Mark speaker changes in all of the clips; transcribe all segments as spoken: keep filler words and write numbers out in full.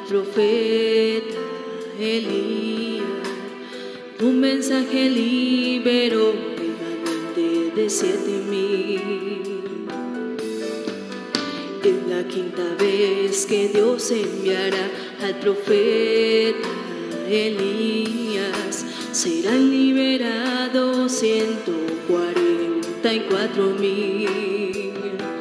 Speaker 1: profeta Elías. Un mensaje liberó remanente de siete mil. Es la quinta vez que Dios enviará al profeta Elías. Serán liberados ciento cuarenta y cuatro mil.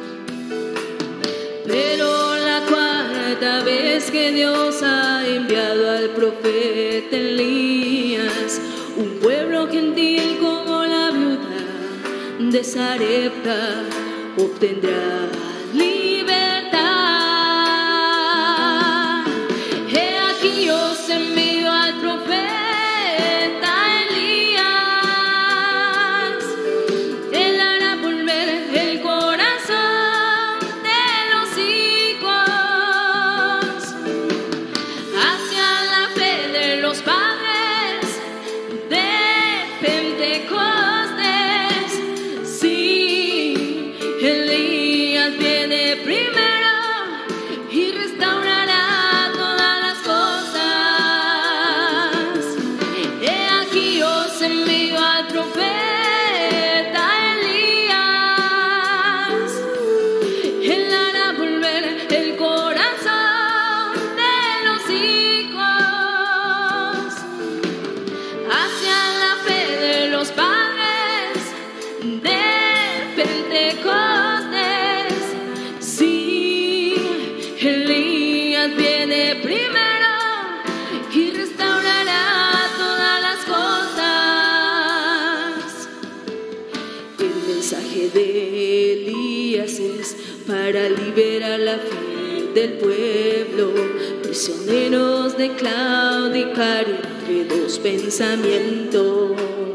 Speaker 1: Pero la cuarta vez que Dios ha enviado al profeta Elías, un pueblo gentil como la viuda de Sarepta obtendrá libertad. He aquí os envío al profeta Elías. Él hará volver el corazón de los hijos hacia la fe de los padres de Pentecostés. Sí, Elías viene primero y restaurará todas las cosas. He aquí os envío al profeta Elías. Él hará volver el corazón de los hijos hacia la fe de los padres de Pentecostés. Sí, Elías viene primero y restaurará todas las cosas. El mensaje de Elías es para liberar la fe del pueblo, prisioneros de claudicar entre dos pensamientos,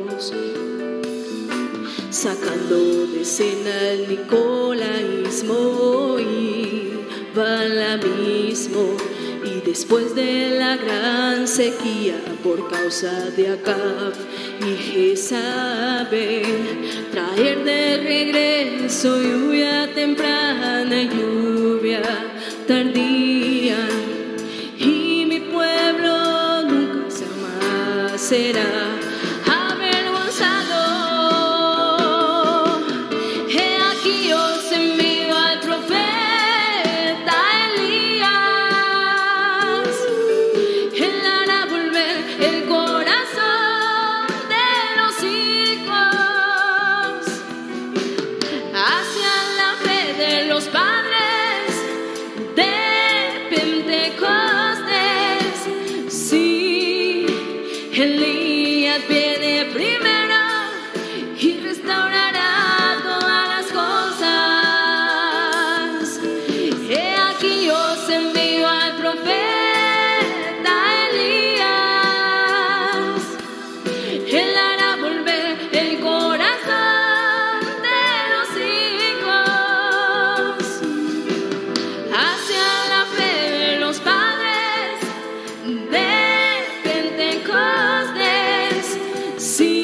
Speaker 1: sacando de escena el nicolaísmo y balamismo. Y después de la gran sequía por causa de Acab y Jezabel, traer de regreso lluvia temprana y lluvia tardía, y mi pueblo nunca jamás será avergonzado. He aquí os envío al profeta Elías. Él hará volver el corazón de los hijos hacia la fe de los padres de Pentecostés. Sí, Elías viene primero y restaurará todas las cosas. He aquí os envío al profeta Elías. Él hará volver el corazón de los hijos hacia la fe de los padres de Pentecostés. Sí,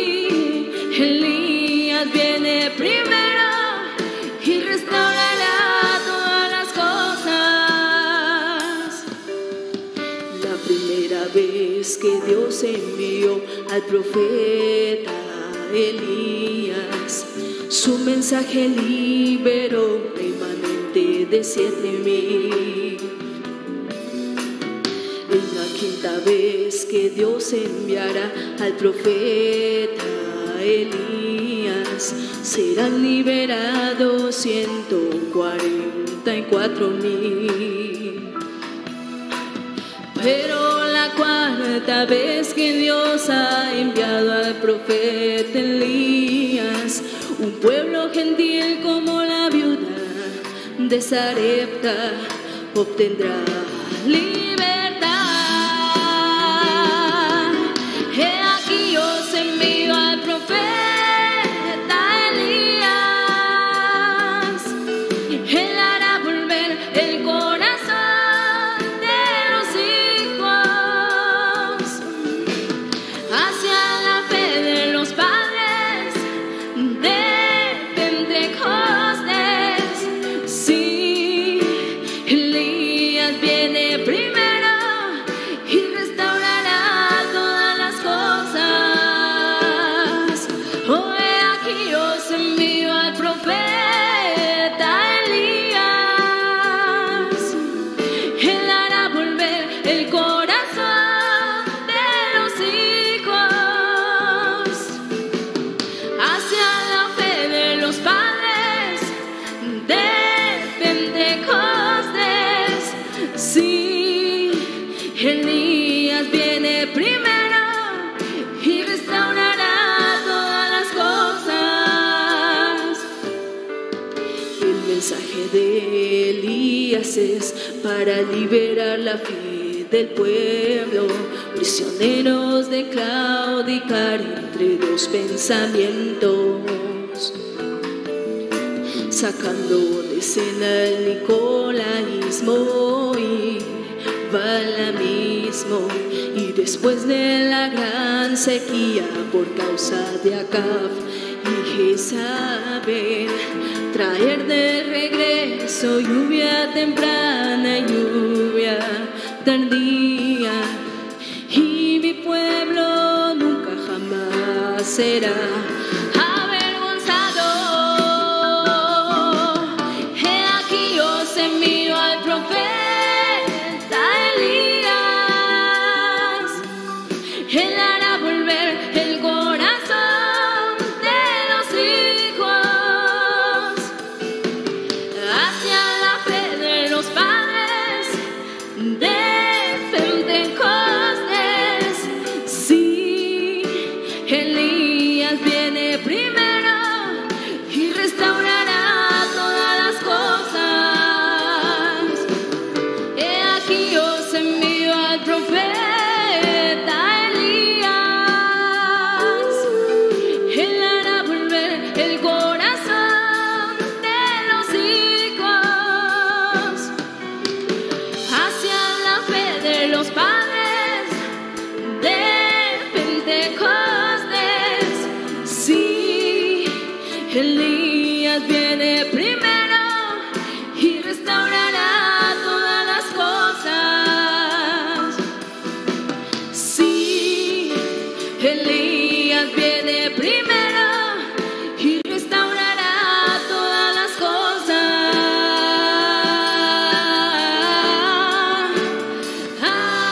Speaker 1: Elías viene primero y restaurará todas las cosas. La primera vez que Dios envió al profeta Elías, su mensaje liberó remanente de siete mil. Es la quinta vez que Dios enviará al profeta Elías. Serán liberados ciento cuarenta y cuatro mil. Pero la cuarta vez que Dios ha enviado al profeta Elías, un pueblo gentil como la viuda de Sarepta obtendrá libertad. He aquí os envío al profeta Elías. Él hará volver el corazón de los hijos hacia la fe de los padres de Pentecostés. Sí, Elías viene primero jueces para liberar la fe del pueblo, prisioneros de claudicar entre dos pensamientos, sacando de escena el nicolaísmo y balamismo, y después de la gran sequía por causa de Acab y Jezabel, traer de regreso lluvia temprana y lluvia tardía, y mi pueblo nunca jamás será avergonzado. He aquí os envío al profeta Elías, él hará volver el corazón de los hijos hacia la fe de los padres de Pentecostés. Sí, Elías viene primero y restaurará todas las cosas. He aquí os envío al profeta Elías, él hará volver el corazón de los hijos hacia la fe de los padres de Pentecostés. Sí, Elías viene primero y restaurará todas las cosas. Sí, Elías viene primero y restaurará todas las cosas. Ah,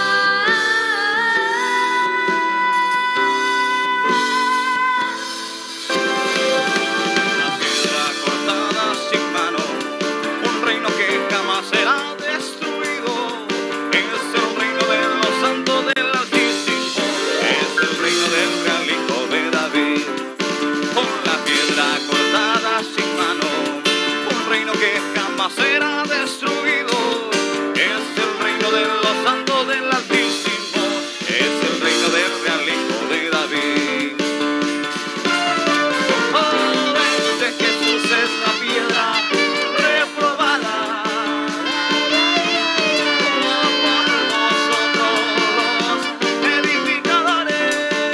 Speaker 2: Una piedra cortada sin mano, un reino que jamás será destruido. Es el reino de los santos del Altísimo, es el reino del real Hijo de David. Con la piedra cortada sin mano, un reino que jamás será destruido. Es el reino de los santos del Altísimo, es el reino del real Hijo de David. Oh, este Jesús es la piedra reprobada por nosotros los edificadores,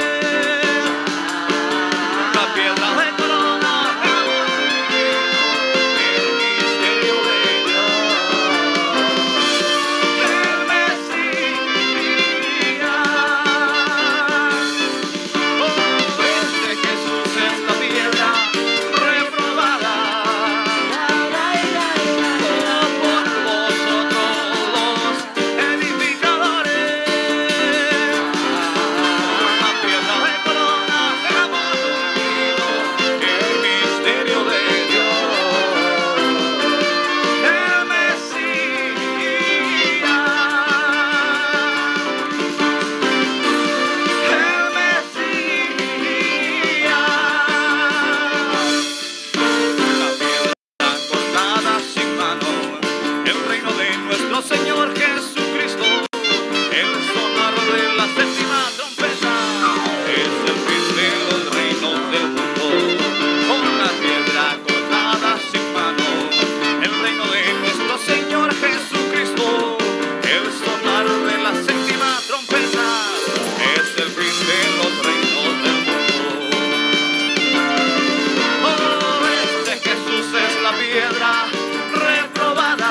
Speaker 2: la piedra de corona, el misterio de Dios, el Mesías. Oh, este Jesús es la piedra reprobada por vosotros los edificadores, la piedra de corona, el amor unido, el misterio de Dios, el Mesías. El Mesías, la piedra cortada sin mano, el reino de nuestro Señor Jesucristo, el sonar de la séptima trompeta, es el fin de los reinos del mundo. Con la piedra cortada sin mano, el reino de nuestro Señor Jesucristo, el sonar de la séptima trompeta, es el fin de los reinos del mundo. Oh, este Jesús es la piedra reprobada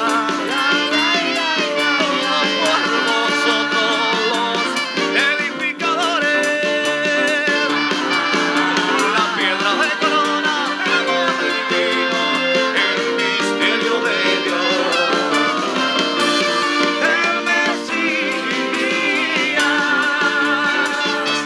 Speaker 2: por vosotros los edificadores, la piedra de corona, el amor divino, el misterio de Dios, el Mesías.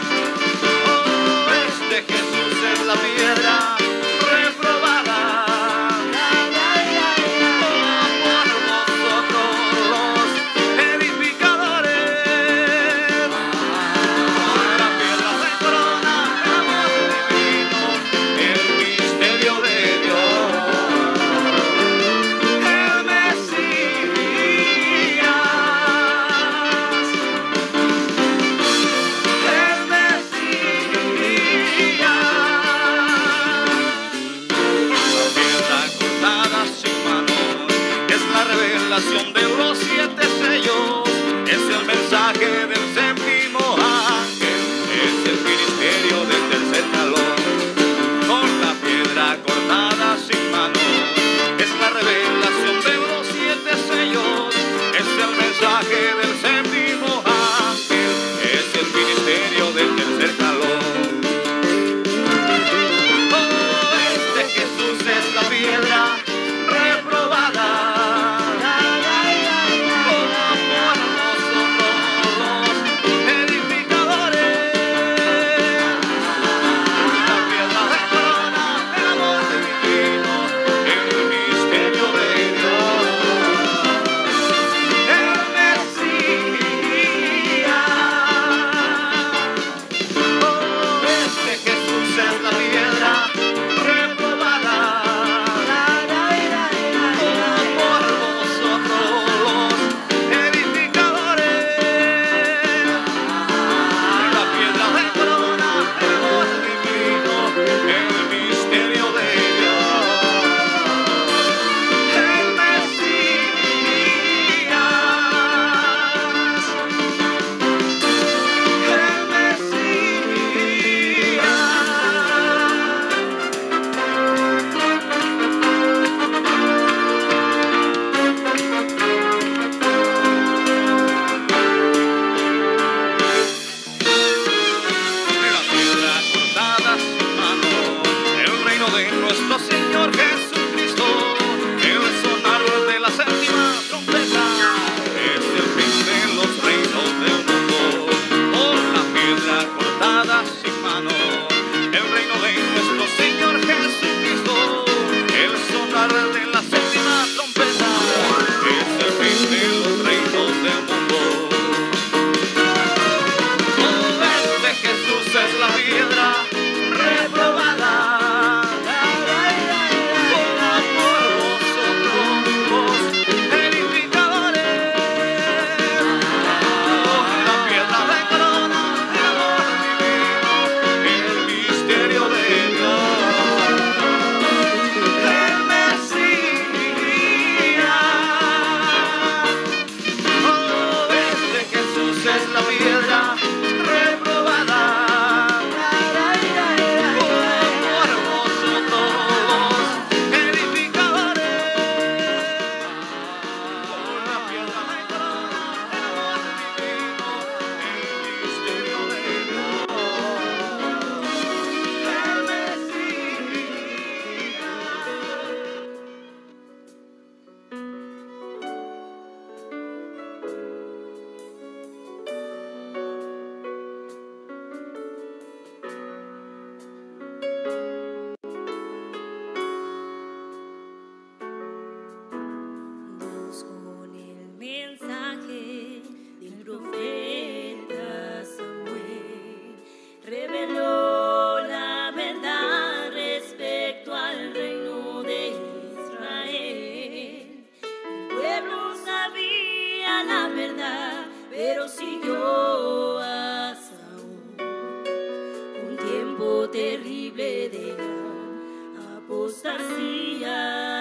Speaker 1: terrible de gran apostasía.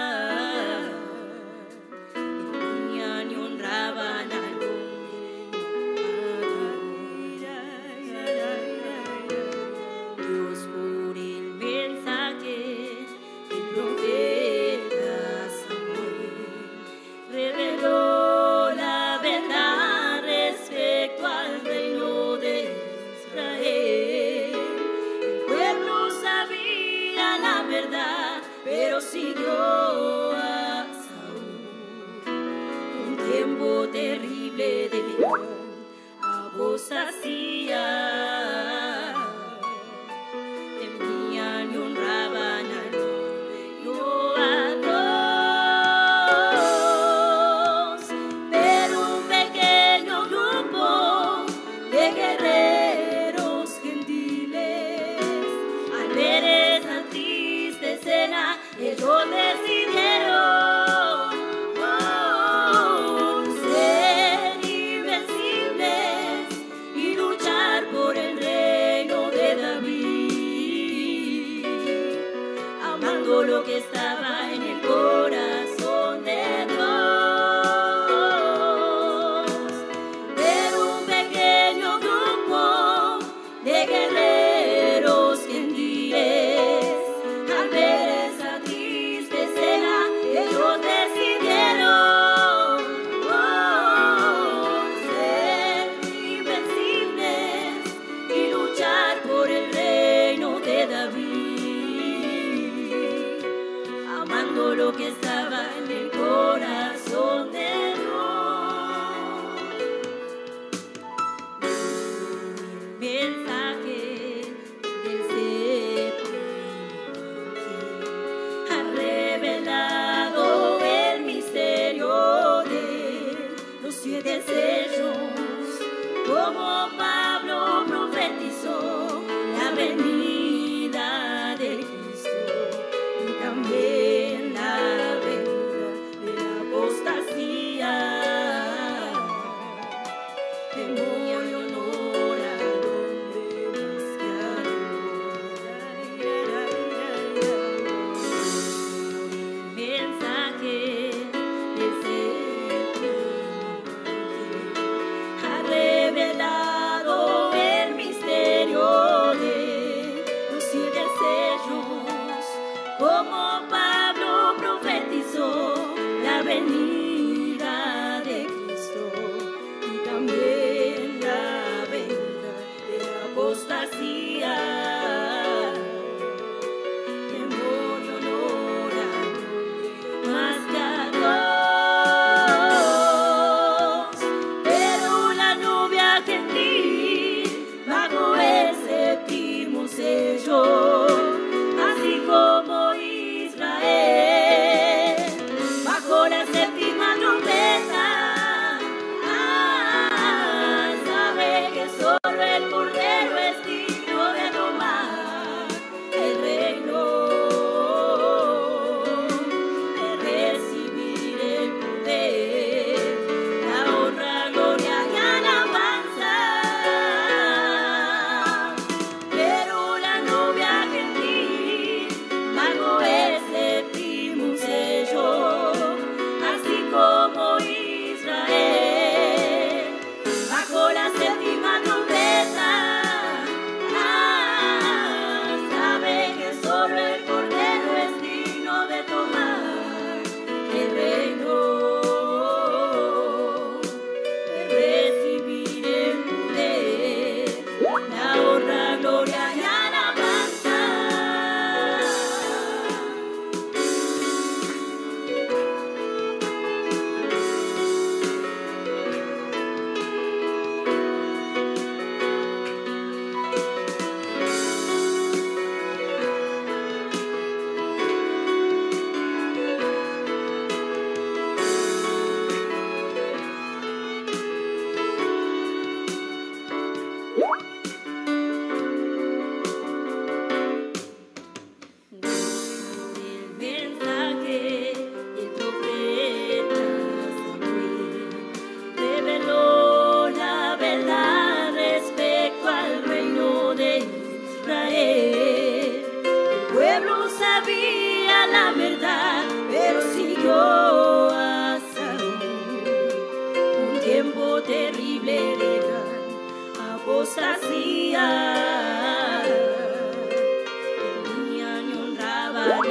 Speaker 1: Tenían y honraban al hombre. Dios por el mensaje del profeta Samuel reveló la verdad respecto al reino de Israel. El pueblo sabía la verdad, pero siguió a Saúl. Un tiempo terrible de apostasía. Temían y honraban al reino a Dios, pero un pequeño grupo de guerreros gentiles, al ver esa triste escena, ellos decidieron oh, ser invencibles y luchar por el reino de David, amando lo que estaba en el corazón de Dios. Pero un pequeño grupo de guerreros gentiles, al ver esa triste escena, ellos decidieron oh, ser invencibles y luchar por el reino de David, amando lo que estaba en el corazón de Dios. El mensaje del séptimo ángel ha revelado el misterio de los siete sellos, como Pablo profetizó la venida de Cristo y también la venida de la apostasía. Temor y honor al hombre apostasía. Temían y honraban al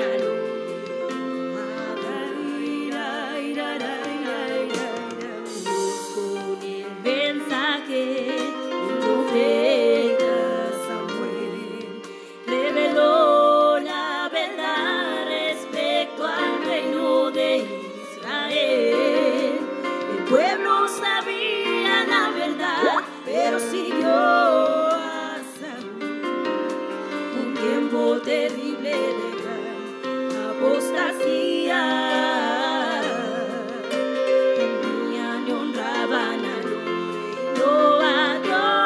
Speaker 1: reveló la verdad respecto al reino de Israel. El pueblo sabía la verdad, pero siguió a Saúl. Un tiempo terrible de gran apostasía. Temían y honraban al hombre, no a Dios.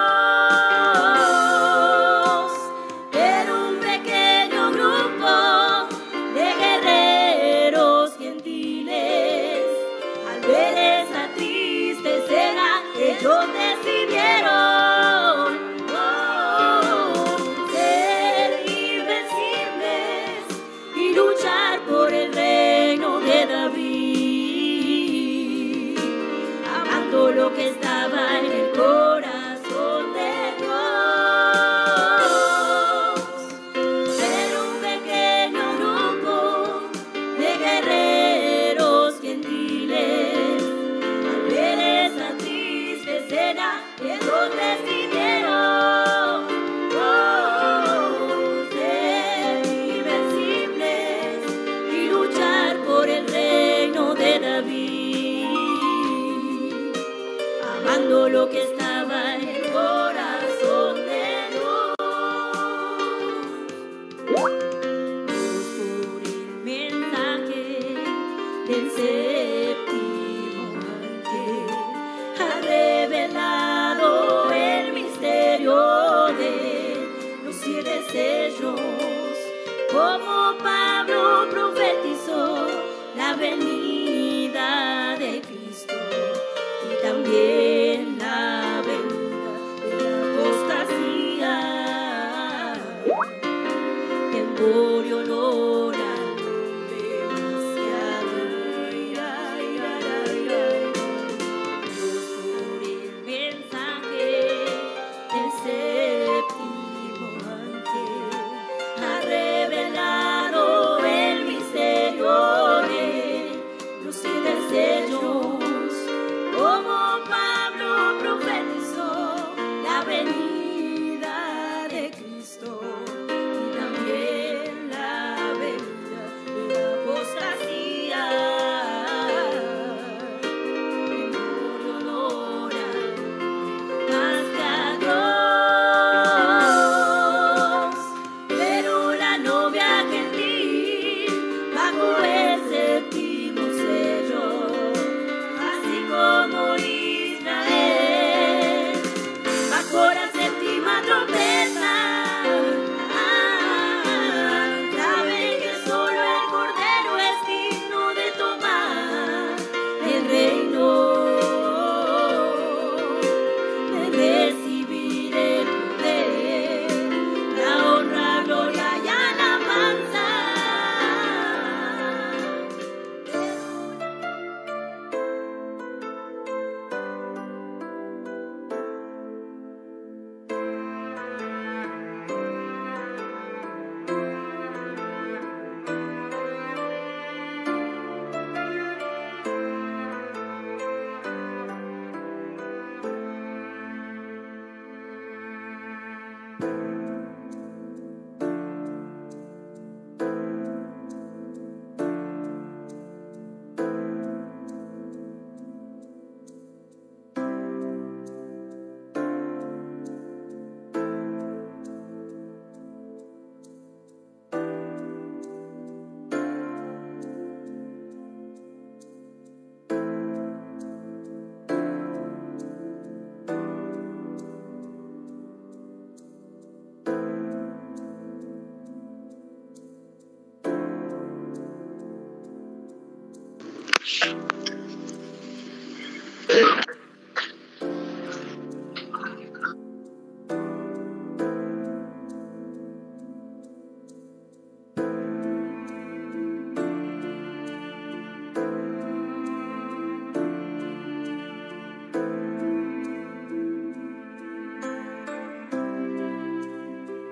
Speaker 1: Ellos decidieron oh, ser invencibles y luchar por el reino de David, amando lo que estaba en el corazón de Dios. Era un pequeño grupo de guerreros gentiles. Al ver esa escena, ellos decidieron oh, ser invencibles y luchar por el reino de David, amando lo que estaba en el corazón de Dios. Por el mensaje del séptimo ángel ha revelado el misterio de los siete sellos, como Pablo profetizó la venida de Cristo y también la venida de la apostasía. Temor y honor al nombre demasiado. Séptimo ángel ha revelado el misterio de los siete sellos, como para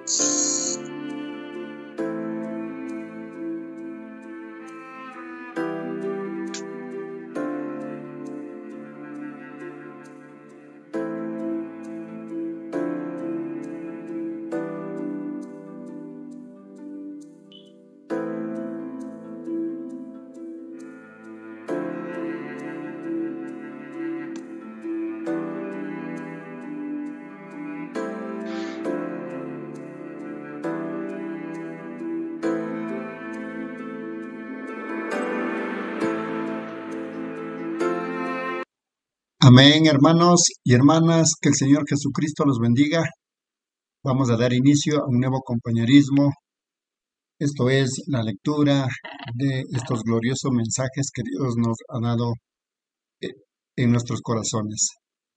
Speaker 3: Amén, hermanos y hermanas, que el Señor Jesucristo los bendiga. Vamos a dar inicio a un nuevo compañerismo. Esto es la lectura de estos gloriosos mensajes que Dios nos ha dado en nuestros corazones.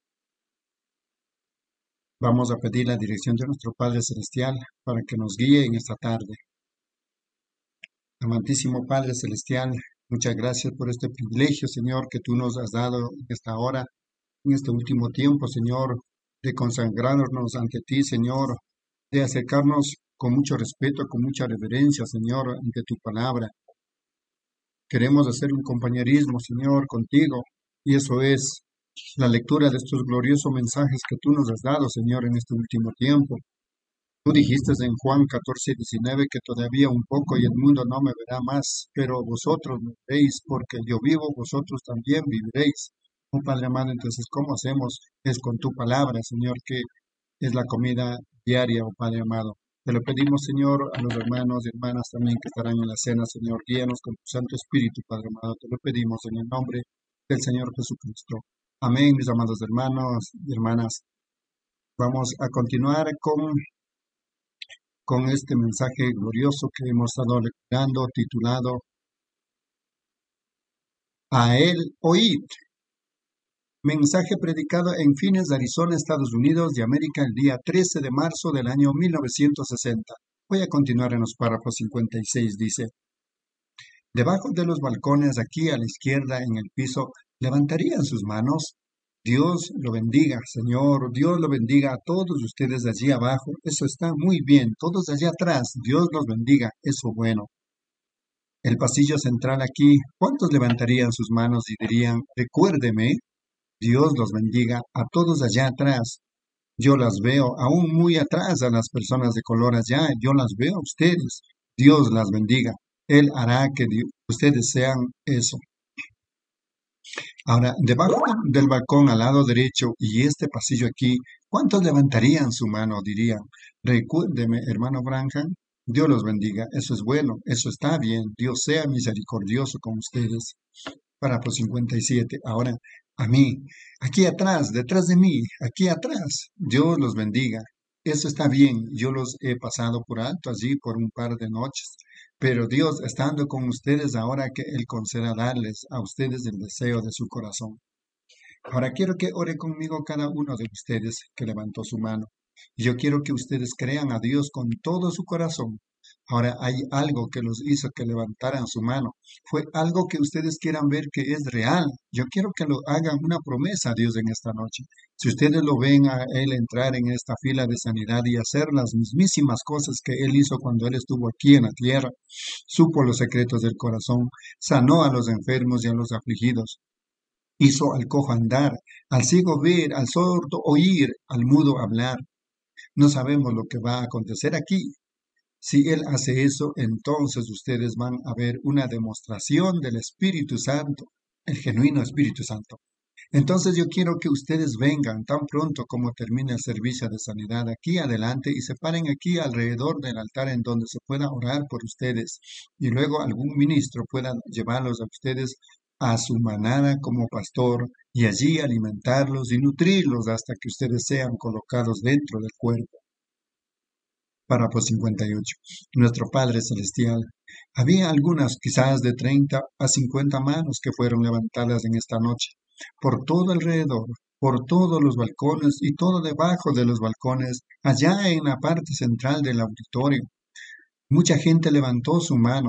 Speaker 3: Vamos a pedir la dirección de nuestro Padre Celestial para que nos guíe en esta tarde. Amantísimo Padre Celestial, muchas gracias por este privilegio, Señor, que tú nos has dado en esta hora, en este último tiempo, Señor, de consagrarnos ante ti, Señor, de acercarnos con mucho respeto, con mucha reverencia, Señor, ante tu palabra. Queremos hacer un compañerismo, Señor, contigo, y eso es la lectura de estos gloriosos mensajes que tú nos has dado, Señor, en este último tiempo. Tú dijiste en Juan catorce, diecinueve que todavía un poco y el mundo no me verá más, pero vosotros me veréis, porque yo vivo, vosotros también viviréis. Oh Padre amado, entonces, ¿cómo hacemos? Es con tu palabra, Señor, que es la comida diaria, oh Padre amado. Te lo pedimos, Señor, a los hermanos y hermanas también que estarán en la cena, Señor, guíanos con tu Santo Espíritu, Padre amado. Te lo pedimos en el nombre del Señor Jesucristo. Amén, mis amados hermanos y hermanas. Vamos a continuar con con este mensaje glorioso que hemos estado lecturando, titulado A él oíd. Mensaje predicado en Phoenix, Arizona, Estados Unidos de América, el día trece de marzo del año mil novecientos sesenta. Voy a continuar en los párrafos cincuenta y seis, dice: Debajo de los balcones, aquí a la izquierda, en el piso, ¿levantarían sus manos? Dios lo bendiga, Señor, Dios lo bendiga a todos ustedes de allí abajo. Eso está muy bien. Todos de allá atrás, Dios los bendiga. Eso bueno. El pasillo central aquí, ¿cuántos levantarían sus manos y dirían, recuérdeme? Dios los bendiga a todos allá atrás. Yo las veo aún muy atrás a las personas de color allá. Yo las veo a ustedes. Dios las bendiga. Él hará que ustedes sean eso. Ahora, debajo del balcón al lado derecho y este pasillo aquí, ¿cuántos levantarían su mano? Dirían, recuérdeme, hermano Branham, Dios los bendiga. Eso es bueno, eso está bien. Dios sea misericordioso con ustedes. Párrafo cincuenta y siete. Ahora, a mí, aquí atrás, detrás de mí, aquí atrás, Dios los bendiga. Eso está bien. Yo los he pasado por alto allí por un par de noches. Pero Dios, estando con ustedes ahora, que Él conceda darles a ustedes el deseo de su corazón. Ahora quiero que ore conmigo cada uno de ustedes que levantó su mano. Yo quiero que ustedes crean a Dios con todo su corazón. Ahora hay algo que los hizo que levantaran su mano. Fue algo que ustedes quieran ver que es real. Yo quiero que lo hagan una promesa a Dios en esta noche. Si ustedes lo ven a Él entrar en esta fila de sanidad y hacer las mismísimas cosas que Él hizo cuando Él estuvo aquí en la tierra, supo los secretos del corazón, sanó a los enfermos y a los afligidos, hizo al cojo andar, al ciego ver, al sordo oír, al mudo hablar. No sabemos lo que va a acontecer aquí. Si Él hace eso, entonces ustedes van a ver una demostración del Espíritu Santo, el genuino Espíritu Santo. Entonces yo quiero que ustedes vengan tan pronto como termine el servicio de sanidad aquí adelante y se paren aquí alrededor del altar en donde se pueda orar por ustedes y luego algún ministro pueda llevarlos a ustedes a su manada como pastor y allí alimentarlos y nutrirlos hasta que ustedes sean colocados dentro del cuerpo. Párrafo cincuenta y ocho. Nuestro Padre Celestial, había algunas quizás de treinta a cincuenta manos que fueron levantadas en esta noche, por todo alrededor, por todos los balcones y todo debajo de los balcones, allá en la parte central del auditorio. Mucha gente levantó su mano.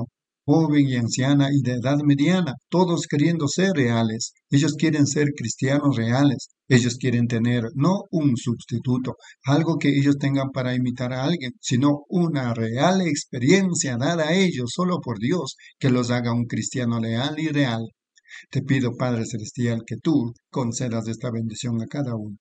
Speaker 3: joven y anciana y de edad mediana, todos queriendo ser reales. Ellos quieren ser cristianos reales. Ellos quieren tener no un sustituto, algo que ellos tengan para imitar a alguien, sino una real experiencia dada a ellos solo por Dios, que los haga un cristiano leal y real. Te pido, Padre Celestial, que tú concedas esta bendición a cada uno.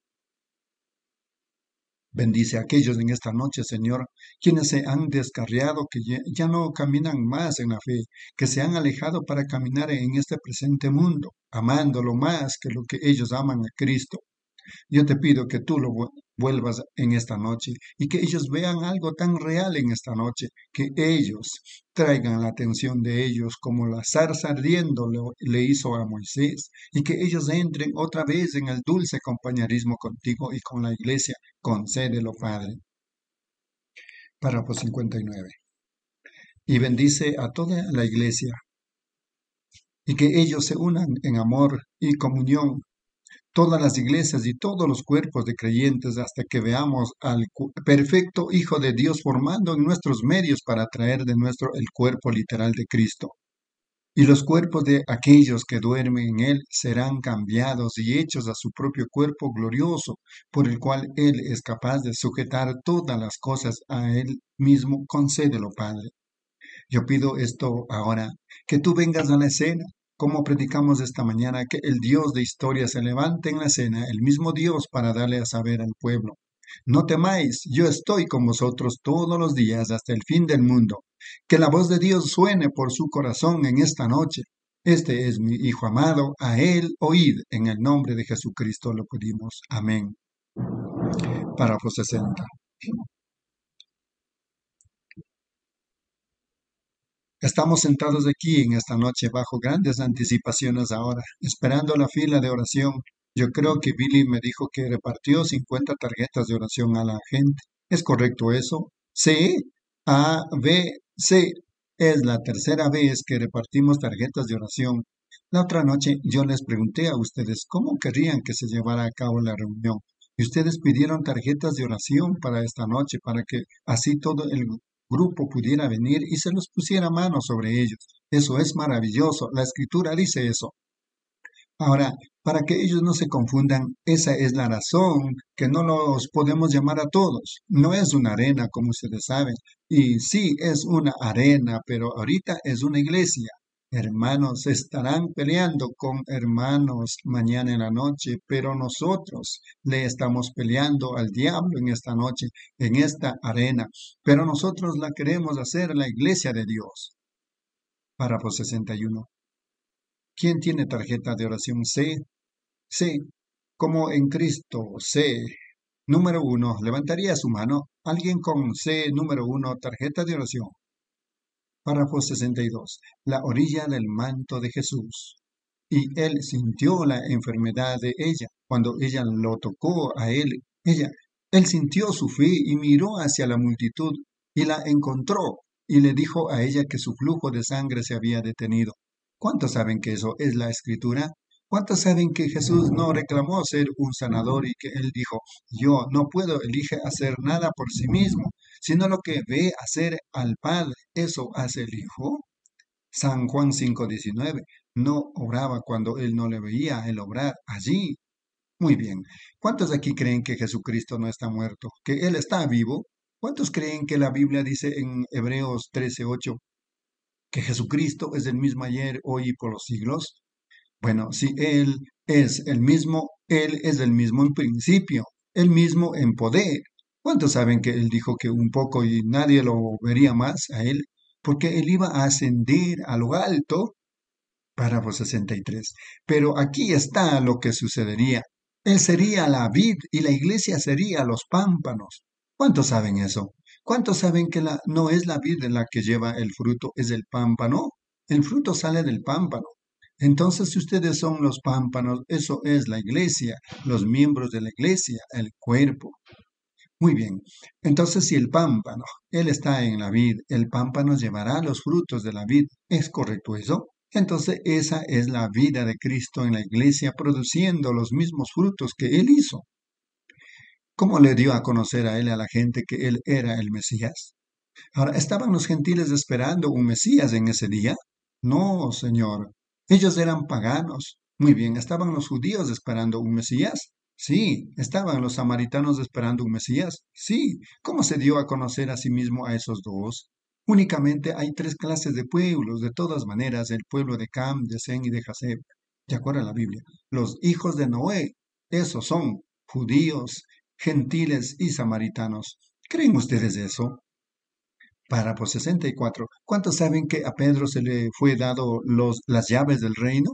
Speaker 3: Bendice a aquellos en esta noche, Señor, quienes se han descarriado, que ya ya no caminan más en la fe, que se han alejado para caminar en este presente mundo, amándolo más que lo que ellos aman a Cristo. Yo te pido que tú lo vu- vuelvas en esta noche y que ellos vean algo tan real en esta noche, que ellos traigan la atención de ellos como la zarza ardiendo lo- le hizo a Moisés, y que ellos entren otra vez en el dulce compañerismo contigo y con la iglesia. Concédelo, Padre. Párrafo cincuenta y nueve. Y bendice a toda la iglesia y que ellos se unan en amor y comunión, todas las iglesias y todos los cuerpos de creyentes, hasta que veamos al cu- perfecto Hijo de Dios formando en nuestros medios para traer de nuestro el cuerpo literal de Cristo. Y los cuerpos de aquellos que duermen en Él serán cambiados y hechos a su propio cuerpo glorioso, por el cual Él es capaz de sujetar todas las cosas a Él mismo. Concédelo, Padre. Yo pido esto ahora, que tú vengas a la escena, como predicamos esta mañana, que el Dios de historia se levante en la escena, el mismo Dios, para darle a saber al pueblo. No temáis, yo estoy con vosotros todos los días hasta el fin del mundo. Que la voz de Dios suene por su corazón en esta noche. Este es mi Hijo amado, a Él oíd, en el nombre de Jesucristo lo pedimos. Amén. Párrafo sesenta. Estamos sentados aquí en esta noche bajo grandes anticipaciones ahora, esperando la fila de oración. Yo creo que Billy me dijo que repartió cincuenta tarjetas de oración a la gente. ¿Es correcto eso? Sí. A, B, C. Es la tercera vez que repartimos tarjetas de oración. La otra noche yo les pregunté a ustedes cómo querían que se llevara a cabo la reunión. Y ustedes pidieron tarjetas de oración para esta noche, para que así todo el grupo pudiera venir y se los pusiera mano sobre ellos. Eso es maravilloso. La escritura dice eso. Ahora, para que ellos no se confundan, esa es la razón que no los podemos llamar a todos. No es una arena, como ustedes saben. Y sí, es una arena, pero ahorita es una iglesia. Hermanos, estarán peleando con hermanos mañana en la noche, pero nosotros le estamos peleando al diablo en esta noche, en esta arena. Pero nosotros la queremos hacer la iglesia de Dios. Párrafo sesenta y uno. ¿Quién tiene tarjeta de oración C? C, como en Cristo, C. Número uno, levantaría su mano. Alguien con C número uno, tarjeta de oración. Párrafo sesenta y dos. La orilla del manto de Jesús. Y él sintió la enfermedad de ella. Cuando ella lo tocó a él, ella, él sintió su fe y miró hacia la multitud y la encontró y le dijo a ella que su flujo de sangre se había detenido. ¿Cuántos saben que eso es la escritura? ¿Cuántos saben que Jesús no reclamó ser un sanador y que él dijo, yo no puedo elige hacer nada por sí mismo, sino lo que ve hacer al Padre, eso hace el Hijo? San Juan cinco diecinueve, no obraba cuando él no le veía el obrar allí. Muy bien. ¿Cuántos aquí creen que Jesucristo no está muerto, que Él está vivo? ¿Cuántos creen que la Biblia dice en Hebreos trece ocho que Jesucristo es el mismo ayer, hoy y por los siglos? Bueno, si Él es el mismo, Él es el mismo en principio, el mismo en poder. ¿Cuántos saben que Él dijo que un poco y nadie lo vería más a Él? Porque Él iba a ascender a lo alto. Párrafo sesenta y tres. Pero aquí está lo que sucedería. Él sería la vid y la iglesia sería los pámpanos. ¿Cuántos saben eso? ¿Cuántos saben que la, no es la vid la que lleva el fruto, es el pámpano? El fruto sale del pámpano. Entonces, si ustedes son los pámpanos, eso es la iglesia, los miembros de la iglesia, el cuerpo. Muy bien. Entonces, si el pámpano, él está en la vid, el pámpano llevará los frutos de la vid. ¿Es correcto eso? Entonces, esa es la vida de Cristo en la iglesia, produciendo los mismos frutos que Él hizo. ¿Cómo le dio a conocer a Él a la gente que Él era el Mesías? Ahora, ¿estaban los gentiles esperando un Mesías en ese día? No, Señor. Ellos eran paganos. Muy bien, ¿estaban los judíos esperando un Mesías? Sí. ¿Estaban los samaritanos esperando un Mesías? Sí. ¿Cómo se dio a conocer a sí mismo a esos dos? Únicamente hay tres clases de pueblos. De todas maneras, el pueblo de Cam, de Sem y de Jaseb, de acuerdo a la Biblia. Los hijos de Noé, esos son judíos, gentiles y samaritanos. ¿Creen ustedes eso? Párrafo sesenta y cuatro. ¿Cuántos saben que a Pedro se le fue dado los, las llaves del reino?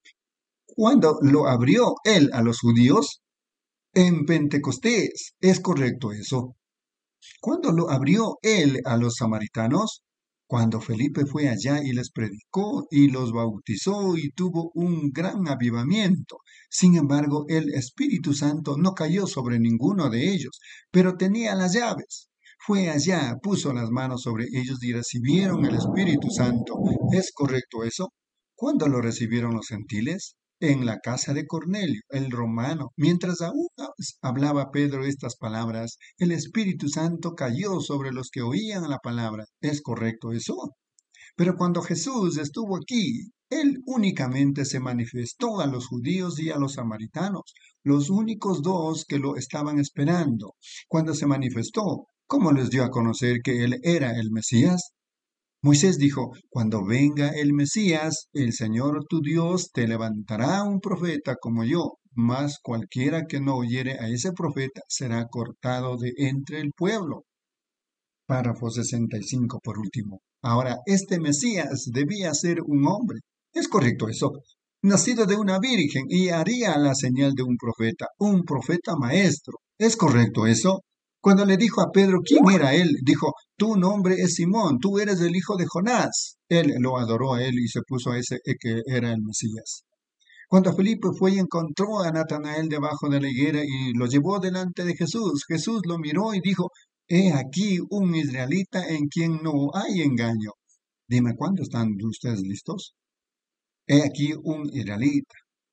Speaker 3: ¿Cuándo lo abrió él a los judíos? En Pentecostés. ¿Es correcto eso? ¿Cuándo lo abrió él a los samaritanos? Cuando Felipe fue allá y les predicó y los bautizó y tuvo un gran avivamiento. Sin embargo, el Espíritu Santo no cayó sobre ninguno de ellos, pero tenía las llaves. Fue allá, puso las manos sobre ellos y recibieron el Espíritu Santo. ¿Es correcto eso? ¿Cuándo lo recibieron los gentiles? En la casa de Cornelio, el romano. Mientras aún hablaba Pedro estas palabras, el Espíritu Santo cayó sobre los que oían la palabra. ¿Es correcto eso? Pero cuando Jesús estuvo aquí, él únicamente se manifestó a los judíos y a los samaritanos, los únicos dos que lo estaban esperando. Cuando se manifestó, ¿cómo les dio a conocer que él era el Mesías? Moisés dijo, cuando venga el Mesías, el Señor tu Dios te levantará un profeta como yo, mas cualquiera que no oyere a ese profeta será cortado de entre el pueblo. Párrafo sesenta y cinco por último. Ahora, este Mesías debía ser un hombre. ¿Es correcto eso? Nacido de una virgen y haría la señal de un profeta, un profeta maestro. ¿Es correcto eso? Cuando le dijo a Pedro quién era él, dijo, tu nombre es Simón, tú eres el hijo de Jonás. Él lo adoró a él y se puso a ese que era el Mesías. Cuando Felipe fue y encontró a Natanael debajo de la higuera y lo llevó delante de Jesús, Jesús lo miró y dijo, he aquí un israelita en quien no hay engaño. Dime, ¿cuándo están ustedes listos? He aquí un israelita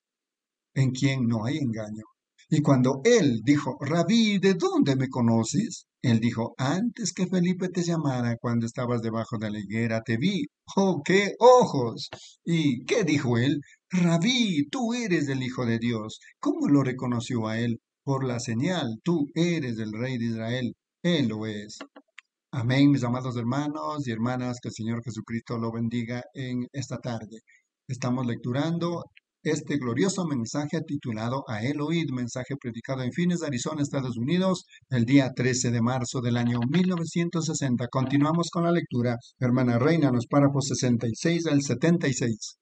Speaker 3: en quien no hay engaño. Y cuando él dijo, Rabí, ¿de dónde me conoces? Él dijo, antes que Felipe te llamara, cuando estabas debajo de la higuera, te vi. ¡Oh, qué ojos! ¿Y qué dijo él? Rabí, tú eres el Hijo de Dios. ¿Cómo lo reconoció a él? Por la señal, tú eres el Rey de Israel. Él lo es. Amén, mis amados hermanos y hermanas, que el Señor Jesucristo lo bendiga en esta tarde. Estamos lecturando este glorioso mensaje titulado A él oíd, mensaje predicado en Phoenix, Arizona, Estados Unidos, el día trece de marzo del año mil novecientos sesenta. Continuamos con la lectura. Hermana Reina, los párrafos sesenta y seis al setenta y seis.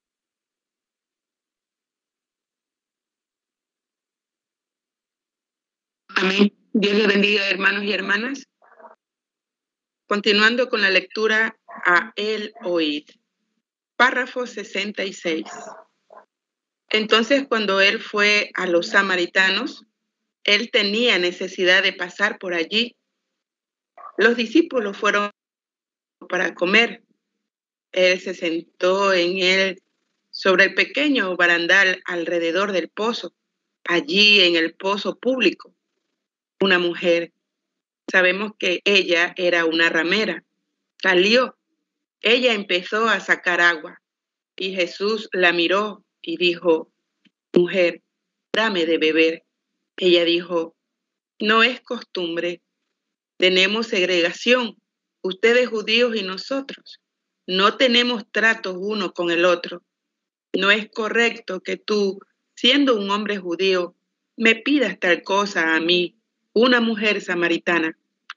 Speaker 4: Amén. Dios les bendiga, hermanos y hermanas. Continuando con la lectura, a él oíd. Párrafo sesenta y seis. Entonces, cuando él fue a los samaritanos, él tenía necesidad de pasar por allí. Los discípulos fueron para comer. Él se sentó en él sobre el pequeño barandal alrededor del pozo, allí en el pozo público. Una mujer, sabemos que ella era una ramera, salió. Ella empezó a sacar agua y Jesús la miró y dijo, mujer, dame de beber. Ella dijo, no es costumbre, tenemos segregación, ustedes judíos y nosotros. No tenemos tratos uno con el otro. No es correcto que tú, siendo un hombre judío, me pidas tal cosa a mí, una mujer samaritana.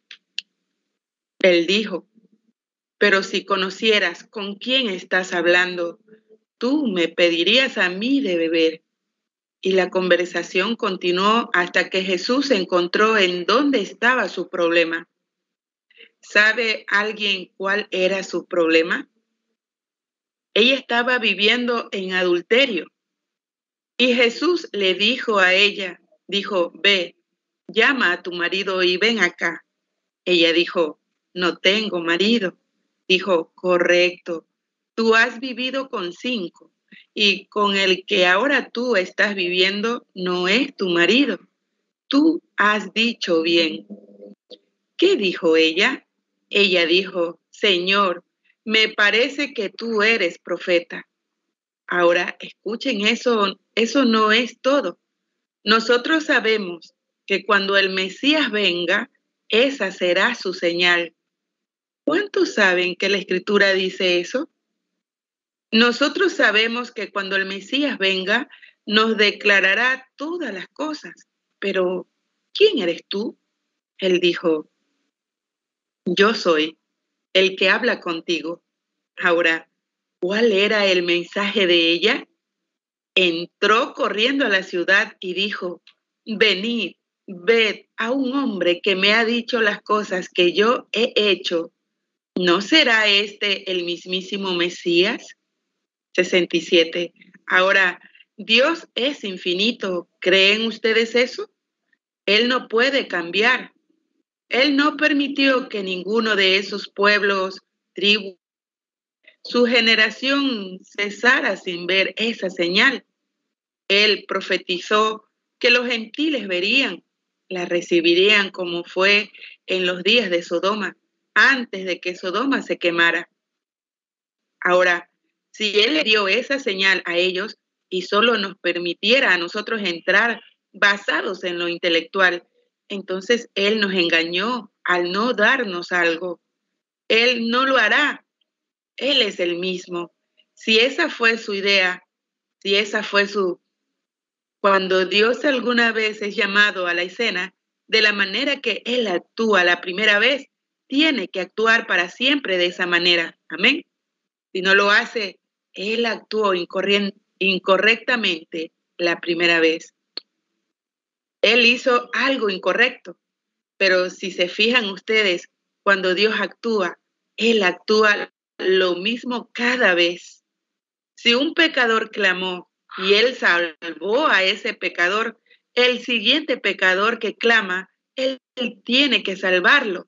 Speaker 4: Él dijo, pero si conocieras con quién estás hablando, tú me pedirías a mí de beber. Y la conversación continuó hasta que Jesús encontró en dónde estaba su problema. ¿Sabe alguien cuál era su problema? Ella estaba viviendo en adulterio. Y Jesús le dijo a ella, dijo, ve, llama a tu marido y ven acá. Ella dijo, no tengo marido. Dijo, correcto, tú has vivido con cinco y con el que ahora tú estás viviendo no es tu marido. Tú has dicho bien. ¿Qué dijo ella? Ella dijo, Señor, me parece que tú eres profeta. Ahora, escuchen, eso, eso no es todo. Nosotros sabemos que cuando el Mesías venga, esa será su señal. ¿Cuántos saben que la Escritura dice eso? Nosotros sabemos que cuando el Mesías venga, nos declarará todas las cosas. Pero, ¿quién eres tú? Él dijo, yo soy el que habla contigo. Ahora, ¿cuál era el mensaje de ella? Entró corriendo a la ciudad y dijo, venid, ved a un hombre que me ha dicho las cosas que yo he hecho. ¿No será este el mismísimo Mesías? sesenta y siete. Ahora, Dios es infinito. ¿Creen ustedes eso? Él no puede cambiar. Él no permitió que ninguno de esos pueblos, tribus, su generación cesara sin ver esa señal. Él profetizó que los gentiles verían, la recibirían como fue en los días de Sodoma, antes de que Sodoma se quemara. Ahora, si Él le dio esa señal a ellos y solo nos permitiera a nosotros entrar basados en lo intelectual, entonces Él nos engañó al no darnos algo. Él no lo hará. Él es el mismo. Si esa fue su idea, si esa fue su... Cuando Dios alguna vez es llamado a la escena, de la manera que Él actúa la primera vez, tiene que actuar para siempre de esa manera. Amén. Si no lo hace, Él actuó incorrectamente la primera vez. Él hizo algo incorrecto, pero si se fijan ustedes, cuando Dios actúa, Él actúa lo mismo cada vez. Si un pecador clamó y Él salvó a ese pecador, el siguiente pecador que clama, Él tiene que salvarlo.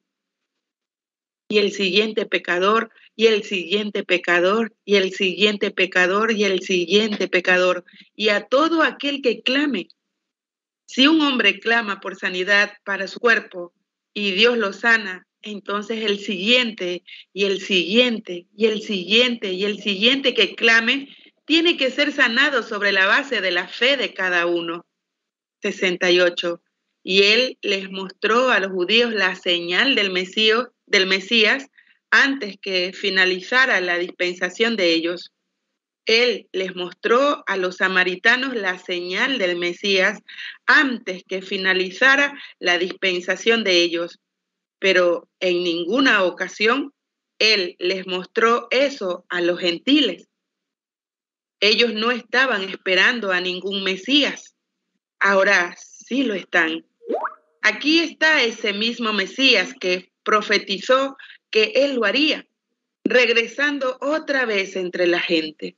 Speaker 4: Y el siguiente pecador, y el siguiente pecador, y el siguiente pecador, y el siguiente pecador, y a todo aquel que clame. Si un hombre clama por sanidad para su cuerpo y Dios lo sana, entonces el siguiente, y el siguiente, y el siguiente, y el siguiente que clame, tiene que ser sanado sobre la base de la fe de cada uno. sesenta y ocho. Y Él les mostró a los judíos la señal del Mesías, del Mesías antes que finalizara la dispensación de ellos. Él les mostró a los samaritanos la señal del Mesías antes que finalizara la dispensación de ellos. Pero en ninguna ocasión Él les mostró eso a los gentiles. Ellos no estaban esperando a ningún Mesías. Ahora sí lo están. Aquí está ese mismo Mesías que profetizó que Él lo haría, regresando otra vez entre la gente.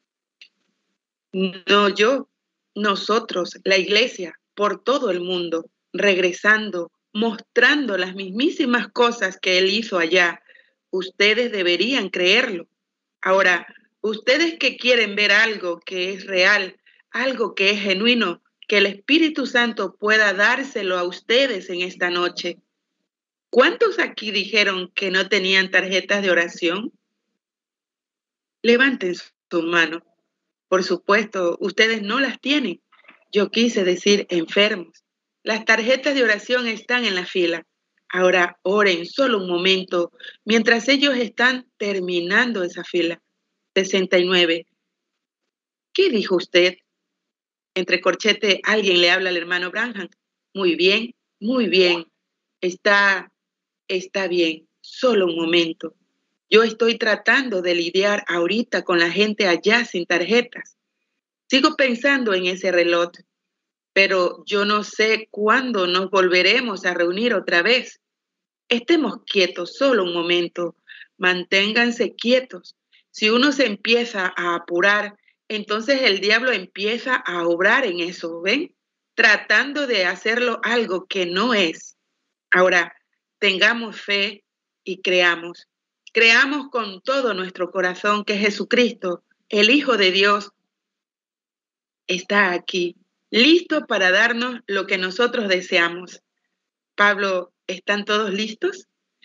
Speaker 4: No yo, nosotros, la iglesia, por todo el mundo, regresando, mostrando las mismísimas cosas que Él hizo allá. Ustedes deberían creerlo. Ahora, ustedes que quieren ver algo que es real, algo que es genuino, que el Espíritu Santo pueda dárselo a ustedes en esta noche. ¿Cuántos aquí dijeron que no tenían tarjetas de oración? Levanten su mano. Por supuesto, ustedes no las tienen. Yo quise decir enfermos. Las tarjetas de oración están en la fila. Ahora oren solo un momento mientras ellos están terminando esa fila. sesenta y nueve. ¿Qué dijo usted? Entre corchete, alguien le habla al hermano Branham. Muy bien, muy bien. Está, está bien. Solo un momento. Yo estoy tratando de lidiar ahorita con la gente allá sin tarjetas. Sigo pensando en ese reloj, pero yo no sé cuándo nos volveremos a reunir otra vez. Estemos quietos solo un momento. Manténganse quietos. Si uno se empieza a apurar, entonces el diablo empieza a obrar en eso, ¿ven? Tratando de hacerlo algo que no es. Ahora, tengamos fe y creamos. Creamos con todo nuestro corazón que Jesucristo, el Hijo de Dios, está aquí, listo para darnos lo que nosotros deseamos. Pablo, ¿están todos listos?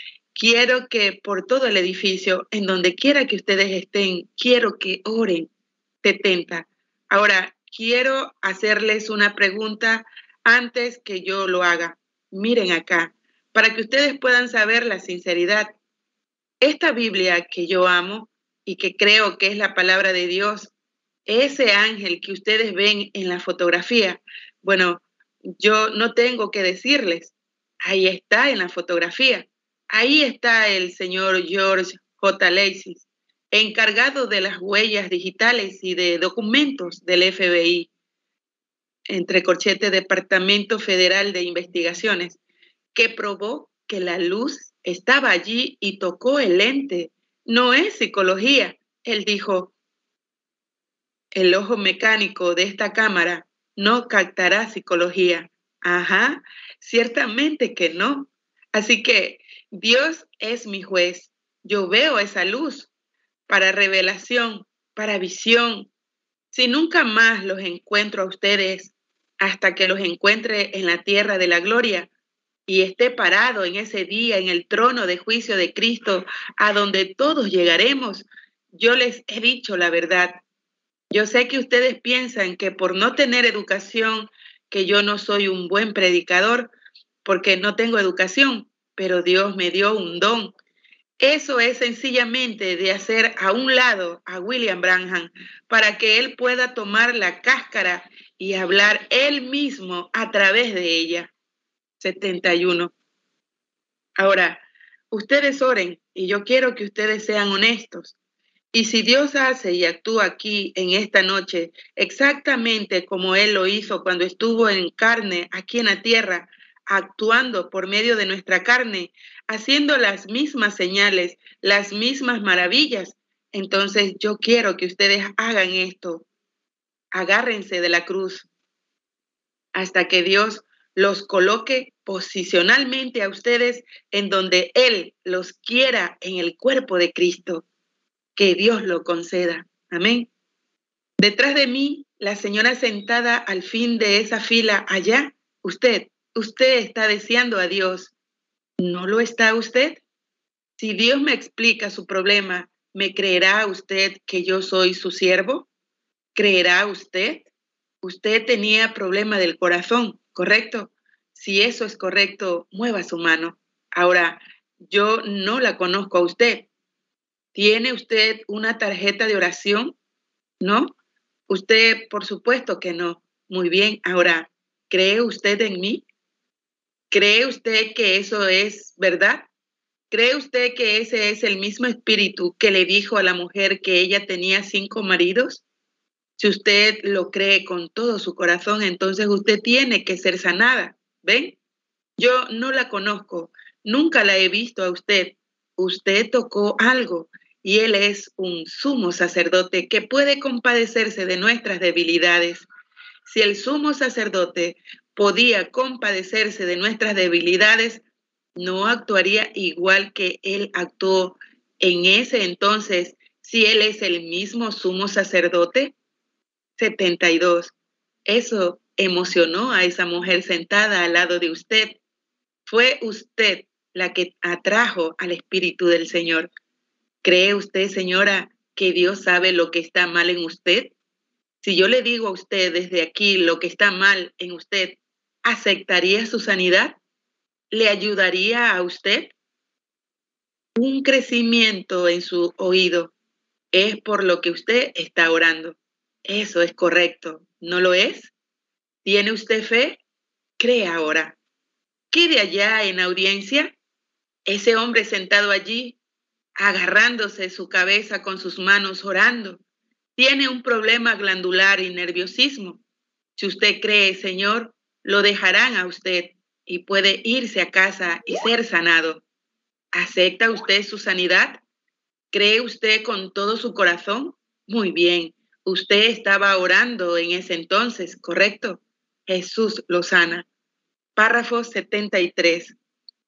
Speaker 4: quiero que por todo el edificio, en donde quiera que ustedes estén, quiero que oren. setenta. Ahora, quiero hacerles una pregunta antes que yo lo haga. Miren acá, para que ustedes puedan saber la sinceridad. Esta Biblia que yo amo y que creo que es la palabra de Dios, ese ángel que ustedes ven en la fotografía, bueno, yo no tengo que decirles, ahí está en la fotografía. Ahí está el señor George J. Lacey, encargado de las huellas digitales y de documentos del F B I, entre corchetes Departamento Federal de Investigaciones, que probó que la luz estaba allí y tocó el lente. No es psicología. Él dijo, el ojo mecánico de esta cámara no captará psicología. Ajá, ciertamente que no. Así que Dios es mi juez. Yo veo esa luz para revelación, para visión. Si nunca más los encuentro a ustedes hasta que los encuentre en la tierra de la gloria y esté parado en ese día en el trono de juicio de Cristo, a donde todos llegaremos, yo les he dicho la verdad. Yo sé que ustedes piensan que por no tener educación, que yo no soy un buen predicador, porque no tengo educación, pero Dios me dio un don. Eso es sencillamente de hacer a un lado a William Branham para que él pueda tomar la cáscara y hablar él mismo a través de ella. setenta y uno. Ahora, ustedes oren y yo quiero que ustedes sean honestos. Y si Dios hace y actúa aquí en esta noche exactamente como Él lo hizo cuando estuvo en carne aquí en la tierra, actuando por medio de nuestra carne, haciendo las mismas señales, las mismas maravillas, entonces yo quiero que ustedes hagan esto. Agárrense de la cruz hasta que Dios los coloque posicionalmente a ustedes en donde Él los quiera en el cuerpo de Cristo. Que Dios lo conceda. Amén. Detrás de mí, la señora sentada al fin de esa fila allá, usted, usted está deseando a Dios. ¿No lo está usted? Si Dios me explica su problema, ¿me creerá usted que yo soy su siervo? ¿Creerá usted? Usted tenía problema del corazón, ¿correcto? Si eso es correcto, mueva su mano. Ahora, yo no la conozco a usted. ¿Tiene usted una tarjeta de oración? ¿No? Usted, por supuesto que no. Muy bien. Ahora, ¿cree usted en mí? ¿Cree usted que eso es verdad? ¿Cree usted que ese es el mismo espíritu que le dijo a la mujer que ella tenía cinco maridos? Si usted lo cree con todo su corazón, entonces usted tiene que ser sanada. ¿Ven? Yo no la conozco. Nunca la he visto a usted. Usted tocó algo. Y Él es un sumo sacerdote que puede compadecerse de nuestras debilidades. Si el sumo sacerdote podía compadecerse de nuestras debilidades, ¿no actuaría igual que Él actuó en ese entonces si Él es el mismo sumo sacerdote? setenta y dos. Eso emocionó a esa mujer sentada al lado de usted. Fue usted la que atrajo al Espíritu del Señor. ¿Cree usted, señora, que Dios sabe lo que está mal en usted? Si yo le digo a usted desde aquí lo que está mal en usted, ¿aceptaría su sanidad? ¿Le ayudaría a usted? Un crecimiento en su oído es por lo que usted está orando. Eso es correcto, ¿no lo es? ¿Tiene usted fe? Cree ahora. Quede allá en audiencia. Ese hombre sentado allí, agarrándose su cabeza con sus manos orando, tiene un problema glandular y nerviosismo. Si usted cree, Señor, lo dejarán a usted y puede irse a casa y ser sanado. ¿Acepta usted su sanidad? ¿Cree usted con todo su corazón? Muy bien, usted estaba orando en ese entonces, ¿correcto? Jesús lo sana. Párrafo setenta y tres.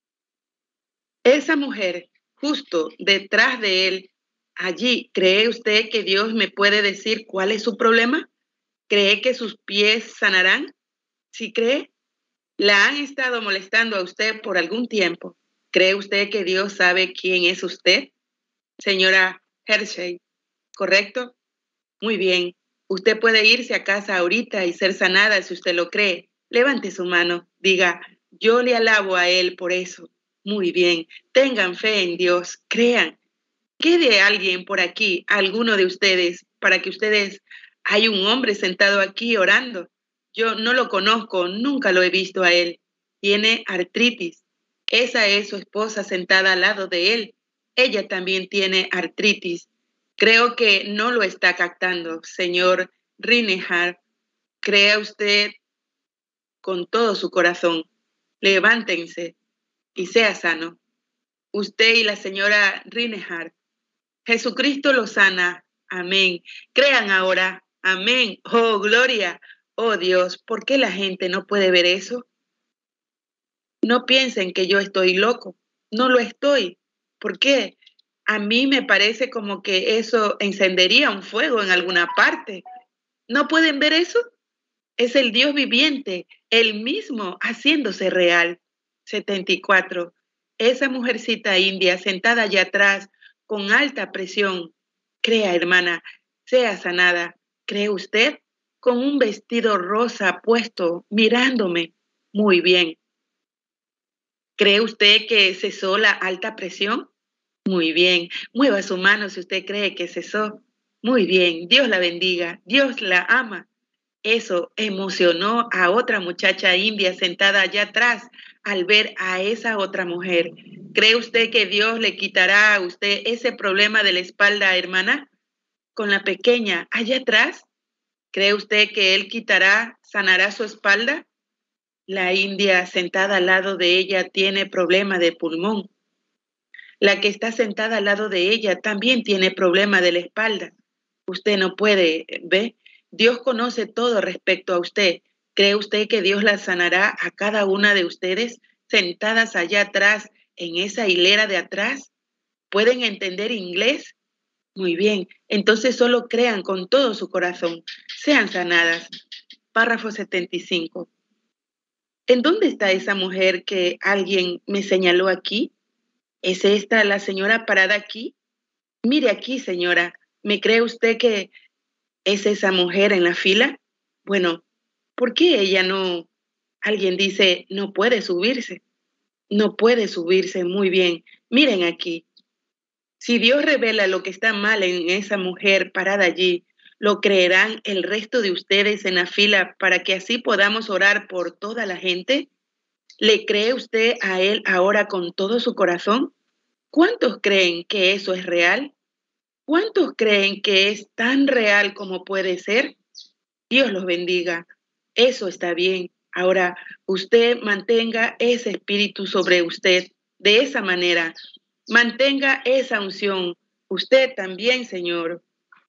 Speaker 4: Esa mujer justo detrás de él, allí, ¿cree usted que Dios me puede decir cuál es su problema? ¿Cree que sus pies sanarán? Si cree, la han estado molestando a usted por algún tiempo. ¿Cree usted que Dios sabe quién es usted? Señora Hershey, ¿correcto? Muy bien. Usted puede irse a casa ahorita y ser sanada si usted lo cree. Levante su mano. Diga, yo le alabo a Él por eso. Muy bien. Tengan fe en Dios. Crean. Quede alguien por aquí, alguno de ustedes, para que ustedes... Hay un hombre sentado aquí orando. Yo no lo conozco, nunca lo he visto a él. Tiene artritis. Esa es su esposa sentada al lado de él. Ella también tiene artritis. Creo que no lo está captando, señor Rinehart. Crea usted con todo su corazón. Levántense y sea sano. Usted y la señora Rinehart. Jesucristo lo sana. Amén. Crean ahora. Amén. Oh, gloria. Oh, Dios, ¿por qué la gente no puede ver eso? No piensen que yo estoy loco. No lo estoy. ¿Por qué? A mí me parece como que eso encendería un fuego en alguna parte. ¿No pueden ver eso? Es el Dios viviente, Él mismo haciéndose real. setenta y cuatro. Esa mujercita india sentada allá atrás con alta presión. Crea, hermana, sea sanada. ¿Cree usted? Con un vestido rosa puesto, mirándome. Muy bien. ¿Cree usted que cesó la alta presión? Muy bien. Mueva su mano si usted cree que cesó. Muy bien. Dios la bendiga. Dios la ama. Eso emocionó a otra muchacha india sentada allá atrás al ver a esa otra mujer. ¿Cree usted que Dios le quitará a usted ese problema de la espalda, hermana? Con la pequeña allá atrás. ¿Cree usted que Él quitará, sanará su espalda? La india sentada al lado de ella tiene problema de pulmón. La que está sentada al lado de ella también tiene problema de la espalda. Usted no puede, ¿ve? Dios conoce todo respecto a usted. ¿Cree usted que Dios la sanará a cada una de ustedes sentadas allá atrás en esa hilera de atrás? ¿Pueden entender inglés? Muy bien, entonces solo crean con todo su corazón. Sean sanadas. Párrafo setenta y cinco. ¿En dónde está esa mujer que alguien me señaló aquí? ¿Es esta la señora parada aquí? Mire aquí, señora. ¿Me cree usted que es esa mujer en la fila? Bueno, ¿por qué ella no? Alguien dice, no puede subirse. No puede subirse. Muy bien. Miren aquí. Si Dios revela lo que está mal en esa mujer parada allí, ¿lo creerán el resto de ustedes en la fila para que así podamos orar por toda la gente? ¿Le cree usted a Él ahora con todo su corazón? ¿Cuántos creen que eso es real? ¿Cuántos creen que es tan real como puede ser? Dios los bendiga. Eso está bien. Ahora, usted mantenga ese espíritu sobre usted de esa manera. Mantenga esa unción. Usted también, Señor.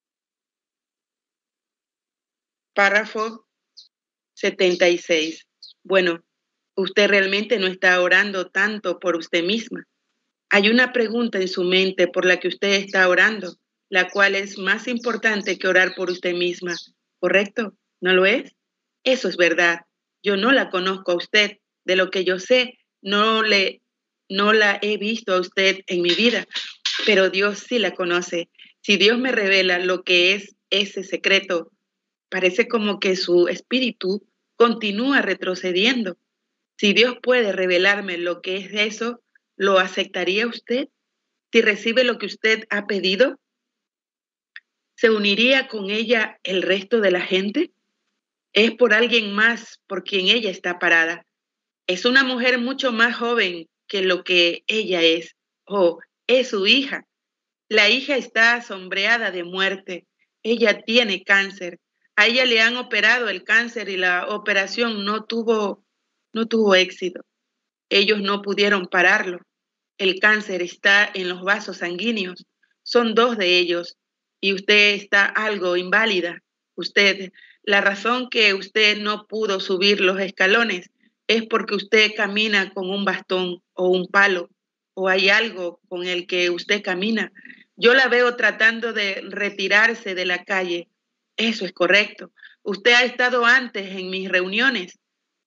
Speaker 4: Párrafo setenta y seis. Bueno, usted realmente no está orando tanto por usted misma. Hay una pregunta en su mente por la que usted está orando, la cual es más importante que orar por usted misma. ¿Correcto? ¿No lo es? Eso es verdad. Yo no la conozco a usted. De lo que yo sé, no le No la he visto a usted en mi vida, pero Dios sí la conoce. Si Dios me revela lo que es ese secreto, parece como que su espíritu continúa retrocediendo. Si Dios puede revelarme lo que es eso, ¿lo aceptaría usted? Si recibe lo que usted ha pedido, ¿se uniría con ella el resto de la gente? Es por alguien más por quien ella está parada. Es una mujer mucho más joven que lo que ella es. Oh, es su hija. La hija está sombreada de muerte. Ella tiene cáncer. A ella le han operado el cáncer y la operación no tuvo, no tuvo éxito. Ellos no pudieron pararlo. El cáncer está en los vasos sanguíneos. Son dos de ellos. Y usted está algo inválida. Usted, la razón que usted no pudo subir los escalones es porque usted camina con un bastón o un palo, o hay algo con el que usted camina. Yo la veo tratando de retirarse de la calle. Eso es correcto. Usted ha estado antes en mis reuniones.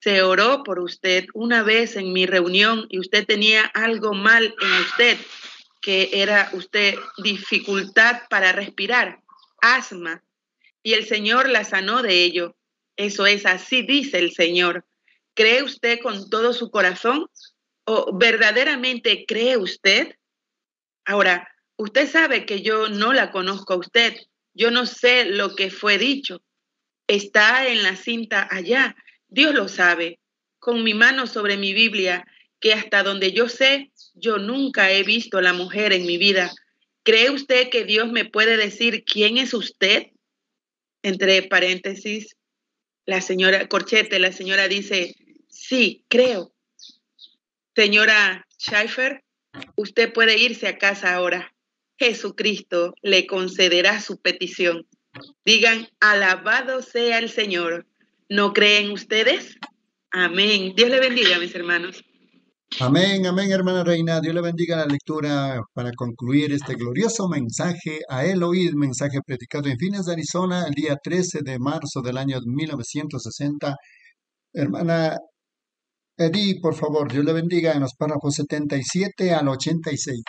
Speaker 4: Se oró por usted una vez en mi reunión y usted tenía algo mal en usted, que era usted dificultad para respirar, asma, y el Señor la sanó de ello. Eso es, así dice el Señor. ¿Cree usted con todo su corazón? ¿O verdaderamente cree usted? Ahora, usted sabe que yo no la conozco a usted. Yo no sé lo que fue dicho. Está en la cinta allá. Dios lo sabe. Con mi mano sobre mi Biblia, que hasta donde yo sé, yo nunca he visto a la mujer en mi vida. ¿Cree usted que Dios me puede decir quién es usted? Entre paréntesis, la señora Corchete, la señora dice, sí, creo. Señora Schaefer, usted puede irse a casa ahora. Jesucristo le concederá su petición. Digan, alabado sea el Señor. ¿No creen ustedes? Amén. Dios le bendiga, mis hermanos.
Speaker 3: Amén, amén, hermana Reina. Dios le bendiga la lectura para concluir este glorioso mensaje a él oíd, mensaje predicado en Phoenix, Arizona, el día trece de marzo del año mil novecientos sesenta. Hermana Edith, por favor, Dios le bendiga en los párrafos setenta y siete al ochenta y seis.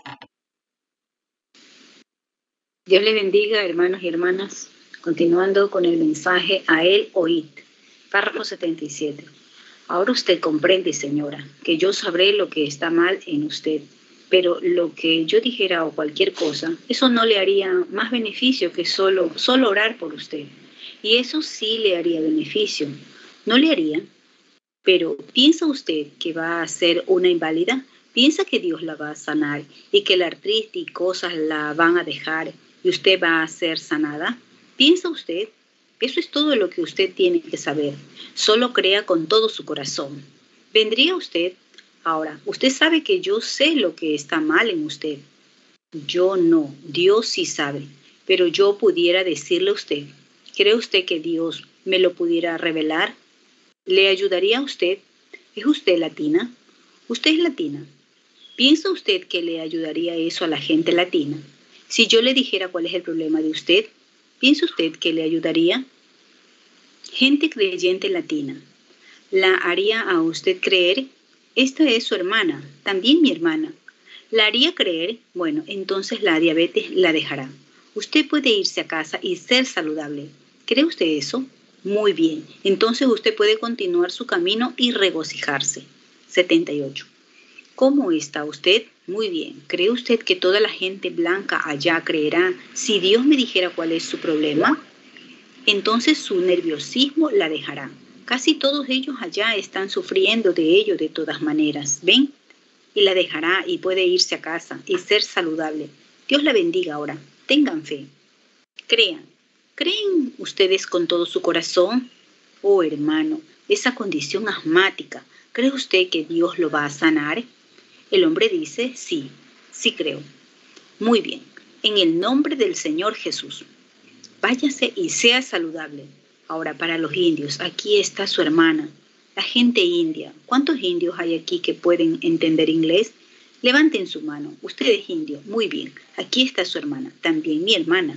Speaker 5: Dios le bendiga, hermanos y hermanas. Continuando con el mensaje a él oíd. Párrafo setenta y siete. Ahora usted comprende, señora, que yo sabré lo que está mal en usted, pero lo que yo dijera o cualquier cosa, eso no le haría más beneficio que solo, solo orar por usted. Y eso sí le haría beneficio. ¿No le haría? Pero ¿piensa usted que va a ser una inválida? ¿Piensa que Dios la va a sanar y que la artritis y cosas la van a dejar y usted va a ser sanada? ¿Piensa usted? Eso es todo lo que usted tiene que saber. Solo crea con todo su corazón. ¿Vendría usted? Ahora, usted sabe que yo sé lo que está mal en usted. Yo no, Dios sí sabe, pero yo pudiera decirle a usted. ¿Cree usted que Dios me lo pudiera revelar? ¿Le ayudaría a usted? ¿Es usted latina? ¿Usted es latina? ¿Piensa usted que le ayudaría eso a la gente latina? Si yo le dijera cuál es el problema de usted, ¿piensa usted que le ayudaría? Gente creyente latina, ¿la haría a usted creer? Esta es su hermana, también mi hermana. ¿La haría creer? Bueno, entonces la diabetes la dejará. Usted puede irse a casa y ser saludable. ¿Cree usted eso? Muy bien, entonces usted puede continuar su camino y regocijarse. setenta y ocho. ¿Cómo está usted? Muy bien. ¿Cree usted que toda la gente blanca allá creerá si Dios me dijera cuál es su problema? Entonces su nerviosismo la dejará. Casi todos ellos allá están sufriendo de ello de todas maneras. ¿Ven? Y la dejará y puede irse a casa y ser saludable. Dios la bendiga ahora. Tengan fe. Crean. ¿Creen ustedes con todo su corazón? Oh, hermano, esa condición asmática, ¿cree usted que Dios lo va a sanar? El hombre dice, sí, sí creo. Muy bien, en el nombre del Señor Jesús. Váyase y sea saludable. Ahora para los indios, aquí está su hermana, la gente india. ¿Cuántos indios hay aquí que pueden entender inglés? Levanten su mano. Usted es indio. Muy bien, aquí está su hermana, también mi hermana.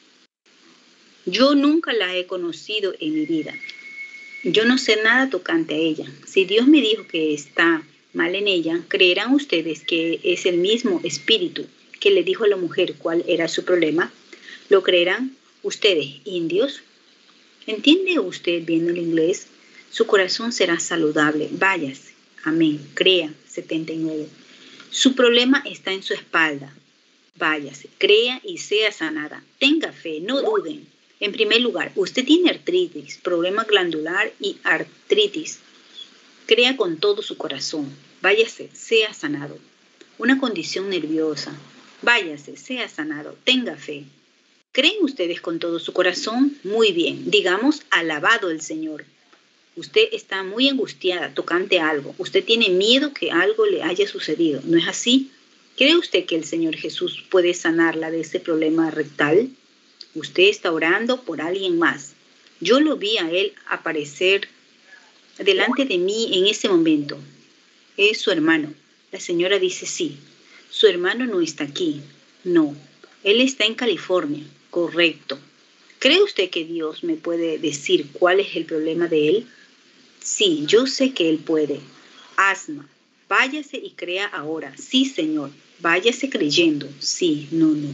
Speaker 5: Yo nunca la he conocido en mi vida. Yo no sé nada tocante a ella. Si Dios me dijo que está mal en ella, ¿creerán ustedes que es el mismo espíritu que le dijo a la mujer cuál era su problema? ¿Lo creerán ustedes, indios? ¿Entiende usted bien el inglés? Su corazón será saludable. Váyase. Amén. Crea. setenta y nueve. Su problema está en su espalda. Váyase. Crea y sea sanada. Tenga fe. No duden. En primer lugar, usted tiene artritis, problema glandular y artritis. Crea con todo su corazón. Váyase, sea sanado. Una condición nerviosa. Váyase, sea sanado. Tenga fe. ¿Creen ustedes con todo su corazón? Muy bien. Digamos, alabado el Señor. Usted está muy angustiada tocante a algo. Usted tiene miedo que algo le haya sucedido. ¿No es así? ¿Cree usted que el Señor Jesús puede sanarla de ese problema rectal? Usted está orando por alguien más. Yo lo vi a él aparecer delante de mí en ese momento. Es su hermano. La señora dice sí. Su hermano no está aquí. No. Él está en California. Correcto. ¿Cree usted que Dios me puede decir cuál es el problema de él? Sí, yo sé que Él puede. Asma, váyase y crea ahora. Sí, Señor, váyase creyendo. Sí, no, no.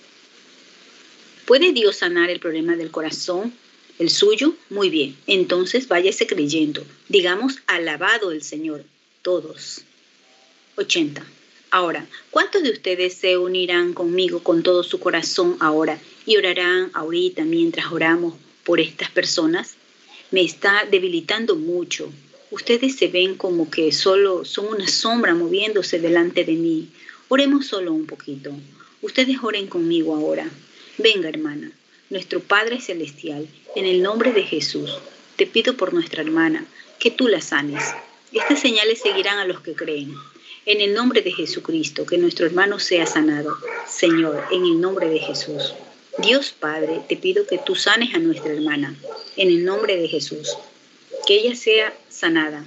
Speaker 5: ¿Puede Dios sanar el problema del corazón? ¿El suyo? Muy bien. Entonces váyase creyendo. Digamos, alabado el Señor. Todos. ochenta. Ahora, ¿cuántos de ustedes se unirán conmigo con todo su corazón ahora y orarán ahorita mientras oramos por estas personas? Me está debilitando mucho. Ustedes se ven como que solo son una sombra moviéndose delante de mí. Oremos solo un poquito. Ustedes oren conmigo ahora. Venga, hermana. Nuestro Padre Celestial, en el nombre de Jesús, te pido por nuestra hermana que tú la sanes. Estas señales seguirán a los que creen. En el nombre de Jesucristo, que nuestro hermano sea sanado. Señor, en el nombre de Jesús. Dios Padre, te pido que tú sanes a nuestra hermana. En el nombre de Jesús. Que ella sea sanada.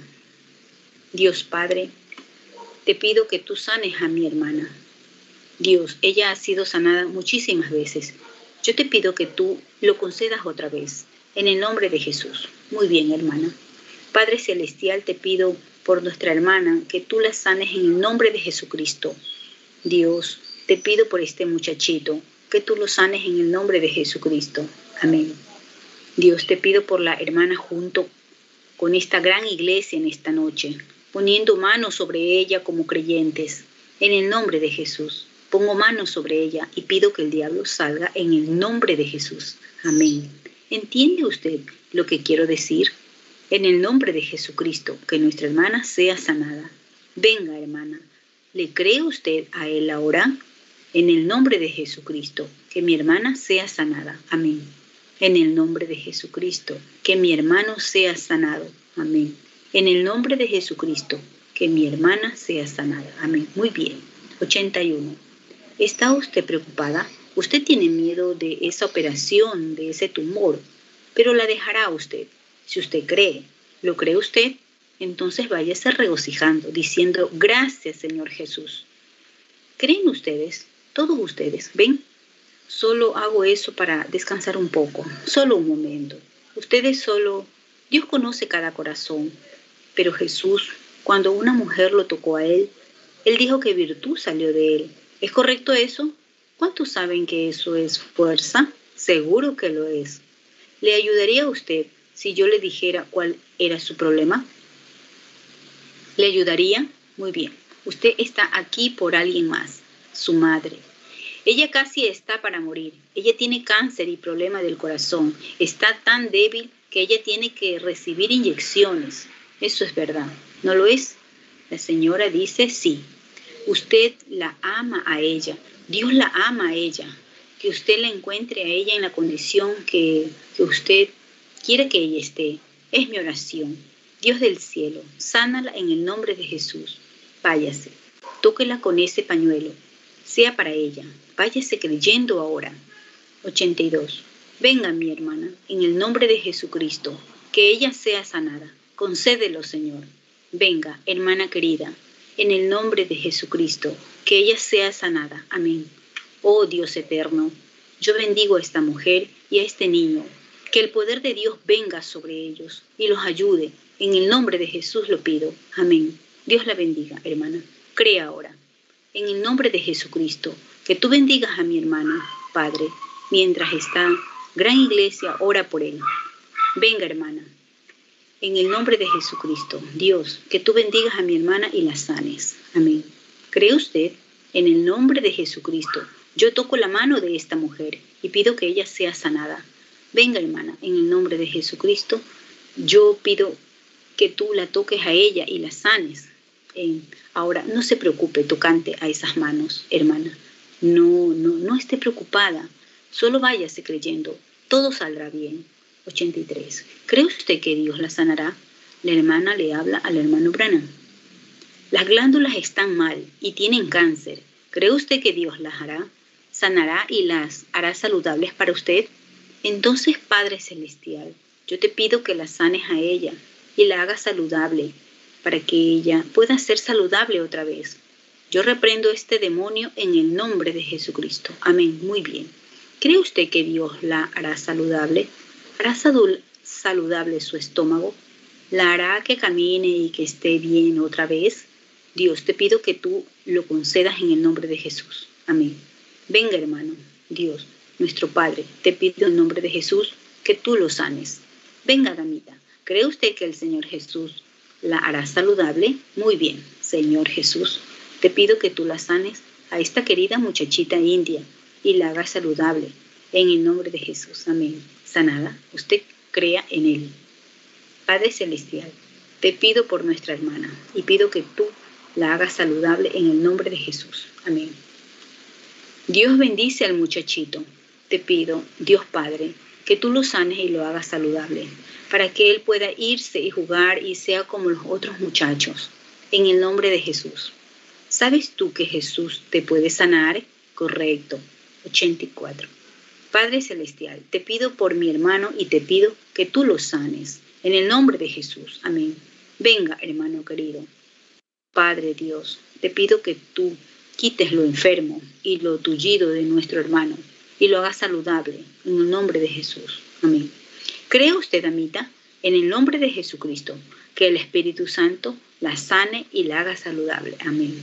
Speaker 5: Dios Padre, te pido que tú sanes a mi hermana. Dios, ella ha sido sanada muchísimas veces. Yo te pido que tú lo concedas otra vez. En el nombre de Jesús. Muy bien, hermana. Padre Celestial, te pido por nuestra hermana, que tú la sanes en el nombre de Jesucristo. Dios, te pido por este muchachito, que tú lo sanes en el nombre de Jesucristo. Amén. Dios, te pido por la hermana junto con esta gran iglesia en esta noche, poniendo manos sobre ella como creyentes. En el nombre de Jesús, pongo manos sobre ella y pido que el diablo salga en el nombre de Jesús. Amén. ¿Entiende usted lo que quiero decir? En el nombre de Jesucristo, que nuestra hermana sea sanada. Venga, hermana, ¿le cree usted a él ahora? En el nombre de Jesucristo, que mi hermana sea sanada. Amén. En el nombre de Jesucristo, que mi hermano sea sanado. Amén. En el nombre de Jesucristo, que mi hermana sea sanada. Amén. Muy bien. ochenta y uno. ¿Está usted preocupada? Usted tiene miedo de esa operación, de ese tumor, pero la dejará usted. Si usted cree, ¿lo cree usted? Entonces váyase regocijando, diciendo, gracias, Señor Jesús. ¿Creen ustedes? Todos ustedes, ¿ven? Solo hago eso para descansar un poco, solo un momento. Ustedes solo, Dios conoce cada corazón, pero Jesús, cuando una mujer lo tocó a él, él dijo que virtud salió de él. ¿Es correcto eso? ¿Cuántos saben que eso es fuerza? Seguro que lo es. ¿Le ayudaría a usted si yo le dijera cuál era su problema? ¿Le ayudaría? Muy bien. Usted está aquí por alguien más, su madre. Ella casi está para morir. Ella tiene cáncer y problema del corazón. Está tan débil que ella tiene que recibir inyecciones. Eso es verdad. ¿No lo es? La señora dice sí. Usted la ama a ella. Dios la ama a ella. Que usted la encuentre a ella en la condición que, que usted quiere que ella esté. Es mi oración. Dios del cielo, sánala en el nombre de Jesús. Váyase. Tóquela con ese pañuelo. Sea para ella. Váyase creyendo ahora. ochenta y dos. Venga, mi hermana, en el nombre de Jesucristo. Que ella sea sanada. Concédelo, Señor. Venga, hermana querida, en el nombre de Jesucristo. Que ella sea sanada. Amén. Oh Dios eterno, yo bendigo a esta mujer y a este niño. Que el poder de Dios venga sobre ellos y los ayude. En el nombre de Jesús lo pido. Amén. Dios la bendiga, hermana. Crea ahora. En el nombre de Jesucristo, que tú bendigas a mi hermano, Padre, mientras esta gran iglesia ora por él. Venga, hermana. En el nombre de Jesucristo, Dios, que tú bendigas a mi hermana y la sanes. Amén. ¿Cree usted? En el nombre de Jesucristo, yo toco la mano de esta mujer y pido que ella sea sanada. Venga, hermana, en el nombre de Jesucristo, yo pido que tú la toques a ella y la sanes. Eh, ahora, no se preocupe tocante a esas manos, hermana. No, no, no esté preocupada. Solo váyase creyendo. Todo saldrá bien. ochenta y tres. ¿Cree usted que Dios la sanará? La hermana le habla al hermano Branham. Las glándulas están mal y tienen cáncer. ¿Cree usted que Dios las hará? ¿Sanará y las hará saludables para usted? Entonces, Padre Celestial, yo te pido que la sanes a ella y la hagas saludable para que ella pueda ser saludable otra vez. Yo reprendo este demonio en el nombre de Jesucristo. Amén. Muy bien. ¿Cree usted que Dios la hará saludable? ¿Hará saludable su estómago? la hará que camine y que esté bien otra vez. Dios, te pido que tú lo concedas en el nombre de Jesús. Amén. Venga, hermano, Dios, nuestro Padre, te pido en nombre de Jesús que tú lo sanes. Venga, damita, ¿cree usted que el Señor Jesús la hará saludable? Muy bien, Señor Jesús, te pido que tú la sanes a esta querida muchachita india y la hagas saludable. En el nombre de Jesús, amén. Sanada, usted crea en Él. Padre Celestial, te pido por nuestra hermana y pido que tú la hagas saludable en el nombre de Jesús. Amén. Dios bendice al muchachito. Te pido, Dios Padre, que tú lo sanes y lo hagas saludable, para que él pueda irse y jugar y sea como los otros muchachos. En el nombre de Jesús. ¿Sabes tú que Jesús te puede sanar? Correcto. ochenta y cuatro. Padre Celestial, te pido por mi hermano y te pido que tú lo sanes. En el nombre de Jesús. Amén. Venga, hermano querido. Padre Dios, te pido que tú quites lo enfermo y lo tullido de nuestro hermano y lo hagas saludable. En el nombre de Jesús. Amén. ¿Cree usted, amita, en el nombre de Jesucristo, que el Espíritu Santo la sane y la haga saludable? Amén.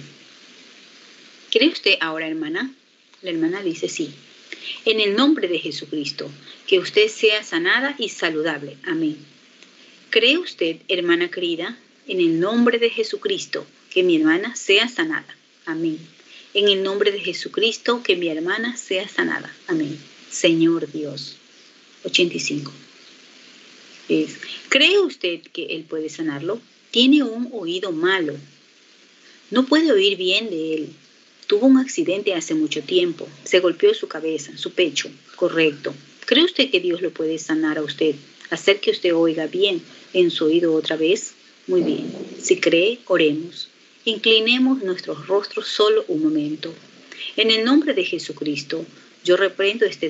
Speaker 5: ¿Cree usted ahora, hermana? La hermana dice sí. En el nombre de Jesucristo, que usted sea sanada y saludable. Amén. ¿Cree usted, hermana querida, en el nombre de Jesucristo, que mi hermana sea sanada? Amén. En el nombre de Jesucristo, que mi hermana sea sanada. Amén. Señor Dios. ochenta y cinco. Es, ¿cree usted que Él puede sanarlo? Tiene un oído malo. No puede oír bien de Él. Tuvo un accidente hace mucho tiempo. Se golpeó su cabeza, su pecho. Correcto. ¿Cree usted que Dios lo puede sanar a usted? Hacer que usted oiga bien en su oído otra vez. Muy bien. Si cree, oremos. Inclinemos nuestros rostros solo un momento. En el nombre de Jesucristo, yo reprendo este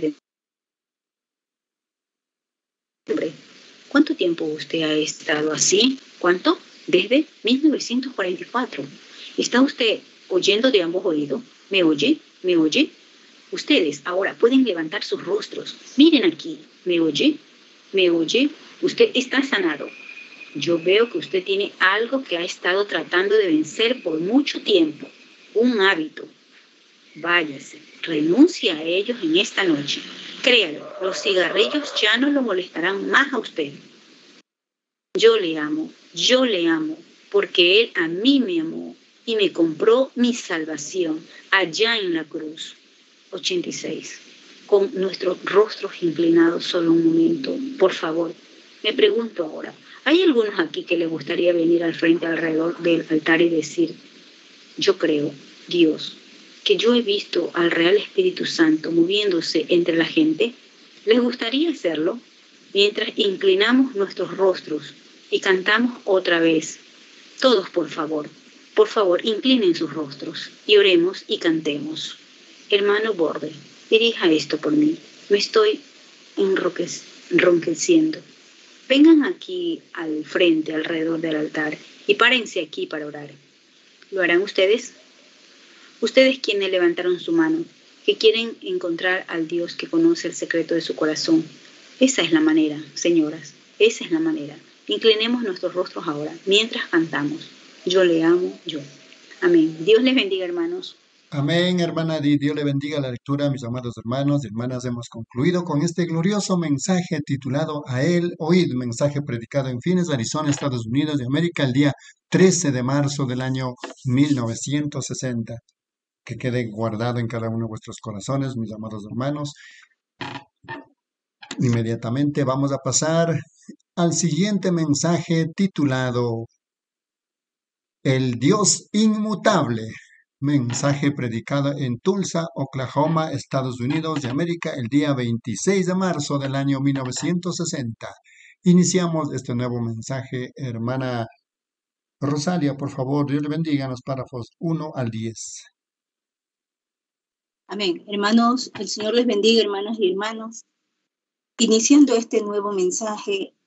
Speaker 5: de... ¿Cuánto tiempo usted ha estado así? ¿Cuánto? Desde mil novecientos cuarenta y cuatro. ¿Está usted oyendo de ambos oídos? ¿Me oye? ¿Me oye? Ustedes ahora pueden levantar sus rostros. Miren aquí. ¿Me oye? ¿Me oye? Usted está sanado. Yo veo que usted tiene algo que ha estado tratando de vencer por mucho tiempo. Un hábito. Váyase. Renuncia a ellos en esta noche. Créalo, los cigarrillos ya no lo molestarán más a usted. Yo le amo, yo le amo, porque Él a mí me amó y me compró mi salvación allá en la cruz. ochenta y seis. Con nuestros rostros inclinados solo un momento, por favor. Me pregunto ahora, ¿hay algunos aquí que les gustaría venir al frente alrededor del altar y decir, yo creo, Dios, que yo he visto al Real Espíritu Santo moviéndose entre la gente? ¿Les gustaría hacerlo? Mientras inclinamos nuestros rostros y cantamos otra vez. Todos, por favor, por favor, inclinen sus rostros y oremos y cantemos. Hermano Borde, dirija esto por mí. Me estoy enronqueciendo. Vengan aquí al frente, alrededor del altar, y párense aquí para orar. ¿Lo harán ustedes? Ustedes quienes levantaron su mano, que quieren encontrar al Dios que conoce el secreto de su corazón. Esa es la manera, señoras, esa es la manera. Inclinemos nuestros rostros ahora, mientras cantamos. Yo le amo, yo. Amén. Dios les bendiga, hermanos.
Speaker 3: Amén, hermana Di. Dios le bendiga la lectura, mis amados hermanos y hermanas. Hemos concluido con este glorioso mensaje titulado A Él Oíd, mensaje predicado en Phoenix, Arizona, Estados Unidos de América, el día trece de marzo del año mil novecientos sesenta. Que quede guardado en cada uno de vuestros corazones, mis amados hermanos. Inmediatamente vamos a pasar al siguiente mensaje titulado El Dios Inmutable. Mensaje predicado en Tulsa, Oklahoma, Estados Unidos de América, el día veintiséis de marzo del año mil novecientos sesenta. Iniciamos este nuevo mensaje, hermana Rosalia, por favor, Dios le bendiga en los párrafos uno al diez.
Speaker 6: Amén. Hermanos, el Señor les bendiga, hermanas y hermanos. Iniciando este nuevo mensaje,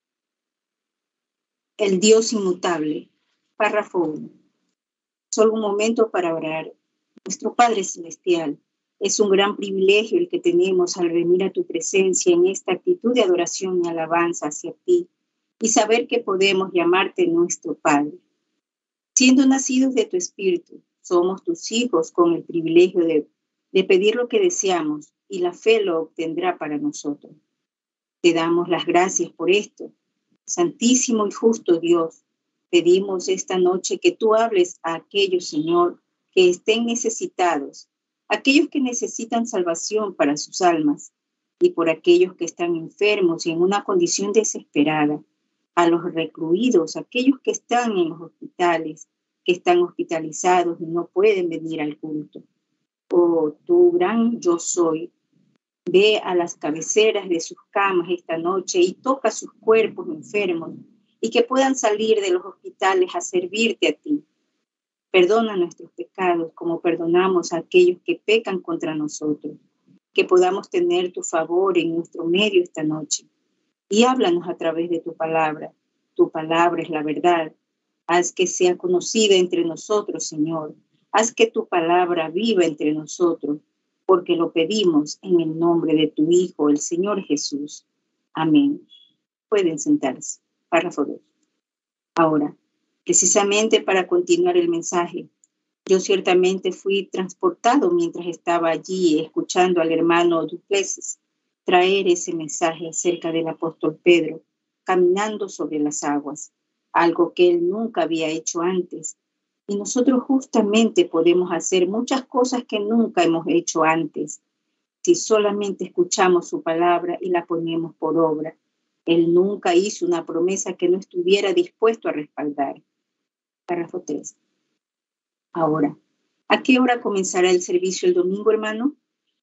Speaker 6: el Dios inmutable, párrafo uno. Solo un momento para orar. Nuestro Padre Celestial, es un gran privilegio el que tenemos al venir a tu presencia en esta actitud de adoración y alabanza hacia ti y saber que podemos llamarte nuestro Padre. Siendo nacidos de tu Espíritu, somos tus hijos con el privilegio de, de pedir lo que deseamos y la fe lo obtendrá para nosotros. Te damos las gracias por esto. Santísimo y justo Dios, pedimos esta noche que tú hables a aquellos, Señor, que estén necesitados, aquellos que necesitan salvación para sus almas y por aquellos que están enfermos y en una condición desesperada, a los recluidos, aquellos que están en los hospitales, que están hospitalizados y no pueden venir al culto. Oh, tu gran yo soy, ve a las cabeceras de sus camas esta noche y toca sus cuerpos enfermos y que puedan salir de los hospitales a servirte a ti. Perdona nuestros pecados como perdonamos a aquellos que pecan contra nosotros, que podamos tener tu favor en nuestro medio esta noche. Y háblanos a través de tu palabra. Tu palabra es la verdad. Haz que sea conocida entre nosotros, Señor. Haz que tu palabra viva entre nosotros, porque lo pedimos en el nombre de tu Hijo, el Señor Jesús. Amén. Pueden sentarse. Párrafo dos. Ahora, precisamente para continuar el mensaje, yo ciertamente fui transportado mientras estaba allí escuchando al hermano Duplessis traer ese mensaje acerca del apóstol Pedro, caminando sobre las aguas, algo que él nunca había hecho antes. Y nosotros justamente podemos hacer muchas cosas que nunca hemos hecho antes, si solamente escuchamos su palabra y la ponemos por obra. Él nunca hizo una promesa que no estuviera dispuesto a respaldar. Párrafo tres. Ahora, ¿a qué hora comenzará el servicio el domingo, hermano?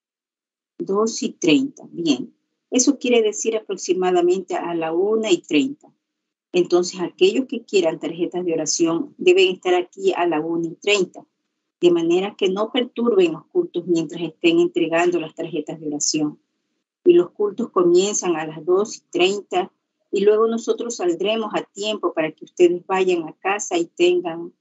Speaker 6: dos y treinta. Bien. Eso quiere decir aproximadamente a la una y treinta. Entonces, aquellos que quieran tarjetas de oración deben estar aquí a la una y treinta, de manera que no perturben los cultos mientras estén entregando las tarjetas de oración. Y los cultos comienzan a las dos y treinta y luego nosotros saldremos a tiempo para que ustedes vayan a casa y tengan,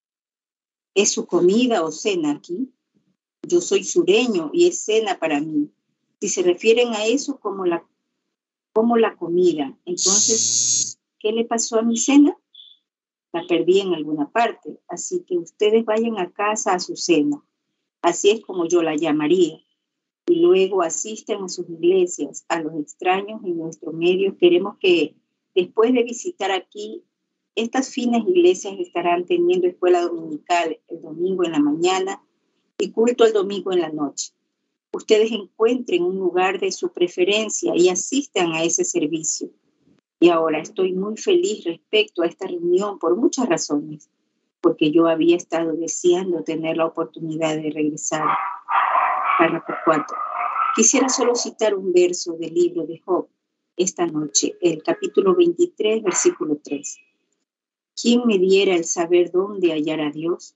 Speaker 6: ¿es su comida o cena aquí? Yo soy sureño y es cena para mí. Si se refieren a eso como la, como la comida, entonces, ¿qué le pasó a mi cena? La perdí en alguna parte, así que ustedes vayan a casa a su cena. Así es como yo la llamaría. Y luego asistan a sus iglesias, a los extraños en nuestro medio. Queremos que después de visitar aquí, estas finas iglesias estarán teniendo escuela dominical el domingo en la mañana y culto el domingo en la noche. Ustedes encuentren un lugar de su preferencia y asistan a ese servicio. Y ahora estoy muy feliz respecto a esta reunión por muchas razones, porque yo había estado deseando tener la oportunidad de regresar. Párrafo cuatro. Quisiera solo citar un verso del libro de Job esta noche, el capítulo veintitrés, versículo tres. ¿Quién me diera el saber dónde hallar a Dios?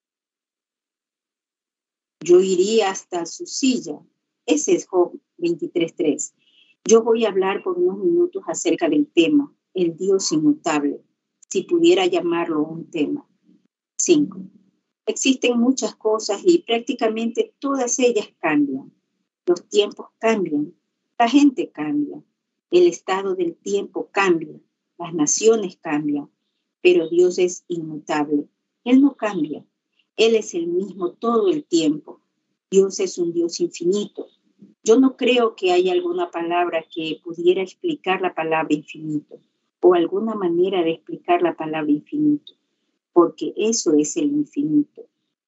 Speaker 6: Yo iría hasta su silla. Ese es Job veintitrés, tres. Yo voy a hablar por unos minutos acerca del tema, el Dios inmutable, si pudiera llamarlo un tema. cinco. Existen muchas cosas y prácticamente todas ellas cambian. Los tiempos cambian, la gente cambia, el estado del tiempo cambia, las naciones cambian, pero Dios es inmutable. Él no cambia. Él es el mismo todo el tiempo. Dios es un Dios infinito. Yo no creo que haya alguna palabra que pudiera explicar la palabra infinito o alguna manera de explicar la palabra infinito, porque eso es el infinito.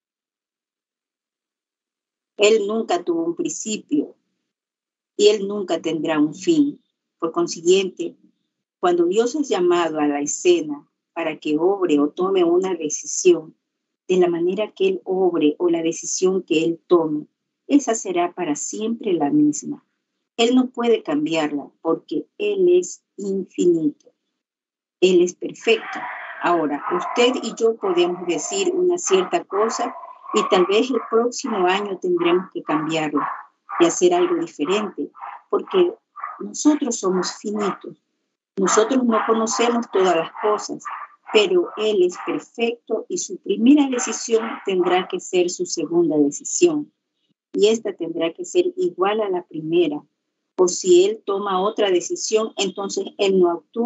Speaker 6: Él nunca tuvo un principio y Él nunca tendrá un fin. Por consiguiente, cuando Dios es llamado a la escena para que obre o tome una decisión, de la manera que Él obre o la decisión que Él tome, esa será para siempre la misma. Él no puede cambiarla porque Él es infinito. Él es perfecto. Ahora, usted y yo podemos decir una cierta cosa y tal vez el próximo año tendremos que cambiarla y hacer algo diferente, porque nosotros somos finitos. Nosotros no conocemos todas las cosas, pero Él es perfecto y su primera decisión tendrá que ser su segunda decisión. Y esta tendrá que ser igual a la primera. O si Él toma otra decisión, entonces Él no actuó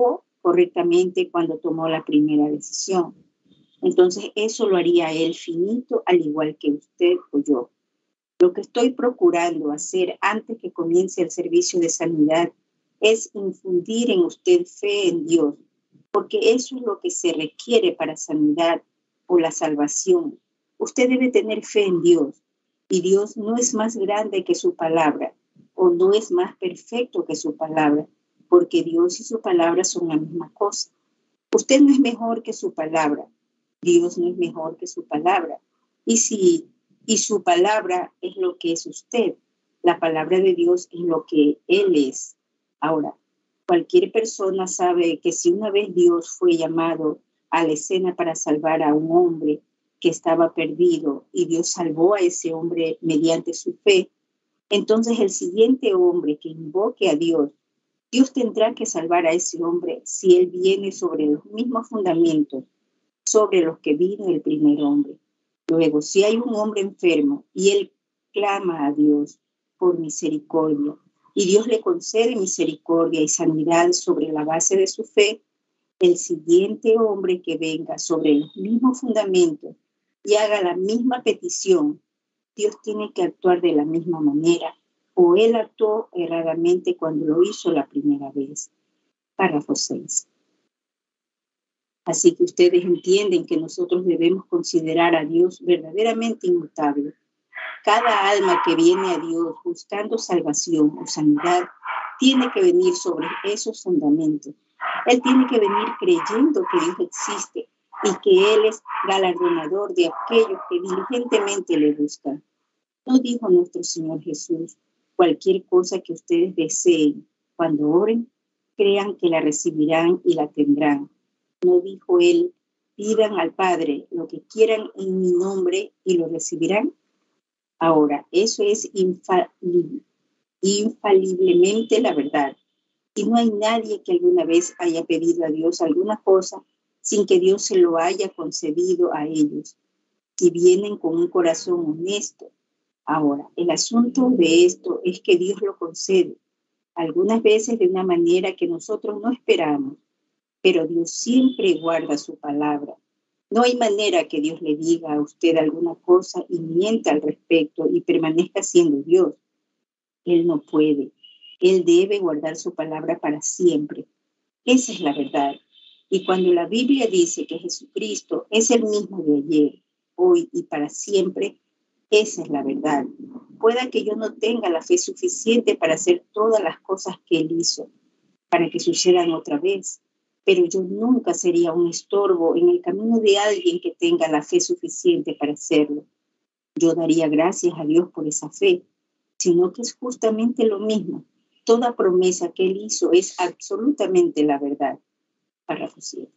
Speaker 6: correctamente cuando tomó la primera decisión. Entonces eso lo haría él finito, al igual que usted o yo. Lo que estoy procurando hacer antes que comience el servicio de sanidad es infundir en usted fe en Dios, porque eso es lo que se requiere para sanidad o la salvación. Usted debe tener fe en Dios, y Dios no es más grande que su palabra, o no es más perfecto que su palabra, porque Dios y su palabra son la misma cosa. Usted no es mejor que su palabra, Dios no es mejor que su palabra, y si y su palabra es lo que es usted, la palabra de Dios es lo que Él es. Ahora, cualquier persona sabe que si una vez Dios fue llamado a la escena para salvar a un hombre que estaba perdido y Dios salvó a ese hombre mediante su fe, entonces el siguiente hombre que invoque a Dios, Dios tendrá que salvar a ese hombre si él viene sobre los mismos fundamentos sobre los que vino el primer hombre. Luego, si hay un hombre enfermo y él clama a Dios por misericordia y Dios le concede misericordia y sanidad sobre la base de su fe, el siguiente hombre que venga sobre los mismos fundamentos y haga la misma petición, Dios tiene que actuar de la misma manera, o él actuó erradamente cuando lo hizo la primera vez. Párrafo seis. Así que ustedes entienden que nosotros debemos considerar a Dios verdaderamente inmutable. Cada alma que viene a Dios buscando salvación o sanidad tiene que venir sobre esos fundamentos. Él tiene que venir creyendo que Dios existe y que Él es galardonador de aquellos que diligentemente le buscan. ¿No dijo nuestro Señor Jesús: cualquier cosa que ustedes deseen cuando oren, crean que la recibirán y la tendrán? ¿No dijo Él: pidan al Padre lo que quieran en mi nombre y lo recibirán? Ahora, eso es infalible, infaliblemente la verdad. Y no hay nadie que alguna vez haya pedido a Dios alguna cosa sin que Dios se lo haya concedido a ellos, si vienen con un corazón honesto. Ahora, el asunto de esto es que Dios lo concede, algunas veces de una manera que nosotros no esperamos, pero Dios siempre guarda su palabra. No hay manera que Dios le diga a usted alguna cosa y mienta al respecto y permanezca siendo Dios. Él no puede. Él debe guardar su palabra para siempre. Esa es la verdad. Y cuando la Biblia dice que Jesucristo es el mismo de ayer, hoy y para siempre, esa es la verdad. Pueda que yo no tenga la fe suficiente para hacer todas las cosas que Él hizo, para que sucedan otra vez, pero yo nunca sería un estorbo en el camino de alguien que tenga la fe suficiente para hacerlo. Yo daría gracias a Dios por esa fe, sino que es justamente lo mismo. Toda promesa que Él hizo es absolutamente la verdad. Párrafo siete.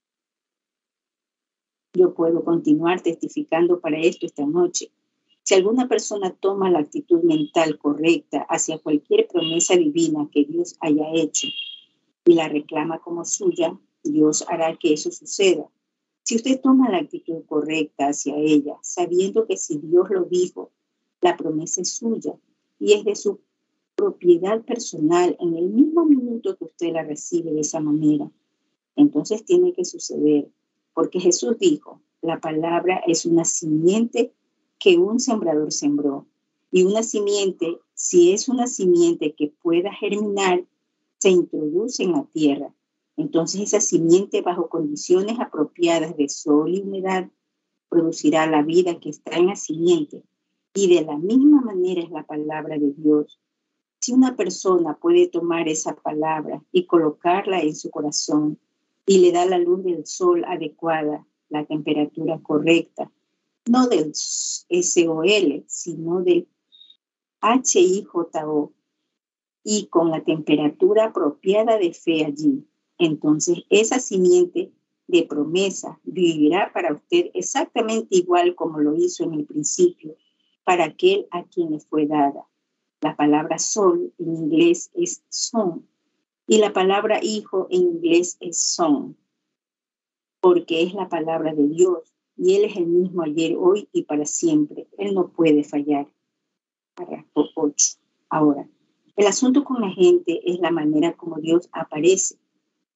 Speaker 6: Yo puedo continuar testificando para esto esta noche. Si alguna persona toma la actitud mental correcta hacia cualquier promesa divina que Dios haya hecho y la reclama como suya, Dios hará que eso suceda. Si usted toma la actitud correcta hacia ella, sabiendo que si Dios lo dijo, la promesa es suya y es de su propiedad personal en el mismo minuto que usted la recibe de esa manera, entonces tiene que suceder, porque Jesús dijo: la palabra es una simiente que un sembrador sembró, y una simiente, si es una simiente que pueda germinar, se introduce en la tierra. Entonces esa simiente, bajo condiciones apropiadas de sol y humedad, producirá la vida que está en la simiente. Y de la misma manera es la palabra de Dios. Si una persona puede tomar esa palabra y colocarla en su corazón y le da la luz del sol adecuada, la temperatura correcta, no del S O L, sino del H I J O, y con la temperatura apropiada de fe allí, entonces esa simiente de promesa vivirá para usted exactamente igual como lo hizo en el principio, para aquel a quien le fue dada. La palabra sol en inglés es son, y la palabra hijo en inglés es son, porque es la palabra de Dios, y Él es el mismo ayer, hoy y para siempre. Él no puede fallar. Párrafo ocho. Ahora, el asunto con la gente es la manera como Dios aparece.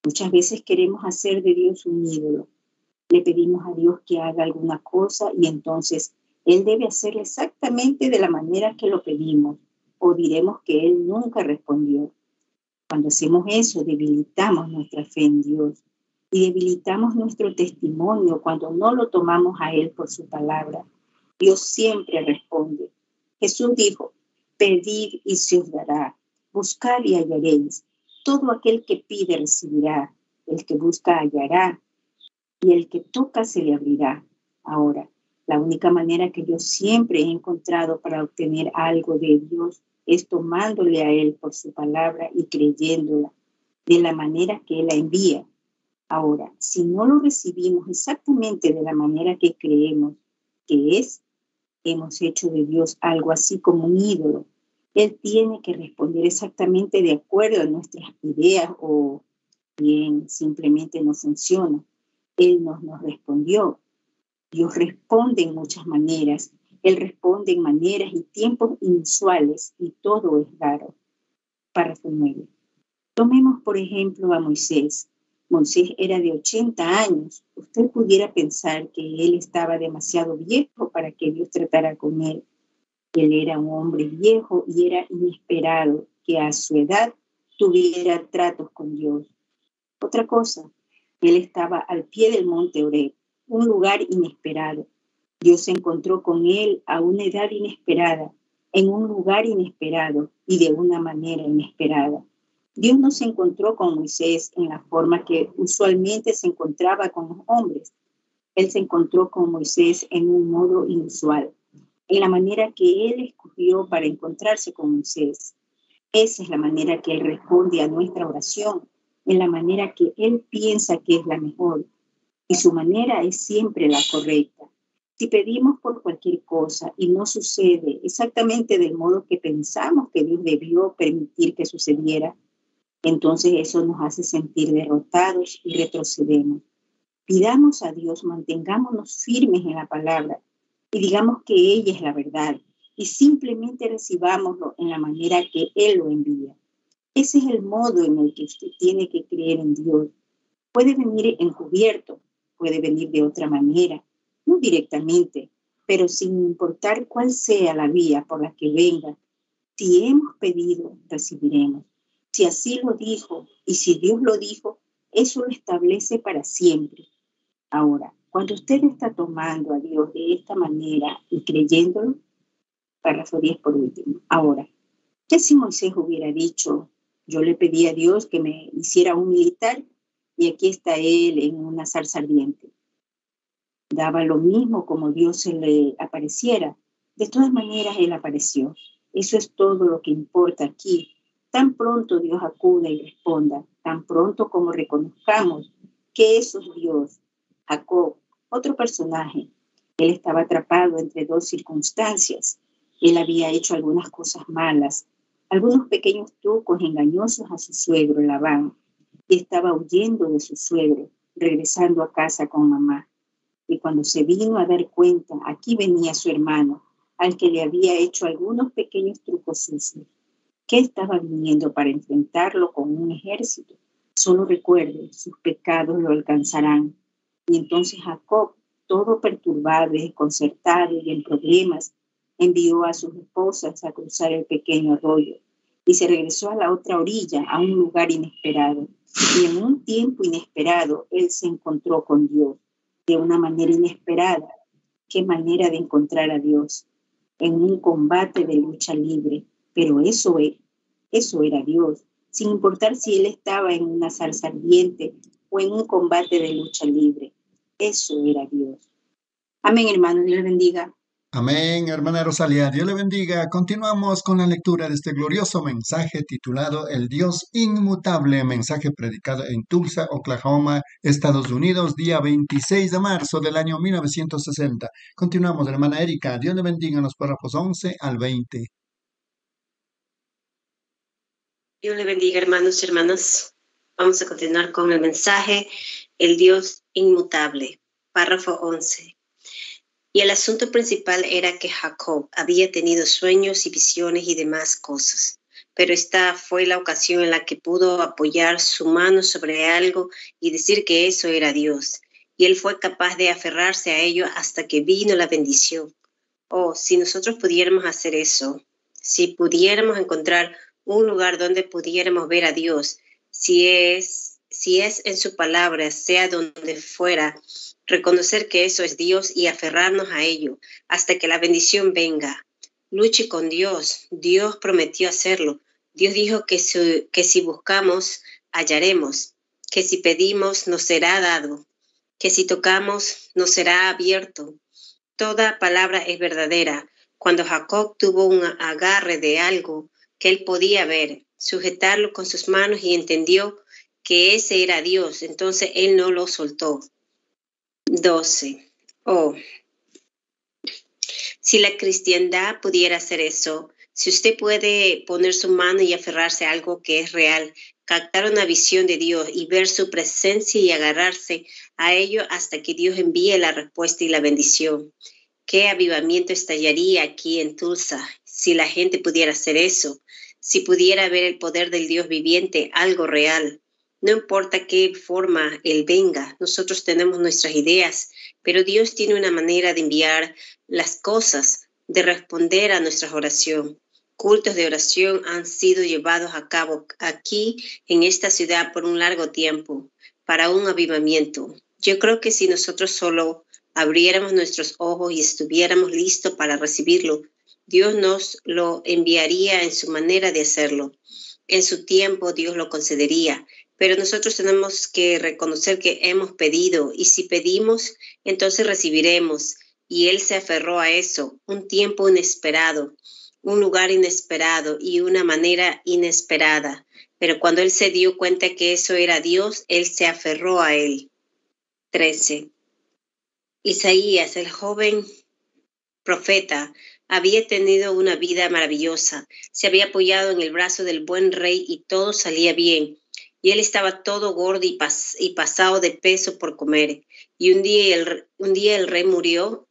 Speaker 6: Muchas veces queremos hacer de Dios un ídolo. Le pedimos a Dios que haga alguna cosa y entonces Él debe hacerlo exactamente de la manera que lo pedimos, o diremos que Él nunca respondió. Cuando hacemos eso, debilitamos nuestra fe en Dios y debilitamos nuestro testimonio cuando no lo tomamos a Él por su palabra. Dios siempre responde. Jesús dijo, pedid y se os dará, buscad y hallaréis. Todo aquel que pide recibirá, el que busca hallará, y el que toca se le abrirá. Ahora, la única manera que yo siempre he encontrado para obtener algo de Dios es tomándole a Él por su palabra y creyéndola de la manera que Él la envía. Ahora, si no lo recibimos exactamente de la manera que creemos que es, hemos hecho de Dios algo así como un ídolo. Él tiene que responder exactamente de acuerdo a nuestras ideas o bien simplemente no funciona. Él nos, nos respondió. Dios responde en muchas maneras. Él responde en maneras y tiempos inusuales y todo es raro. Párrafo nueve. Tomemos por ejemplo a Moisés. Moisés era de ochenta años. Usted pudiera pensar que él estaba demasiado viejo para que Dios tratara con él. Él era un hombre viejo y era inesperado que a su edad tuviera tratos con Dios. Otra cosa, él estaba al pie del monte Horeb, un lugar inesperado. Dios se encontró con él a una edad inesperada, en un lugar inesperado y de una manera inesperada. Dios no se encontró con Moisés en la forma que usualmente se encontraba con los hombres. Él se encontró con Moisés en un modo inusual, en la manera que él escogió para encontrarse con Moisés. Esa es la manera que él responde a nuestra oración, en la manera que él piensa que es la mejor. Y su manera es siempre la correcta. Si pedimos por cualquier cosa y no sucede exactamente del modo que pensamos que Dios debió permitir que sucediera, entonces eso nos hace sentir derrotados y retrocedemos. Pidamos a Dios, mantengámonos firmes en la palabra y digamos que ella es la verdad y simplemente recibámoslo en la manera que Él lo envía. Ese es el modo en el que usted tiene que creer en Dios. Puede venir encubierto, puede venir de otra manera, no directamente, pero sin importar cuál sea la vía por la que venga. Si hemos pedido, recibiremos. Si así lo dijo y si Dios lo dijo, eso lo establece para siempre. Ahora, cuando usted está tomando a Dios de esta manera y creyéndolo, párrafo diez por último. Ahora, ¿qué si Moisés hubiera dicho, yo le pedí a Dios que me hiciera un militar y aquí está él en una zarza ardiente? Daba lo mismo como Dios se le apareciera. De todas maneras, él apareció. Eso es todo lo que importa aquí. Tan pronto Dios acuda y responda, tan pronto como reconozcamos que eso es Dios. Jacob, otro personaje, él estaba atrapado entre dos circunstancias. Él había hecho algunas cosas malas, algunos pequeños trucos engañosos a su suegro Labán, y estaba huyendo de su suegro, regresando a casa con mamá. Y cuando se vino a dar cuenta, aquí venía su hermano, al que le había hecho algunos pequeños trucos sucios. ¿Qué estaba viniendo para enfrentarlo con un ejército? Solo recuerde, sus pecados lo alcanzarán. Y entonces Jacob, todo perturbado y desconcertado y en problemas, envió a sus esposas a cruzar el pequeño arroyo y se regresó a la otra orilla, a un lugar inesperado. Y en un tiempo inesperado, él se encontró con Dios de una manera inesperada. ¿Qué manera de encontrar a Dios? En un combate de lucha libre. Pero eso, es, eso era Dios, sin importar si él estaba en una zarza ardiente o en un combate de lucha libre. Eso era Dios. Amén, hermano. Dios le bendiga.
Speaker 3: Amén, hermana Rosalía, Dios le bendiga. Continuamos con la lectura de este glorioso mensaje titulado El Dios Inmutable, mensaje predicado en Tulsa, Oklahoma, Estados Unidos, día veintiséis de marzo del año mil novecientos sesenta. Continuamos, hermana Erika, Dios le bendiga en los párrafos once al veinte.
Speaker 7: Dios le bendiga, hermanos y hermanas. Vamos a continuar con el mensaje El Dios Inmutable, párrafo once. Y el asunto principal era que Jacob había tenido sueños y visiones y demás cosas. pero esta fue la ocasión en la que pudo apoyar su mano sobre algo y decir que eso era Dios. Y él fue capaz de aferrarse a ello hasta que vino la bendición. Oh, si nosotros pudiéramos hacer eso, si pudiéramos encontrar un lugar donde pudiéramos ver a Dios, si es, si es en su palabra, sea donde fuera, reconocer que eso es Dios y aferrarnos a ello hasta que la bendición venga. Luche con Dios. Dios prometió hacerlo. Dios dijo que, su, que si buscamos, hallaremos, que si pedimos, nos será dado, que si tocamos, nos será abierto. Toda palabra es verdadera. Cuando Jacob tuvo un agarre de algo que él podía ver, sujetarlo con sus manos y entendió que ese era Dios, entonces él no lo soltó. doce. Oh, si la cristiandad pudiera hacer eso, si usted puede poner su mano y aferrarse a algo que es real, captar una visión de Dios y ver su presencia y agarrarse a ello hasta que Dios envíe la respuesta y la bendición. ¿Qué avivamiento estallaría aquí en Tulsa si la gente pudiera hacer eso? Si pudiera ver el poder del Dios viviente, algo real. No importa qué forma Él venga, nosotros tenemos nuestras ideas, pero Dios tiene una manera de enviar las cosas, de responder a nuestra oración. Cultos de oración han sido llevados a cabo aquí en esta ciudad por un largo tiempo para un avivamiento. Yo creo que si nosotros solo abriéramos nuestros ojos y estuviéramos listos para recibirlo, Dios nos lo enviaría en su manera de hacerlo. En su tiempo Dios lo concedería, pero nosotros tenemos que reconocer que hemos pedido y si pedimos, entonces recibiremos. Y Él se aferró a eso, un tiempo inesperado, un lugar inesperado y una manera inesperada. Pero cuando Él se dio cuenta que eso era Dios, Él se aferró a Él. trece. Isaías, el joven profeta, había tenido una vida maravillosa. Se había apoyado en el brazo del buen rey y todo salía bien. Y él estaba todo gordo y, pas y pasado de peso por comer. Y un día el, un día el rey murió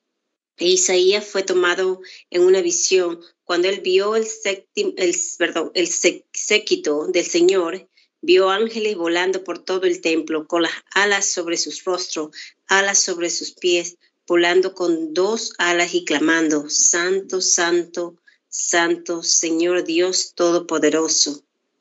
Speaker 7: e Isaías fue tomado en una visión. Cuando él vio el, el, perdón, el séquito del Señor, vio ángeles volando por todo el templo, con las alas sobre sus rostros, alas sobre sus pies, volando con dos alas y clamando, Santo, Santo, Santo, Señor Dios Todopoderoso.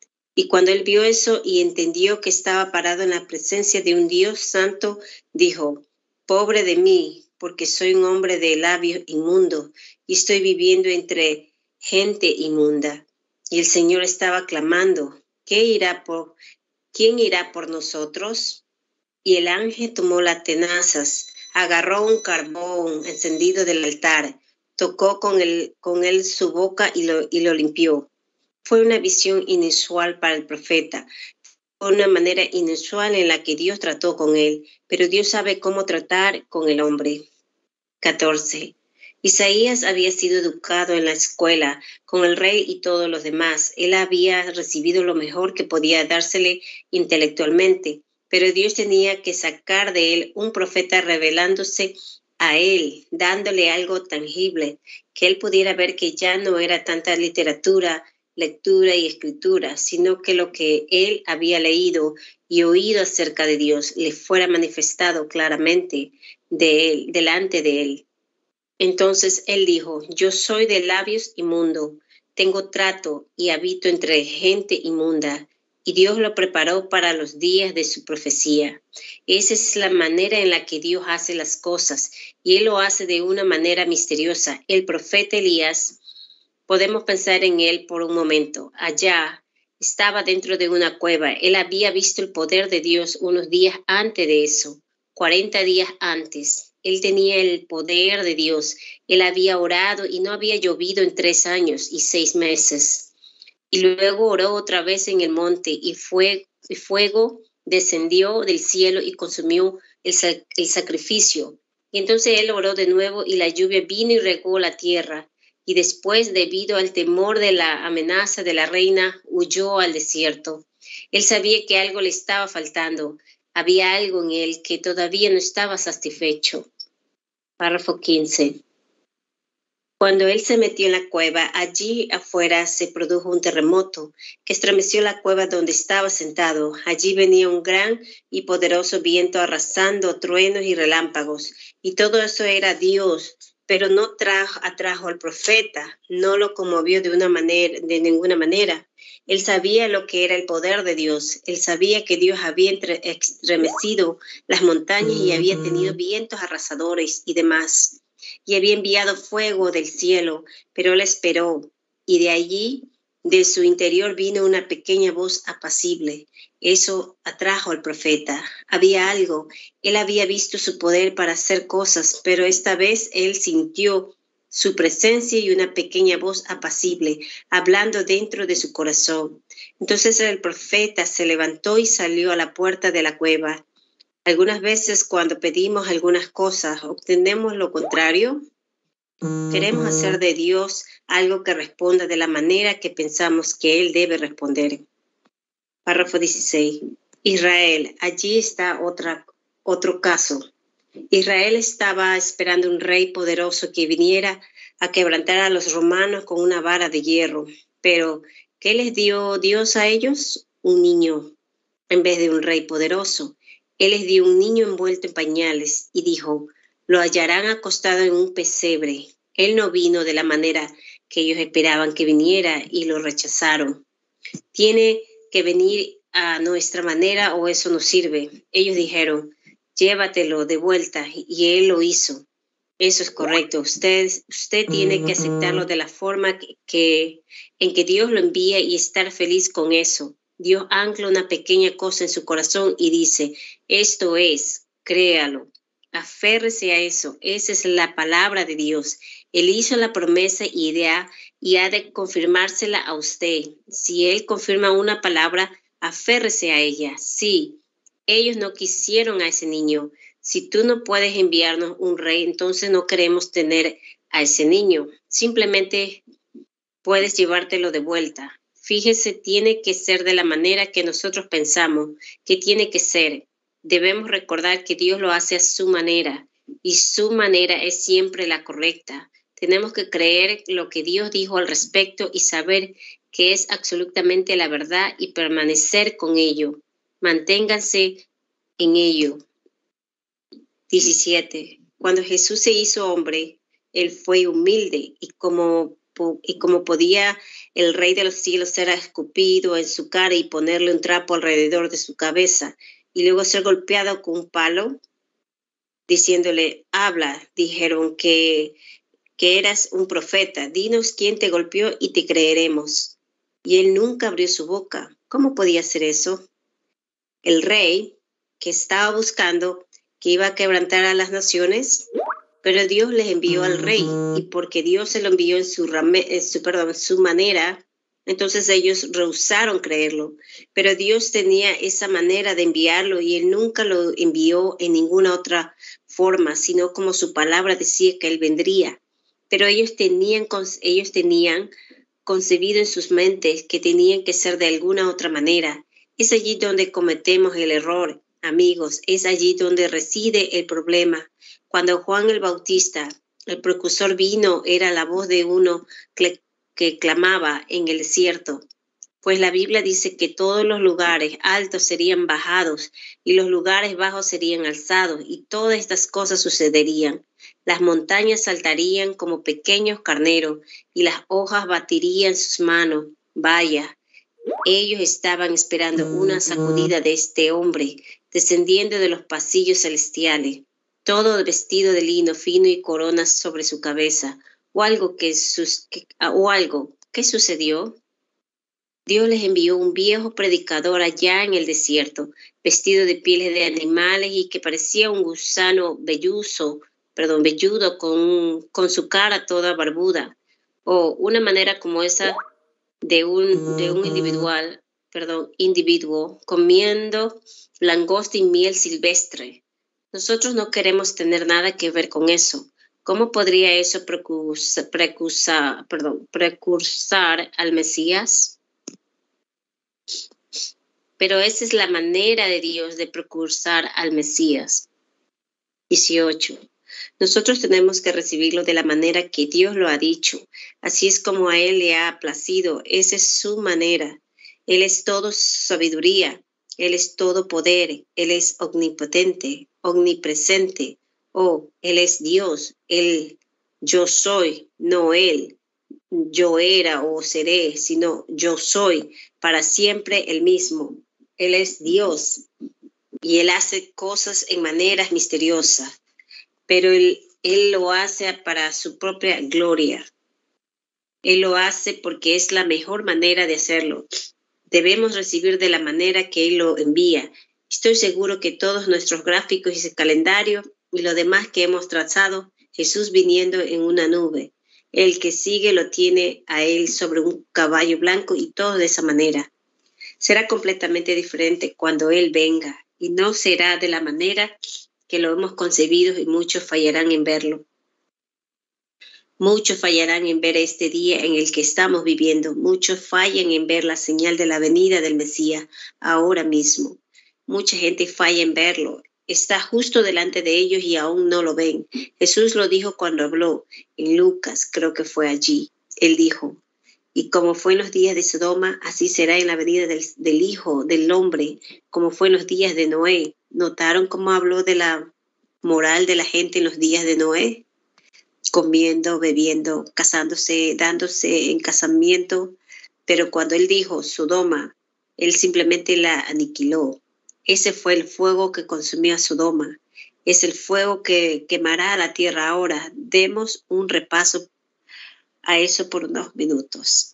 Speaker 7: Y cuando él vio eso y entendió que estaba parado en la presencia de un Dios santo, dijo, pobre de mí, porque soy un hombre de labios inmundos y estoy viviendo entre gente inmunda. Y el Señor estaba clamando, ¿qué irá por, ¿quién irá por nosotros? Y el ángel tomó las tenazas, agarró un carbón encendido del altar, tocó con él, con él su boca y lo, y lo limpió. Fue una visión inusual para el profeta. Fue una manera inusual en la que Dios trató con él, pero Dios sabe cómo tratar con el hombre. catorce. Isaías había sido educado en la escuela con el rey y todos los demás. Él había recibido lo mejor que podía dársele intelectualmente, pero Dios tenía que sacar de él un profeta revelándose a él, dándole algo tangible, que él pudiera ver que ya no era tanta literatura, lectura y escritura, sino que lo que él había leído y oído acerca de Dios le fuera manifestado claramente de él, delante de él. Entonces él dijo, yo soy de labios inmundos, tengo trato y habito entre gente inmunda, y Dios lo preparó para los días de su profecía. Esa es la manera en la que Dios hace las cosas, y Él lo hace de una manera misteriosa. El profeta Elías, podemos pensar en él por un momento. Allá estaba dentro de una cueva. Él había visto el poder de Dios unos días antes de eso, cuarenta días antes. Él tenía el poder de Dios. Él había orado y no había llovido en tres años y seis meses. Y luego oró otra vez en el monte y, fue, y fuego descendió del cielo y consumió el, el sacrificio. Y entonces él oró de nuevo y la lluvia vino y regó la tierra. Y después, debido al temor de la amenaza de la reina, huyó al desierto. Él sabía que algo le estaba faltando. Había algo en él que todavía no estaba satisfecho. Párrafo quince. Cuando él se metió en la cueva, allí afuera se produjo un terremoto que estremeció la cueva donde estaba sentado. Allí venía un gran y poderoso viento arrasando truenos y relámpagos. Y todo eso era Dios, pero no trajo, atrajo al profeta, no lo conmovió de, una manera, de ninguna manera. Él sabía lo que era el poder de Dios. Él sabía que Dios había entre, estremecido las montañas y había tenido vientos arrasadores y demás. Y había enviado fuego del cielo, pero él esperó, y de allí, de su interior, vino una pequeña voz apacible. Eso atrajo al profeta. Había algo. Él había visto su poder para hacer cosas, pero esta vez él sintió su presencia y una pequeña voz apacible, hablando dentro de su corazón. Entonces el profeta se levantó y salió a la puerta de la cueva. Algunas veces cuando pedimos algunas cosas, obtenemos lo contrario. Queremos hacer de Dios algo que responda de la manera que pensamos que Él debe responder. Párrafo dieciséis. Israel, allí está otra, otro caso. Israel estaba esperando un rey poderoso que viniera a quebrantar a los romanos con una vara de hierro. Pero, ¿qué les dio Dios a ellos? Un niño en vez de un rey poderoso. Él les dio un niño envuelto en pañales y dijo, lo hallarán acostado en un pesebre. Él no vino de la manera que ellos esperaban que viniera y lo rechazaron. Tiene que venir a nuestra manera o eso no sirve. Ellos dijeron, llévatelo de vuelta, y él lo hizo. Eso es correcto. Usted, usted tiene que aceptarlo de la forma que, que, en que Dios lo envía y estar feliz con eso. Dios ancla una pequeña cosa en su corazón y dice, esto es, créalo, aférrese a eso, esa es la palabra de Dios. Él hizo la promesa y, de, y ha de confirmársela a usted. Si Él confirma una palabra, aférrese a ella. Sí, ellos no quisieron a ese niño. Si tú no puedes enviarnos un rey, entonces no queremos tener a ese niño. Simplemente puedes llevártelo de vuelta. Fíjese, tiene que ser de la manera que nosotros pensamos que tiene que ser. Debemos recordar que Dios lo hace a su manera y su manera es siempre la correcta. Tenemos que creer lo que Dios dijo al respecto y saber que es absolutamente la verdad y permanecer con ello. Manténganse en ello. diecisiete. Cuando Jesús se hizo hombre, Él fue humilde y como y como podía el Rey de los cielos ser escupido en su cara y ponerle un trapo alrededor de su cabeza y luego ser golpeado con un palo, diciéndole, habla, dijeron que, que eras un profeta, dinos quién te golpeó y te creeremos. Y él nunca abrió su boca. ¿Cómo podía hacer eso? El rey que estaba buscando que iba a quebrantar a las naciones, pero Dios les envió al rey, y porque Dios se lo envió en su, rame, en su, perdón, en su manera, entonces ellos rehusaron creerlo. Pero Dios tenía esa manera de enviarlo y Él nunca lo envió en ninguna otra forma, sino como su palabra decía que Él vendría. Pero ellos tenían, ellos tenían concebido en sus mentes que tenían que ser de alguna otra manera. Es allí donde cometemos el error, amigos, es allí donde reside el problema. Cuando Juan el Bautista, el precursor, vino, era la voz de uno que, que clamaba en el desierto. Pues la Biblia dice que todos los lugares altos serían bajados y los lugares bajos serían alzados y todas estas cosas sucederían. Las montañas saltarían como pequeños carneros y las hojas batirían sus manos. Vaya, ellos estaban esperando una sacudida de este hombre, descendiendo de los pasillos celestiales, todo vestido de lino fino y coronas sobre su cabeza, o algo que, sus, que, o algo. ¿Qué sucedió? Dios les envió un viejo predicador allá en el desierto, vestido de pieles de animales y que parecía un gusano velluzo, perdón, velludo con, con su cara toda barbuda, o una manera como esa de un, de un individual, perdón, individuo comiendo langosta y miel silvestre. Nosotros no queremos tener nada que ver con eso. ¿Cómo podría eso precursar, precursar, perdón, precursar al Mesías? Pero esa es la manera de Dios de precursar al Mesías. dieciocho. Nosotros tenemos que recibirlo de la manera que Dios lo ha dicho. Así es como a Él le ha placido. Esa es su manera. Él es todo sabiduría. Él es todo poder. Él es omnipotente, omnipresente. Oh, Él es Dios. Él, yo soy, no Él. Yo era o seré, sino yo soy para siempre el mismo. Él es Dios y Él hace cosas en maneras misteriosas, pero Él, él lo hace para su propia gloria. Él lo hace porque es la mejor manera de hacerlo. Debemos recibir de la manera que Él lo envía. Estoy seguro que todos nuestros gráficos y ese calendario y lo demás que hemos trazado, Jesús viniendo en una nube. El que sigue lo tiene a Él sobre un caballo blanco y todo de esa manera. Será completamente diferente cuando Él venga y no será de la manera que lo hemos concebido y muchos fallarán en verlo. Muchos fallarán en ver este día en el que estamos viviendo. Muchos fallan en ver la señal de la venida del Mesías ahora mismo. Mucha gente falla en verlo. Está justo delante de ellos y aún no lo ven. Jesús lo dijo cuando habló en Lucas, creo que fue allí. Él dijo, y como fue en los días de Sodoma, así será en la venida del, del Hijo del Hombre, como fue en los días de Noé. ¿Notaron cómo habló de la moral de la gente en los días de Noé? Comiendo, bebiendo, casándose, dándose en casamiento. Pero cuando él dijo Sodoma, él simplemente la aniquiló. Ese fue el fuego que consumió a Sodoma. Es el fuego que quemará la tierra ahora. Demos un repaso a eso por unos minutos.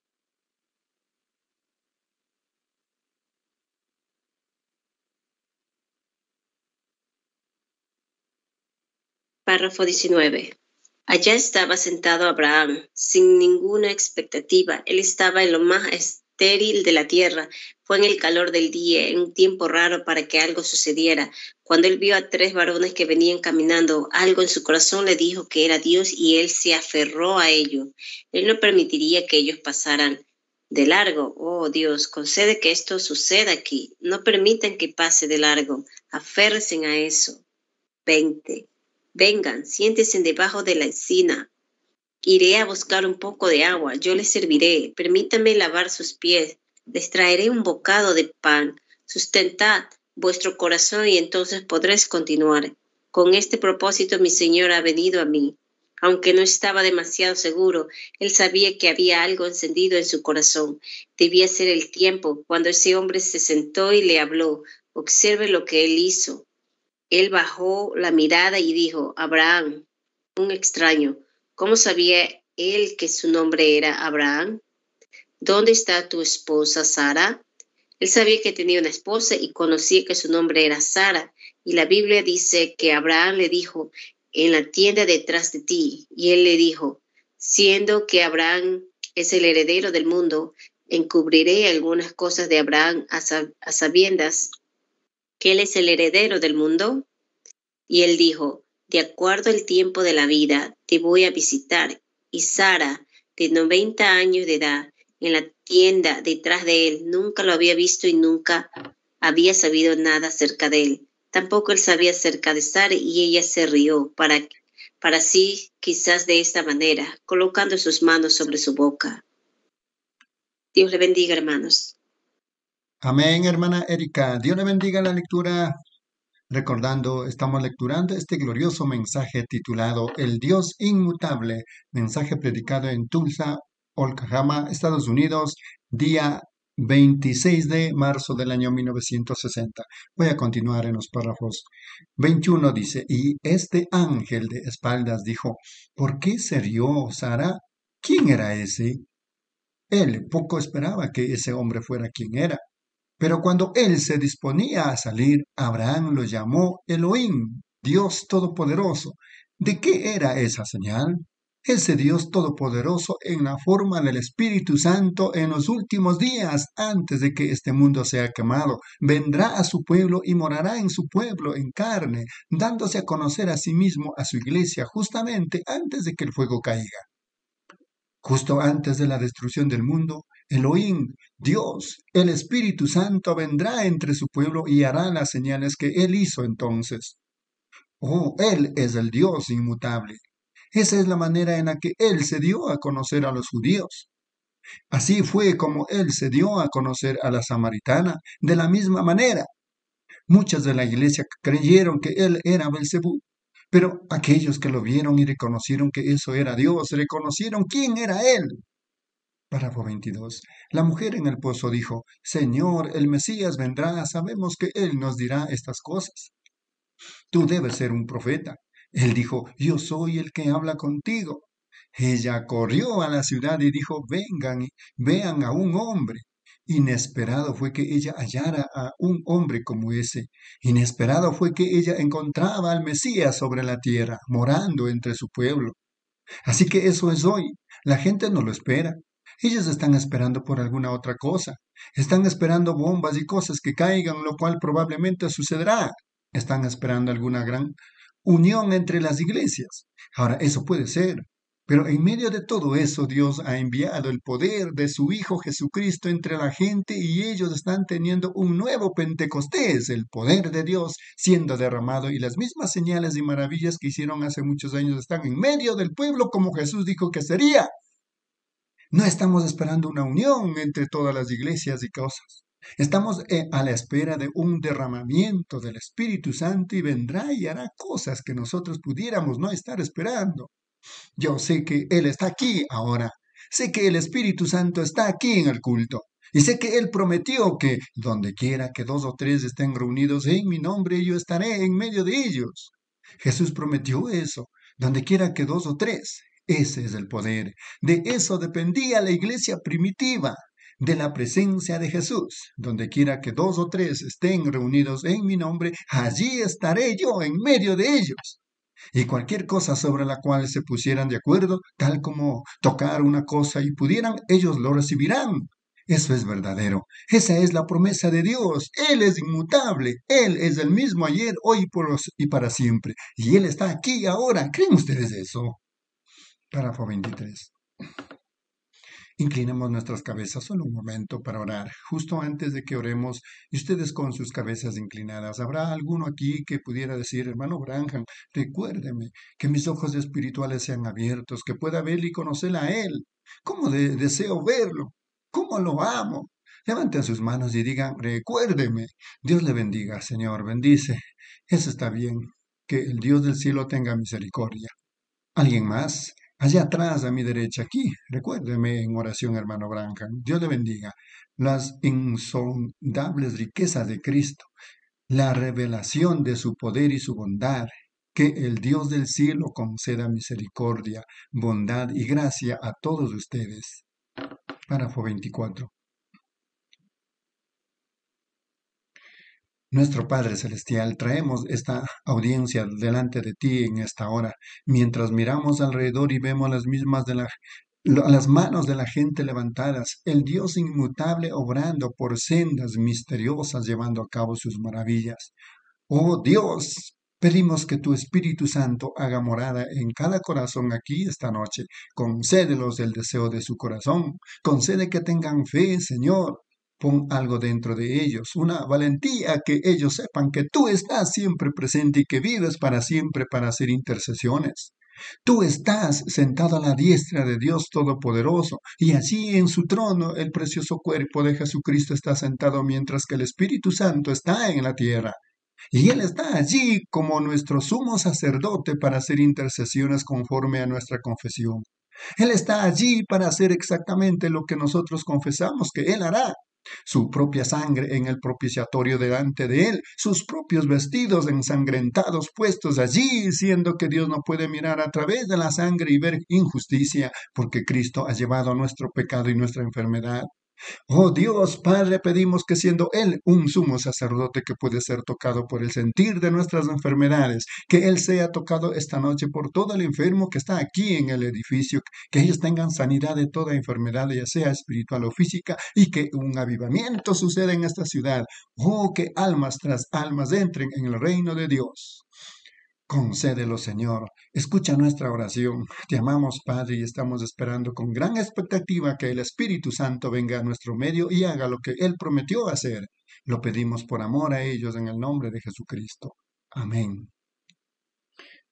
Speaker 7: Párrafo diecinueve. Allá estaba sentado Abraham, sin ninguna expectativa. Él estaba en lo más estéril de la tierra. Fue en el calor del día, en un tiempo raro para que algo sucediera. Cuando él vio a tres varones que venían caminando, algo en su corazón le dijo que era Dios y él se aferró a ello. Él no permitiría que ellos pasaran de largo. Oh Dios, concede que esto suceda aquí. No permitan que pase de largo. Aférrense a eso. veinte. Vengan, siéntense debajo de la encina. Iré a buscar un poco de agua. Yo les serviré. Permítanme lavar sus pies. Les traeré un bocado de pan. Sustentad vuestro corazón y entonces podréis continuar. Con este propósito mi Señor ha venido a mí. Aunque no estaba demasiado seguro, él sabía que había algo encendido en su corazón. Debía ser el tiempo cuando ese hombre se sentó y le habló. Observe lo que él hizo. Él bajó la mirada y dijo, Abraham, un extraño. ¿Cómo sabía él que su nombre era Abraham? ¿Dónde está tu esposa Sara? Él sabía que tenía una esposa y conocía que su nombre era Sara. Y la Biblia dice que Abraham le dijo, en la tienda detrás de ti. Y él le dijo, siendo que Abraham es el heredero del mundo, encubriré algunas cosas de Abraham a, sab- a sabiendas que él es el heredero del mundo. Y él dijo, de acuerdo al tiempo de la vida, te voy a visitar. Y Sara, de noventa años de edad, en la tienda detrás de él, nunca lo había visto y nunca había sabido nada acerca de él. Tampoco él sabía acerca de Sara y ella se rió para, para sí, quizás de esta manera, colocando sus manos sobre su boca. Dios le bendiga, hermanos.
Speaker 3: Amén, hermana Erika. Dios le bendiga la lectura. Recordando, estamos lecturando este glorioso mensaje titulado El Dios Inmutable, mensaje predicado en Tulsa, Oklahoma, Estados Unidos, día veintiséis de marzo del año mil novecientos sesenta. Voy a continuar en los párrafos. veintiuno dice, y este ángel de espaldas dijo, ¿por qué se rió Sara? ¿Quién era ese? Él poco esperaba que ese hombre fuera quien era. Pero cuando él se disponía a salir, Abraham lo llamó Elohim, Dios Todopoderoso. ¿De qué era esa señal? Ese Dios Todopoderoso en la forma del Espíritu Santo en los últimos días, antes de que este mundo sea quemado, vendrá a su pueblo y morará en su pueblo en carne, dándose a conocer a sí mismo a su iglesia justamente antes de que el fuego caiga. Justo antes de la destrucción del mundo, Elohim, Dios, el Espíritu Santo vendrá entre su pueblo y hará las señales que él hizo entonces. Oh, Él es el Dios inmutable. Esa es la manera en la que Él se dio a conocer a los judíos. Así fue como Él se dio a conocer a la samaritana, de la misma manera. Muchas de la iglesia creyeron que Él era Belcebú, pero aquellos que lo vieron y reconocieron que eso era Dios, reconocieron quién era Él. Párrafo veintidós. La mujer en el pozo dijo, Señor, el Mesías vendrá, sabemos que Él nos dirá estas cosas. Tú debes ser un profeta. Él dijo, yo soy el que habla contigo. Ella corrió a la ciudad y dijo, vengan y vean a un hombre. Inesperado fue que ella hallara a un hombre como ese. Inesperado fue que ella encontraba al Mesías sobre la tierra, morando entre su pueblo. Así que eso es hoy. La gente no lo espera. Ellos están esperando por alguna otra cosa. Están esperando bombas y cosas que caigan, lo cual probablemente sucederá. Están esperando alguna gran unión entre las iglesias. Ahora, eso puede ser. Pero en medio de todo eso, Dios ha enviado el poder de su Hijo Jesucristo entre la gente y ellos están teniendo un nuevo Pentecostés, el poder de Dios siendo derramado y las mismas señales y maravillas que hicieron hace muchos años están en medio del pueblo como Jesús dijo que sería. No estamos esperando una unión entre todas las iglesias y cosas. Estamos eh, a la espera de un derramamiento del Espíritu Santo y vendrá y hará cosas que nosotros pudiéramos no estar esperando. Yo sé que Él está aquí ahora. Sé que el Espíritu Santo está aquí en el culto. Y sé que Él prometió que donde quiera que dos o tres estén reunidos en mi nombre, yo estaré en medio de ellos. Jesús prometió eso. Donde quiera que dos o tres. Ese es el poder. De eso dependía la iglesia primitiva, de la presencia de Jesús. Donde quiera que dos o tres estén reunidos en mi nombre, allí estaré yo en medio de ellos. Y cualquier cosa sobre la cual se pusieran de acuerdo, tal como tocar una cosa y pudieran, ellos lo recibirán. Eso es verdadero. Esa es la promesa de Dios. Él es inmutable. Él es el mismo ayer, hoy por los, y para siempre. Y Él está aquí ahora. ¿Creen ustedes eso? Párrafo veintitrés. Inclinemos nuestras cabezas solo un momento para orar. Justo antes de que oremos, y ustedes con sus cabezas inclinadas, ¿habrá alguno aquí que pudiera decir, hermano Branham, recuérdeme que mis ojos espirituales sean abiertos, que pueda verle y conocerle a Él? ¿Cómo de- deseo verlo? ¿Cómo lo amo? Levanten sus manos y digan, recuérdeme. Dios le bendiga, Señor, bendice. Eso está bien. Que el Dios del cielo tenga misericordia. ¿Alguien más? Allá atrás, a mi derecha, aquí. Recuérdeme en oración, hermano Branham. Dios le bendiga. Las insondables riquezas de Cristo, la revelación de su poder y su bondad. Que el Dios del cielo conceda misericordia, bondad y gracia a todos ustedes. Párrafo veinticuatro. Nuestro Padre Celestial, traemos esta audiencia delante de ti en esta hora, mientras miramos alrededor y vemos las mismas de la, lo- las manos de la gente levantadas, el Dios inmutable obrando por sendas misteriosas, llevando a cabo sus maravillas. Oh Dios, pedimos que tu Espíritu Santo haga morada en cada corazón aquí esta noche. Concédelos el deseo de su corazón. Concede que tengan fe, Señor. Pon algo dentro de ellos, una valentía que ellos sepan que tú estás siempre presente y que vives para siempre para hacer intercesiones. Tú estás sentado a la diestra de Dios Todopoderoso y allí en su trono el precioso cuerpo de Jesucristo está sentado mientras que el Espíritu Santo está en la tierra. Y Él está allí como nuestro sumo sacerdote para hacer intercesiones conforme a nuestra confesión. Él está allí para hacer exactamente lo que nosotros confesamos que Él hará. Su propia sangre en el propiciatorio delante de Él, sus propios vestidos ensangrentados puestos allí, siendo que Dios no puede mirar a través de la sangre y ver injusticia, porque Cristo ha llevado nuestro pecado y nuestra enfermedad. Oh Dios, Padre, pedimos que siendo Él un sumo sacerdote que puede ser tocado por el sentir de nuestras enfermedades, que Él sea tocado esta noche por todo el enfermo que está aquí en el edificio, que ellos tengan sanidad de toda enfermedad, ya sea espiritual o física, y que un avivamiento suceda en esta ciudad. Oh, que almas tras almas entren en el reino de Dios. Concédelo, Señor. Escucha nuestra oración. Te amamos, Padre, y estamos esperando con gran expectativa que el Espíritu Santo venga a nuestro medio y haga lo que Él prometió hacer. Lo pedimos por amor a ellos en el nombre de Jesucristo. Amén.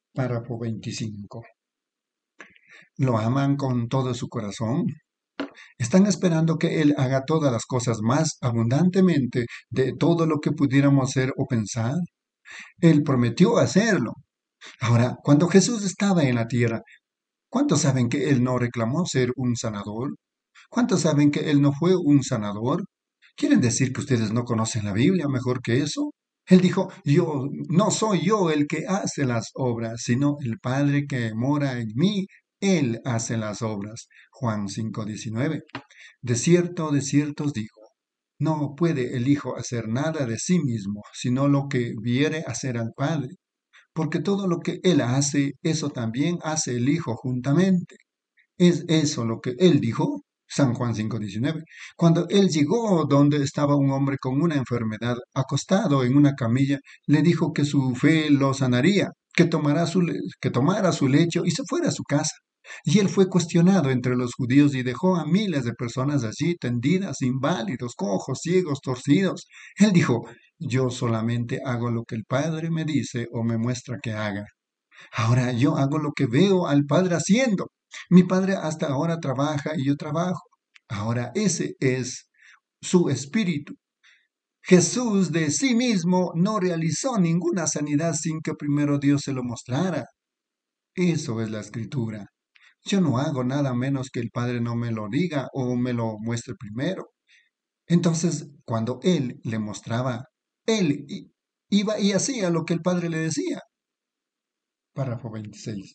Speaker 3: Párrafo veinticinco. ¿Lo aman con todo su corazón? Están esperando que Él haga todas las cosas más abundantemente de todo lo que pudiéramos hacer o pensar. Él prometió hacerlo. Ahora, cuando Jesús estaba en la tierra, ¿cuántos saben que Él no reclamó ser un sanador? ¿Cuántos saben que Él no fue un sanador? ¿Quieren decir que ustedes no conocen la Biblia mejor que eso? Él dijo, yo no soy yo el que hace las obras, sino el Padre que mora en mí. Él hace las obras. Juan cinco diecinueve. De cierto, de cierto os digo, no puede el Hijo hacer nada de sí mismo, sino lo que viere hacer al Padre. Porque todo lo que Él hace, eso también hace el Hijo juntamente. ¿Es eso lo que Él dijo? San Juan cinco diecinueve. Cuando Él llegó donde estaba un hombre con una enfermedad, acostado en una camilla, le dijo que su fe lo sanaría, que tomara su, le- que tomara su lecho y se fuera a su casa. Y él fue cuestionado entre los judíos y dejó a miles de personas allí tendidas, inválidos, cojos, ciegos, torcidos. Él dijo, yo solamente hago lo que el Padre me dice o me muestra que haga. Ahora yo hago lo que veo al Padre haciendo. Mi Padre hasta ahora trabaja y yo trabajo. Ahora ese es su espíritu. Jesús de sí mismo no realizó ninguna sanidad sin que primero Dios se lo mostrara. Eso es la escritura. Yo no hago nada menos que el Padre no me lo diga o me lo muestre primero. Entonces, cuando Él le mostraba, Él i- iba y hacía lo que el Padre le decía. Párrafo veintiséis.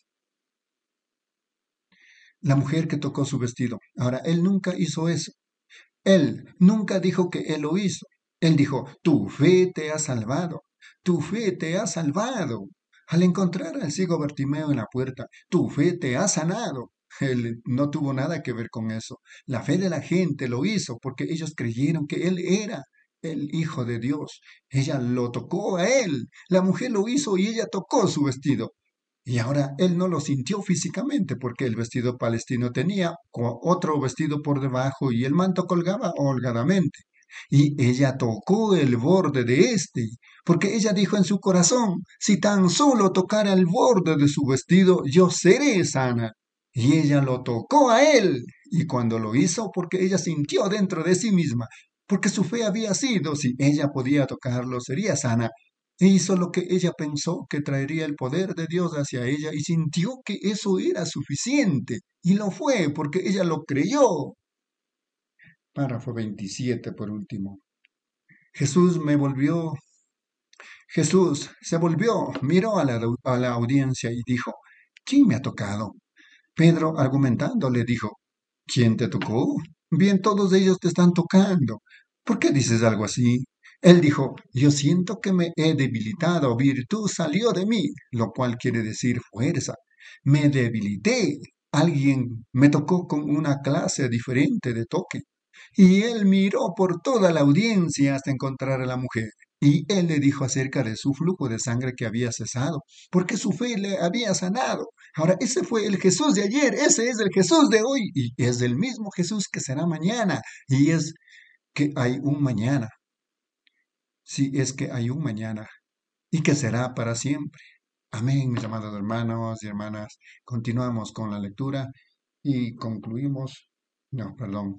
Speaker 3: La mujer que tocó su vestido. Ahora, Él nunca hizo eso. Él nunca dijo que Él lo hizo. Él dijo, tu fe te ha salvado. Tu fe te ha salvado. Al encontrar al ciego Bartimeo en la puerta, tu fe te ha sanado. Él no tuvo nada que ver con eso. La fe de la gente lo hizo porque ellos creyeron que Él era el Hijo de Dios. Ella lo tocó a Él. La mujer lo hizo y ella tocó su vestido. Y ahora él no lo sintió físicamente porque el vestido palestino tenía co- otro vestido por debajo y el manto colgaba holgadamente. Y ella tocó el borde de este, porque ella dijo en su corazón, si tan solo tocara el borde de su vestido, yo seré sana. Y ella lo tocó a él, y cuando lo hizo, porque ella sintió dentro de sí misma, porque su fe había sido, si ella podía tocarlo, sería sana. E hizo lo que ella pensó que traería el poder de Dios hacia ella y sintió que eso era suficiente. Y lo fue porque ella lo creyó. Párrafo veintisiete por último. Jesús me volvió, Jesús se volvió, miró a la, a la audiencia y dijo, ¿quién me ha tocado? Pedro, argumentando, le dijo, ¿quién te tocó? Bien, todos ellos te están tocando. ¿Por qué dices algo así? Él dijo, yo siento que me he debilitado, virtud salió de mí, lo cual quiere decir fuerza. Me debilité. Alguien me tocó con una clase diferente de toque. Y él miró por toda la audiencia hasta encontrar a la mujer. Y él le dijo acerca de su flujo de sangre que había cesado, porque su fe le había sanado. Ahora, ese fue el Jesús de ayer, ese es el Jesús de hoy, y es el mismo Jesús que será mañana, y es que hay un mañana, si es que hay un mañana, y que será para siempre. Amén, mis amados hermanos y hermanas. Continuamos con la lectura y concluimos, no, perdón,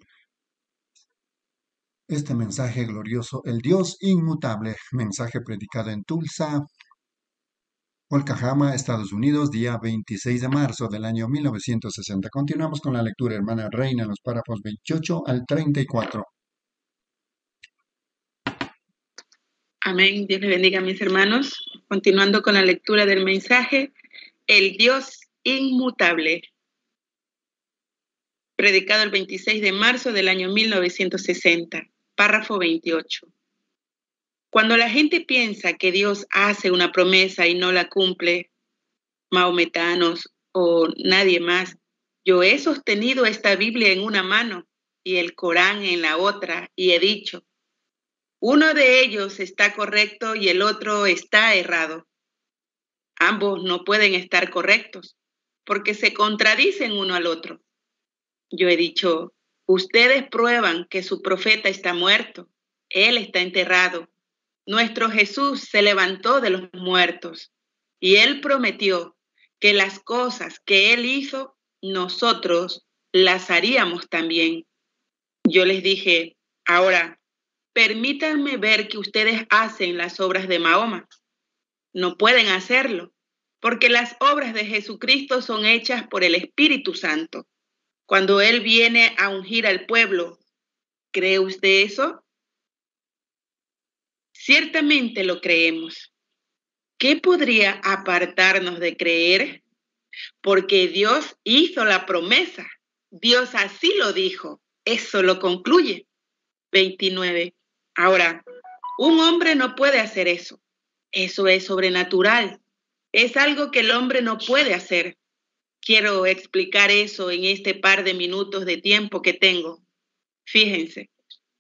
Speaker 3: este mensaje glorioso, el Dios inmutable, mensaje predicado en Tulsa, Oklahoma, Estados Unidos, día veintiséis de marzo del año mil novecientos sesenta. Continuamos con la lectura, hermana Reina, en los párrafos veintiocho al treinta y cuatro.
Speaker 4: Amén. Dios le bendiga, mis hermanos. Continuando con la lectura del mensaje, el Dios inmutable, predicado el veintiséis de marzo del año mil novecientos sesenta, párrafo veintiocho. Cuando la gente piensa que Dios hace una promesa y no la cumple, maometanos o nadie más, yo he sostenido esta Biblia en una mano y el Corán en la otra y he dicho, uno de ellos está correcto y el otro está errado. Ambos no pueden estar correctos porque se contradicen uno al otro. Yo he dicho, ustedes prueban que su profeta está muerto, él está enterrado. Nuestro Jesús se levantó de los muertos y él prometió que las cosas que Él hizo, nosotros las haríamos también. Yo les dije, ahora, permítanme ver que ustedes hacen las obras de Mahoma. No pueden hacerlo, porque las obras de Jesucristo son hechas por el Espíritu Santo. Cuando Él viene a ungir al pueblo, ¿cree usted eso? Ciertamente lo creemos. ¿Qué podría apartarnos de creer? Porque Dios hizo la promesa. Dios así lo dijo. Eso lo concluye. veintinueve. Ahora, un hombre no puede hacer eso. Eso es sobrenatural. Es algo que el hombre no puede hacer. Quiero explicar eso en este par de minutos de tiempo que tengo. Fíjense.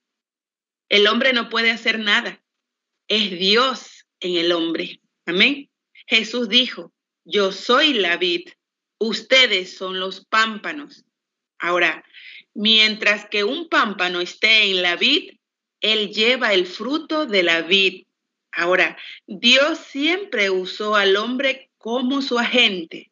Speaker 4: El hombre no puede hacer nada. Es Dios en el hombre. Amén. Jesús dijo, yo soy la vid, ustedes son los pámpanos. Ahora, mientras que un pámpano esté en la vid, él lleva el fruto de la vid. Ahora, Dios siempre usó al hombre como su agente.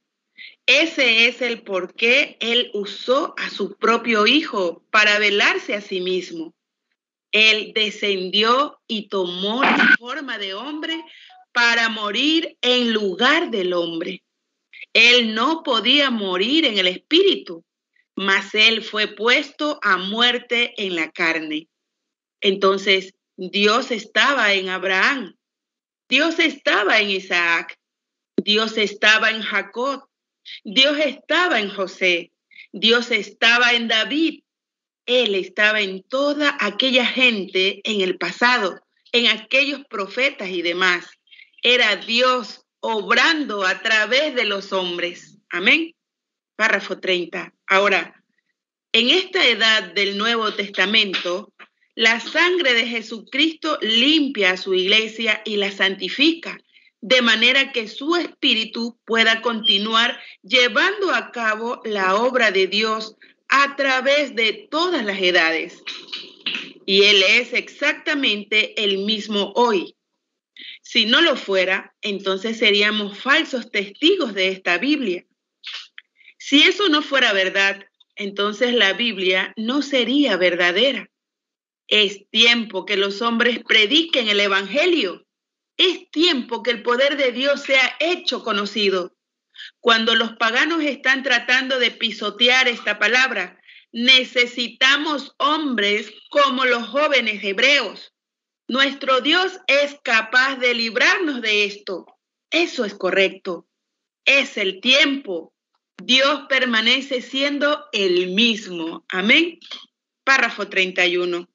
Speaker 4: Ese es el por qué Él usó a su propio Hijo para velarse a sí mismo. Él descendió y tomó la forma de hombre para morir en lugar del hombre. Él no podía morir en el espíritu, mas Él fue puesto a muerte en la carne. Entonces, Dios estaba en Abraham, Dios estaba en Isaac, Dios estaba en Jacob, Dios estaba en José, Dios estaba en David. Él estaba en toda aquella gente en el pasado, en aquellos profetas y demás. Era Dios obrando a través de los hombres. Amén. Párrafo treinta. Ahora, en esta edad del Nuevo Testamento, la sangre de Jesucristo limpia a su iglesia y la santifica, de manera que su espíritu pueda continuar llevando a cabo la obra de Dios a través de todas las edades. Y Él es exactamente el mismo hoy. Si no lo fuera, entonces seríamos falsos testigos de esta Biblia. Si eso no fuera verdad, entonces la Biblia no sería verdadera. Es tiempo que los hombres prediquen el Evangelio. Es tiempo que el poder de Dios sea hecho conocido. Cuando los paganos están tratando de pisotear esta palabra, necesitamos hombres como los jóvenes hebreos. Nuestro Dios es capaz de librarnos de esto. Eso es correcto. Es el tiempo. Dios permanece siendo el mismo. Amén. Párrafo treinta y uno.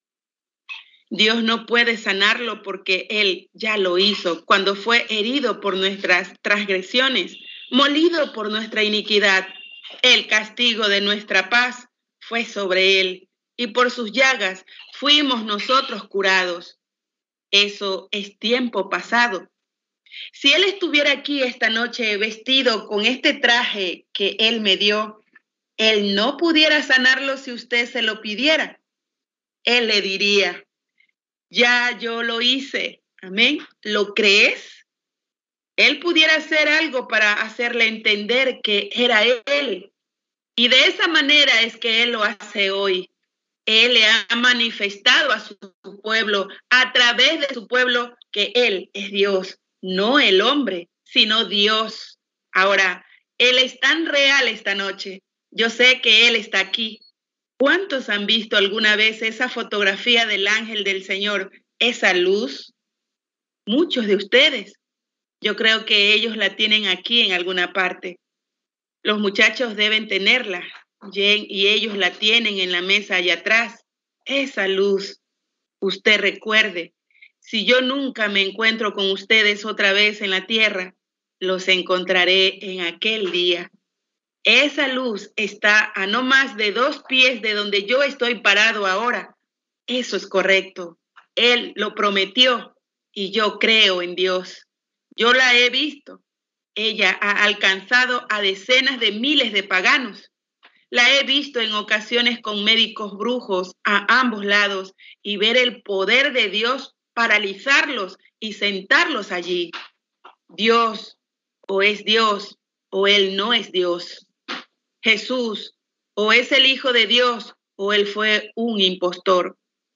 Speaker 4: Dios no puede sanarlo porque Él ya lo hizo cuando fue herido por nuestras transgresiones, molido por nuestra iniquidad. El castigo de nuestra paz fue sobre Él y por sus llagas fuimos nosotros curados. Eso es tiempo pasado. Si Él estuviera aquí esta noche vestido con este traje que Él me dio, Él no pudiera sanarlo si usted se lo pidiera. Él le diría, ya yo lo hice. Amén. ¿Lo crees? Él pudiera hacer algo para hacerle entender que era Él. Y de esa manera es que Él lo hace hoy. Él le ha manifestado a su pueblo, a través de su pueblo, que Él es Dios. No el hombre, sino Dios. Ahora, Él es tan real esta noche. Yo sé que Él está aquí. ¿Cuántos han visto alguna vez esa fotografía del ángel del Señor, esa luz? Muchos de ustedes. Yo creo que ellos la tienen aquí en alguna parte. Los muchachos deben tenerla y ellos la tienen en la mesa allá atrás. Esa luz, usted recuerde, si yo nunca me encuentro con ustedes otra vez en la tierra, los encontraré en aquel día. Esa luz está a no más de dos pies de donde yo estoy parado ahora. Eso es correcto. Él lo prometió y yo creo en Dios. Yo la he visto. Ella ha alcanzado a decenas de miles de paganos. La he visto en ocasiones con médicos brujos a ambos lados y ver el poder de Dios paralizarlos y sentarlos allí. Dios, o es Dios, o Él no es Dios. Jesús, o es el Hijo de Dios, o Él fue un impostor.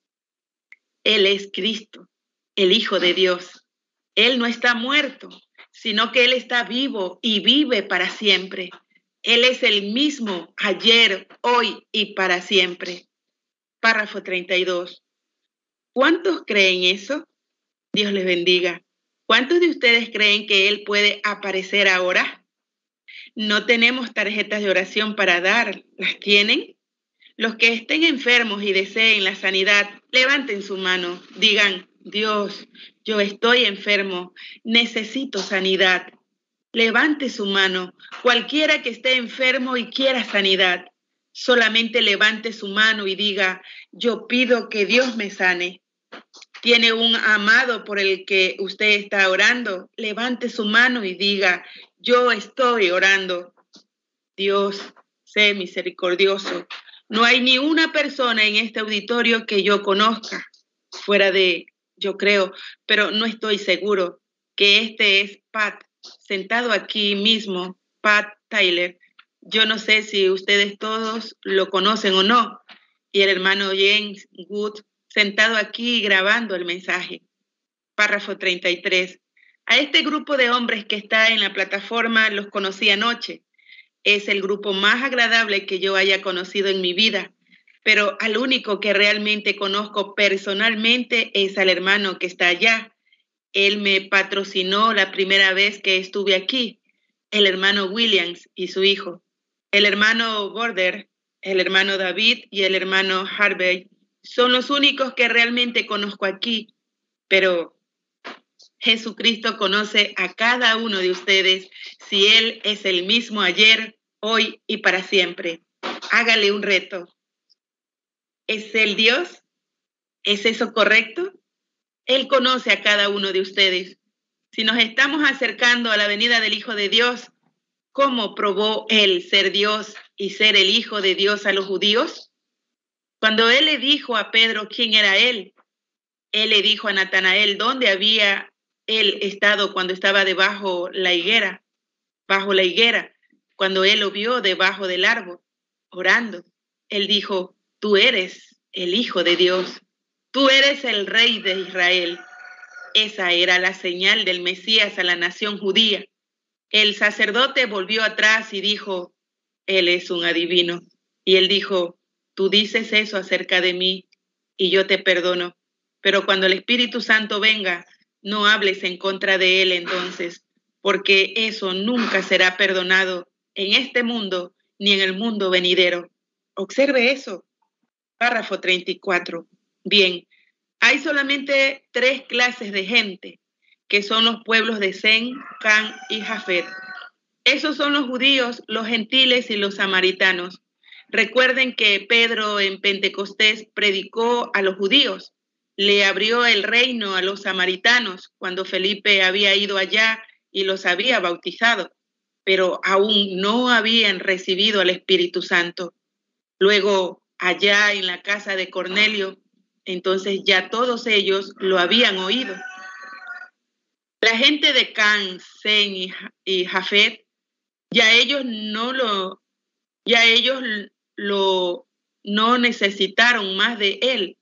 Speaker 4: Él es Cristo, el Hijo de Dios. Él no está muerto, sino que Él está vivo y vive para siempre. Él es el mismo ayer, hoy y para siempre. Párrafo treinta y dos. ¿Cuántos creen eso? Dios les bendiga. ¿Cuántos de ustedes creen que Él puede aparecer ahora? No tenemos tarjetas de oración para dar. ¿Las tienen? Los que estén enfermos y deseen la sanidad, levanten su mano. Digan, Dios, yo estoy enfermo, necesito sanidad. Levante su mano. Cualquiera que esté enfermo y quiera sanidad, solamente levante su mano y diga, yo pido que Dios me sane. ¿Tiene un amado por el que usted está orando? Levante su mano y diga, yo estoy orando. Dios, sé misericordioso. No hay ni una persona en este auditorio que yo conozca, fuera de, yo creo, pero no estoy seguro, que este es Pat, sentado aquí mismo, Pat Tyler. Yo no sé si ustedes todos lo conocen o no. Y el hermano James Wood, sentado aquí grabando el mensaje. Párrafo treinta y tres. A este grupo de hombres que está en la plataforma los conocí anoche. Es el grupo más agradable que yo haya conocido en mi vida, pero al único que realmente conozco personalmente es al hermano que está allá. Él me patrocinó la primera vez que estuve aquí, el hermano Williams y su hijo. El hermano Border, el hermano David y el hermano Harvey son los únicos que realmente conozco aquí, pero Jesucristo conoce a cada uno de ustedes si Él es el mismo ayer, hoy y para siempre. Hágale un reto. ¿Es Él Dios? ¿Es eso correcto? Él conoce a cada uno de ustedes. Si nos estamos acercando a la venida del Hijo de Dios, ¿cómo probó Él ser Dios y ser el Hijo de Dios a los judíos? Cuando Él le dijo a Pedro quién era Él, Él le dijo a Natanael dónde había Él estado cuando estaba debajo la higuera, bajo la higuera, cuando Él lo vio debajo del árbol, orando. Él dijo, tú eres el Hijo de Dios, tú eres el Rey de Israel. Esa era la señal del Mesías a la nación judía. El sacerdote volvió atrás y dijo, Él es un adivino. Y Él dijo, tú dices eso acerca de mí y yo te perdono, pero cuando el Espíritu Santo venga, no hables en contra de Él entonces, porque eso nunca será perdonado en este mundo ni en el mundo venidero. Observe eso. Párrafo treinta y cuatro. Bien, hay solamente tres clases de gente, que son los pueblos de Sem, Cam y Jafet. Esos son los judíos, los gentiles y los samaritanos. Recuerden que Pedro en Pentecostés predicó a los judíos, le abrió el reino a los samaritanos cuando Felipe había ido allá y los había bautizado, pero aún no habían recibido al Espíritu Santo. Luego, allá en la casa de Cornelio, entonces ya todos ellos lo habían oído. La gente de Cam, Sem y Jafet, ya ellos no lo, ya ellos lo no necesitaron más de él.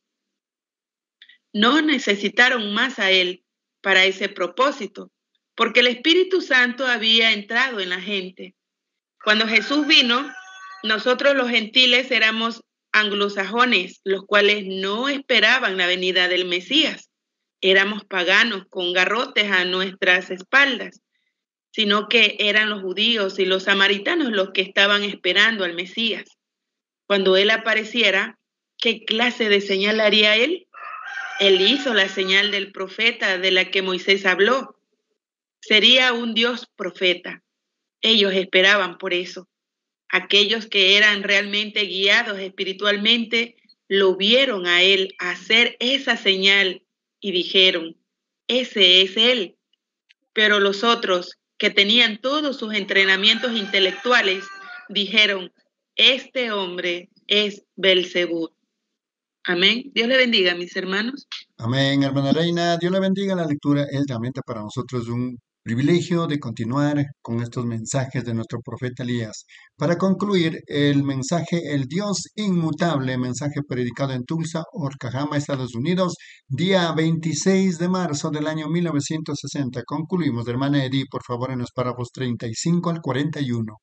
Speaker 4: No necesitaron más a él para ese propósito, porque el Espíritu Santo había entrado en la gente. Cuando Jesús vino, nosotros los gentiles éramos anglosajones, los cuales no esperaban la venida del Mesías. Éramos paganos con garrotes a nuestras espaldas, sino que eran los judíos y los samaritanos los que estaban esperando al Mesías. Cuando él apareciera, ¿qué clase de señal haría él? Él hizo la señal del profeta de la que Moisés habló. Sería un Dios profeta. Ellos esperaban por eso. Aquellos que eran realmente guiados espiritualmente lo vieron a él hacer esa señal y dijeron, ese es él. Pero los otros, que tenían todos sus entrenamientos intelectuales, dijeron, este hombre es Belzebú. Amén. Dios le bendiga, mis hermanos.
Speaker 3: Amén, hermana Reina. Dios le bendiga. La lectura es realmente para nosotros un privilegio de continuar con estos mensajes de nuestro profeta Elías. Para concluir, el mensaje El Dios Inmutable, mensaje predicado en Tulsa, Oklahoma, Estados Unidos, día veintiséis de marzo del año mil novecientos sesenta. Concluimos, hermana Edith, por favor, en los párrafos treinta y cinco al cuarenta y uno.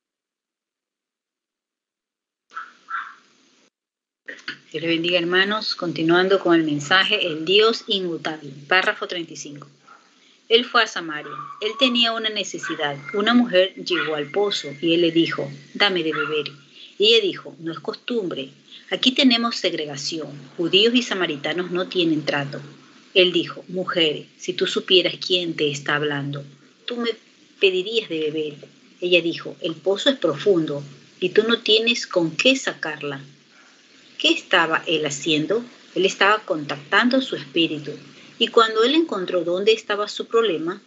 Speaker 5: Dios le bendiga, hermanos. Continuando con el mensaje El Dios Inmutable, párrafo treinta y cinco. Él fue a Samaria. Él tenía una necesidad. Una mujer llegó al pozo y él le dijo, dame de beber. Y ella dijo, no es costumbre. Aquí tenemos segregación. Judíos y samaritanos no tienen trato. Él dijo, mujer, si tú supieras quién te está hablando, tú me pedirías de beber. Ella dijo, el pozo es profundo y tú no tienes con qué sacarla. ¿Qué estaba él haciendo? Él estaba contactando su espíritu. Y cuando él encontró dónde estaba su problema,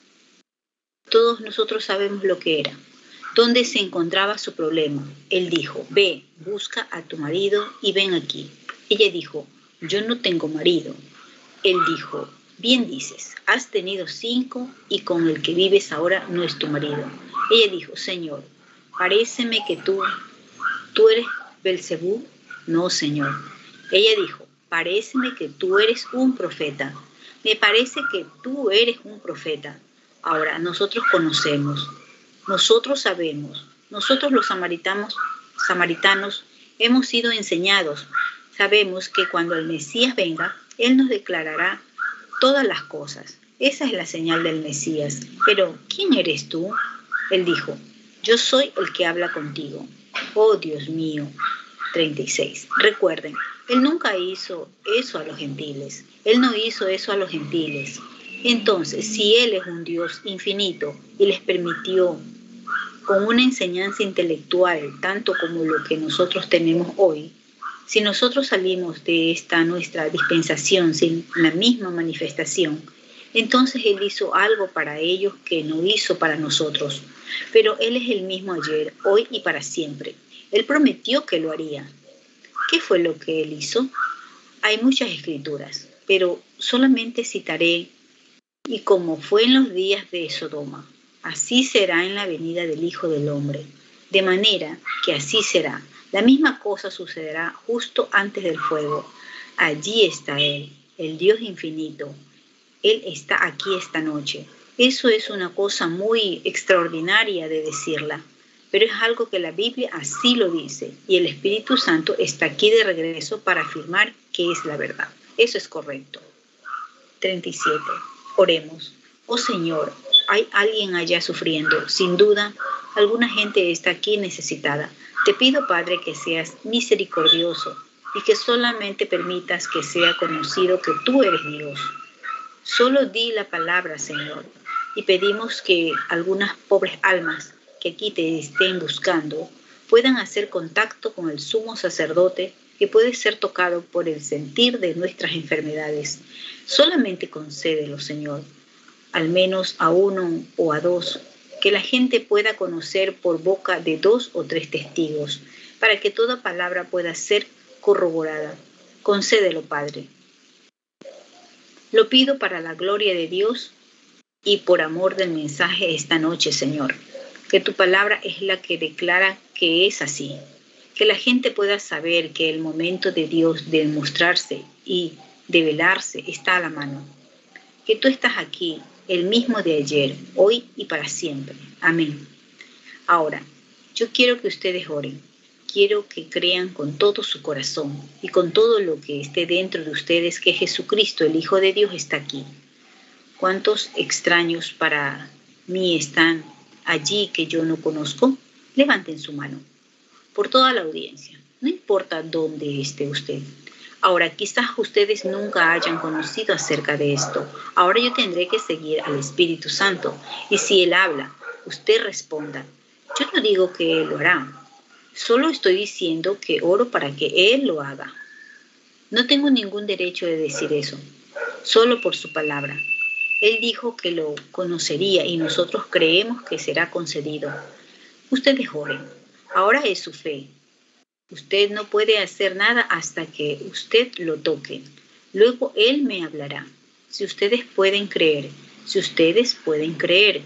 Speaker 5: todos nosotros sabemos lo que era. ¿Dónde se encontraba su problema? Él dijo, ve, busca a tu marido y ven aquí. Ella dijo, yo no tengo marido. Él dijo, bien dices, has tenido cinco y con el que vives ahora no es tu marido. Ella dijo, Señor, paréceme que tú, tú eres Belcebú. No, Señor. Ella dijo, paréceme que tú eres un profeta. Me parece que tú eres un profeta. Ahora, nosotros conocemos, nosotros sabemos, nosotros los samaritanos, samaritanos hemos sido enseñados. Sabemos que cuando el Mesías venga, Él nos declarará todas las cosas. Esa es la señal del Mesías. Pero, ¿quién eres tú? Él dijo, yo soy el que habla contigo. Oh, Dios mío. treinta y seis. Recuerden, Él nunca hizo eso a los gentiles. Él no hizo eso a los gentiles. Entonces, si Él es un Dios infinito y les permitió con una enseñanza intelectual, tanto como lo que nosotros tenemos hoy, si nosotros salimos de esta nuestra dispensación sin la misma manifestación, entonces Él hizo algo para ellos que no hizo para nosotros. Pero Él es el mismo ayer, hoy y para siempre. Él prometió que lo haría. ¿Qué fue lo que Él hizo? Hay muchas escrituras, pero solamente citaré, y como fue en los días de Sodoma, así será en la venida del Hijo del Hombre. De manera que así será. La misma cosa sucederá justo antes del fuego. Allí está Él, el Dios infinito. Él está aquí esta noche. Eso es una cosa muy extraordinaria de decirla. Pero es algo que la Biblia así lo dice y el Espíritu Santo está aquí de regreso para afirmar que es la verdad. Eso es correcto. treinta y siete. Oremos. Oh Señor, hay alguien allá sufriendo. Sin duda, alguna gente está aquí necesitada. Te pido, Padre, que seas misericordioso y que solamente permitas que sea conocido que tú eres Dios. Solo di la palabra, Señor, y pedimos que algunas pobres almas que aquí te estén buscando, puedan hacer contacto con el sumo sacerdote que puede ser tocado por el sentir de nuestras enfermedades. Solamente concédelo, Señor, al menos a uno o a dos, que la gente pueda conocer por boca de dos o tres testigos, para que toda palabra pueda ser corroborada. Concédelo, Padre. Lo pido para la gloria de Dios y por amor del mensaje esta noche, Señor. Que tu palabra es la que declara que es así. Que la gente pueda saber que el momento de Dios de mostrarse y de velarse está a la mano. Que tú estás aquí, el mismo de ayer, hoy y para siempre. Amén. Ahora, yo quiero que ustedes oren. Quiero que crean con todo su corazón y con todo lo que esté dentro de ustedes que Jesucristo, el Hijo de Dios, está aquí. ¿Cuántos extraños para mí están allí que yo no conozco? Levanten su mano. Por toda la audiencia, no importa dónde esté usted. Ahora, quizás ustedes nunca hayan conocido acerca de esto. Ahora yo tendré que seguir al Espíritu Santo. Y si Él habla, usted responda. Yo no digo que Él lo hará. Solo estoy diciendo que oro para que Él lo haga. No tengo ningún derecho de decir eso. Solo por su palabra. Él dijo que lo conocería y nosotros creemos que será concedido. Ustedes oren. Ahora es su fe. Usted no puede hacer nada hasta que usted lo toque. Luego Él me hablará. Si ustedes pueden creer, si ustedes pueden creer,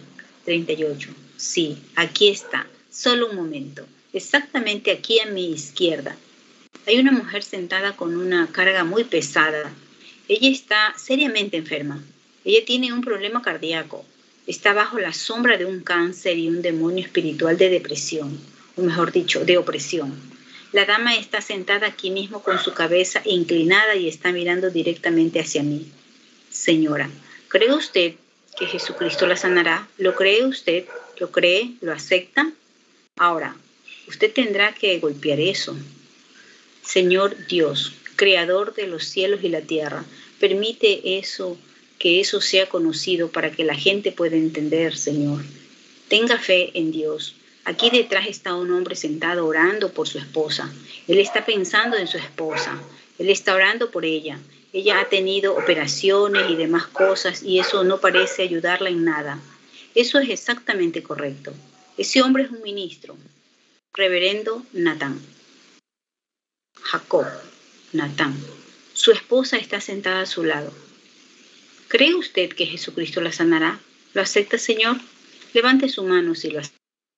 Speaker 5: treinta y ocho. Sí, aquí está. Solo un momento. Exactamente aquí a mi izquierda. Hay una mujer sentada con una carga muy pesada. Ella está seriamente enferma. Ella tiene un problema cardíaco. Está bajo la sombra de un cáncer y un demonio espiritual de depresión, o mejor dicho, de opresión. La dama está sentada aquí mismo con su cabeza inclinada y está mirando directamente hacia mí. Señora, ¿cree usted que Jesucristo la sanará? ¿Lo cree usted? ¿Lo cree? ¿Lo acepta? Ahora, usted tendrá que golpear eso. Señor Dios, creador de los cielos y la tierra, permite eso, que eso sea conocido para que la gente pueda entender, Señor. Tenga fe en Dios. Aquí detrás está un hombre sentado orando por su esposa. Él está pensando en su esposa. Él está orando por ella. Ella ha tenido operaciones y demás cosas y eso no parece ayudarla en nada. Eso es exactamente correcto. Ese hombre es un ministro. Reverendo Natán. Jacob Natán. Su esposa está sentada a su lado. ¿Cree usted que Jesucristo la sanará? ¿Lo acepta, Señor? Levante su mano si lo acepta.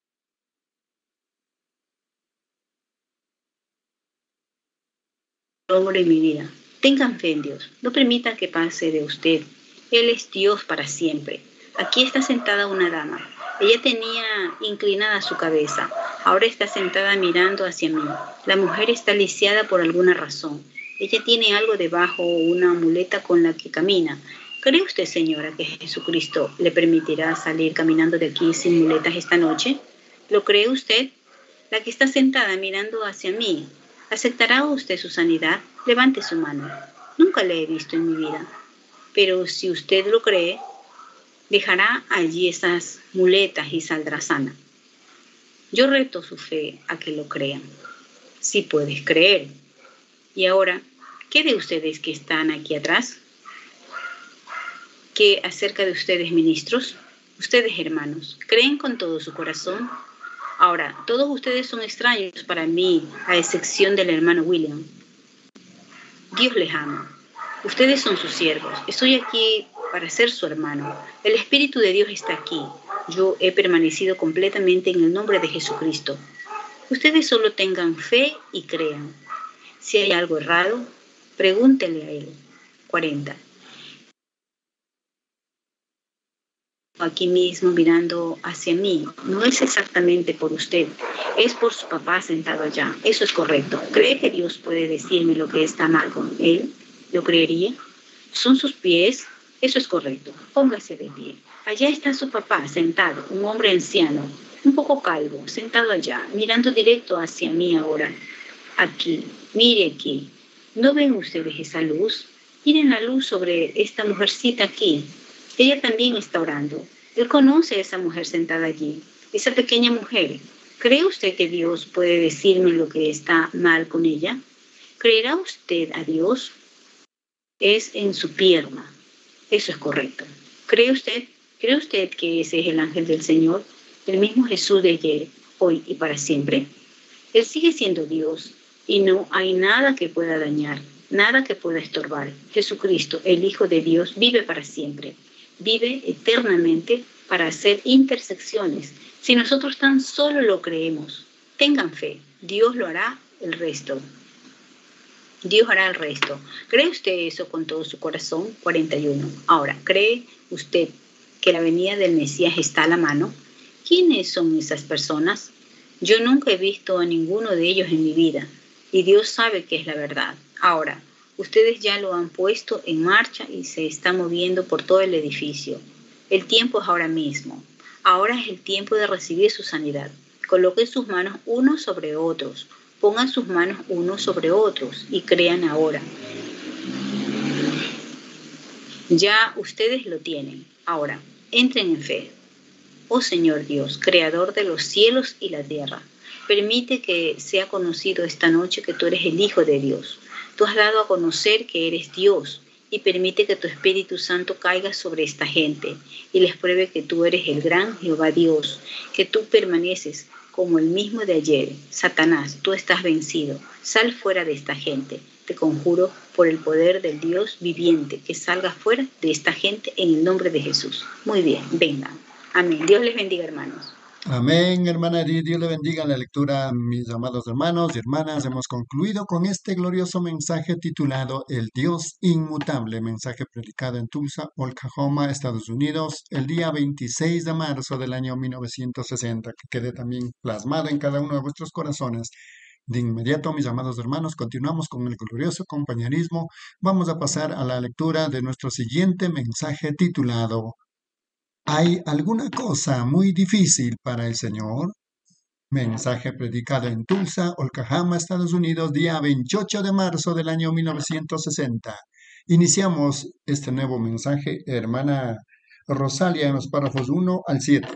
Speaker 5: Hombre en mi vida. Tengan fe en Dios. No permitan que pase de usted. Él es Dios para siempre. Aquí está sentada una dama. Ella tenía inclinada su cabeza. Ahora está sentada mirando hacia mí. La mujer está lisiada por alguna razón. Ella tiene algo debajo, una muleta con la que camina. ¿Cree usted, señora, que Jesucristo le permitirá salir caminando de aquí sin muletas esta noche? ¿Lo cree usted? La que está sentada mirando hacia mí. ¿Aceptará usted su sanidad? Levante su mano. Nunca le he visto en mi vida. Pero si usted lo cree, dejará allí esas muletas y saldrá sana. Yo reto su fe a que lo crean. Si puedes creer. Y ahora, ¿qué de ustedes que están aquí atrás? ¿Qué acerca de ustedes, ministros? Ustedes, hermanos, ¿creen con todo su corazón? Ahora, todos ustedes son extraños para mí, a excepción del hermano William. Dios les ama. Ustedes son sus siervos. Estoy aquí para ser su hermano. El Espíritu de Dios está aquí. Yo he permanecido completamente en el nombre de Jesucristo. Ustedes solo tengan fe y crean. Si hay algo errado, pregúntele a él. cuarenta. Aquí mismo mirando hacia mí. No es exactamente por usted. Es por su papá sentado allá. Eso es correcto. ¿Cree que Dios puede decirme lo que está mal con él? ¿Lo creería? ¿Son sus pies? Eso es correcto. Póngase de pie. Allá está su papá sentado, un hombre anciano, un poco calvo, sentado allá, mirando directo hacia mí ahora. Aquí, mire aquí. ¿No ven ustedes esa luz? Miren la luz sobre esta mujercita aquí. Ella también está orando. Él conoce a esa mujer sentada allí, esa pequeña mujer. ¿Cree usted que Dios puede decirme lo que está mal con ella? ¿Creerá usted a Dios? Es en su pierna. Eso es correcto. ¿Cree usted? ¿Cree usted que ese es el ángel del Señor? El mismo Jesús de ayer, hoy y para siempre. Él sigue siendo Dios y no hay nada que pueda dañar, nada que pueda estorbar. Jesucristo, el Hijo de Dios, vive para siempre. Vive eternamente para hacer intersecciones. Si nosotros tan solo lo creemos, tengan fe, Dios lo hará el resto. Dios hará el resto. ¿Cree usted eso con todo su corazón? cuarenta y uno. Ahora, ¿cree usted que la venida del Mesías está a la mano? ¿Quiénes son esas personas? Yo nunca he visto a ninguno de ellos en mi vida y Dios sabe que es la verdad. Ahora, ustedes ya lo han puesto en marcha y se está moviendo por todo el edificio. El tiempo es ahora mismo. Ahora es el tiempo de recibir su sanidad. Coloquen sus manos unos sobre otros. Pongan sus manos unos sobre otros y crean ahora. Ya ustedes lo tienen. Ahora, entren en fe. Oh Señor Dios, Creador de los cielos y la tierra, permite que sea conocido esta noche que tú eres el Hijo de Dios. Tú has dado a conocer que eres Dios y permite que tu Espíritu Santo caiga sobre esta gente y les pruebe que tú eres el gran Jehová Dios, que tú permaneces como el mismo de ayer. Satanás, tú estás vencido. Sal fuera de esta gente. Te conjuro por el poder del Dios viviente que salgas fuera de esta gente en el nombre de Jesús. Muy bien, vengan. Amén. Dios les bendiga, hermanos.
Speaker 3: Amén, hermana Edith. Dios le bendiga la lectura, mis amados hermanos y hermanas. Hemos concluido con este glorioso mensaje titulado El Dios Inmutable, mensaje predicado en Tulsa, Oklahoma, Estados Unidos, el día veintiséis de marzo del año mil novecientos sesenta, que quede también plasmado en cada uno de vuestros corazones. De inmediato, mis amados hermanos, continuamos con el glorioso compañerismo. Vamos a pasar a la lectura de nuestro siguiente mensaje titulado ¿Hay alguna cosa muy difícil para el Señor? Mensaje predicado en Tulsa, Oklahoma, Estados Unidos, día veintiocho de marzo del año mil novecientos sesenta. Iniciamos este nuevo mensaje, hermana Rosalia, en los párrafos uno al siete.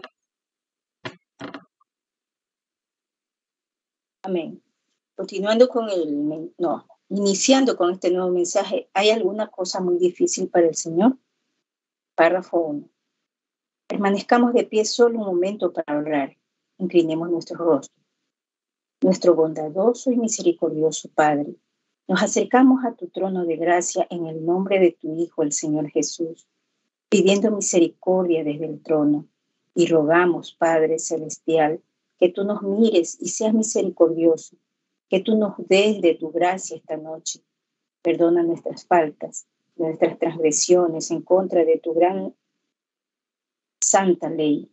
Speaker 6: Amén. Continuando con el, no, iniciando con este nuevo mensaje, ¿hay alguna cosa muy difícil para el Señor? Párrafo uno. Permanezcamos de pie solo un momento para orar. Inclinemos nuestro rostro. Nuestro bondadoso y misericordioso Padre, nos acercamos a tu trono de gracia en el nombre de tu Hijo, el Señor Jesús, pidiendo misericordia desde el trono, y rogamos, Padre Celestial, que tú nos mires y seas misericordioso, que tú nos des de tu gracia esta noche. Perdona nuestras faltas, nuestras transgresiones en contra de tu gran santa ley.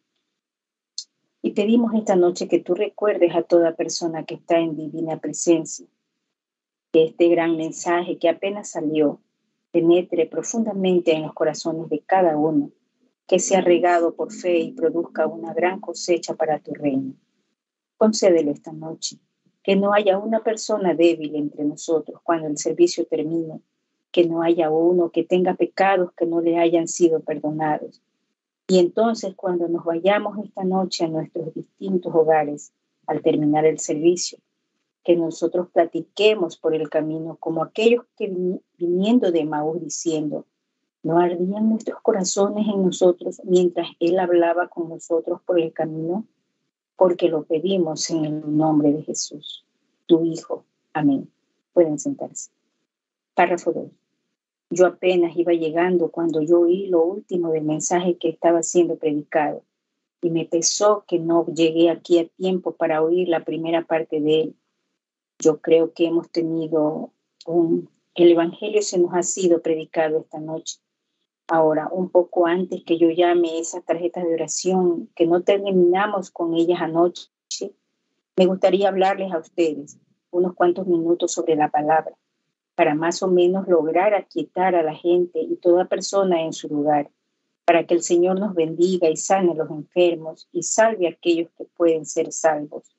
Speaker 6: Y pedimos esta noche que tú recuerdes a toda persona que está en divina presencia, que este gran mensaje que apenas salió penetre profundamente en los corazones de cada uno, que sea regado por fe y produzca una gran cosecha para tu reino. Concédelo esta noche, que no haya una persona débil entre nosotros cuando el servicio termine, que no haya uno que tenga pecados que no le hayan sido perdonados. Y entonces, cuando nos vayamos esta noche a nuestros distintos hogares, al terminar el servicio, que nosotros platiquemos por el camino como aquellos que viniendo de Emaús diciendo, ¿no ardían nuestros corazones en nosotros mientras Él hablaba con nosotros por el camino? Porque lo pedimos en el nombre de Jesús, tu Hijo. Amén. Pueden sentarse. Párrafo dos. Yo apenas iba llegando cuando yo oí lo último del mensaje que estaba siendo predicado y me pesó que no llegué aquí a tiempo para oír la primera parte de él. Yo creo que hemos tenido un... El Evangelio se nos ha sido predicado esta noche. Ahora, un poco antes que yo llame esas tarjetas de oración, que no terminamos con ellas anoche, me gustaría hablarles a ustedes unos cuantos minutos sobre la palabra, para más o menos lograr aquietar a la gente y toda persona en su lugar, para que el Señor nos bendiga y sane a los enfermos y salve a aquellos que pueden ser salvos.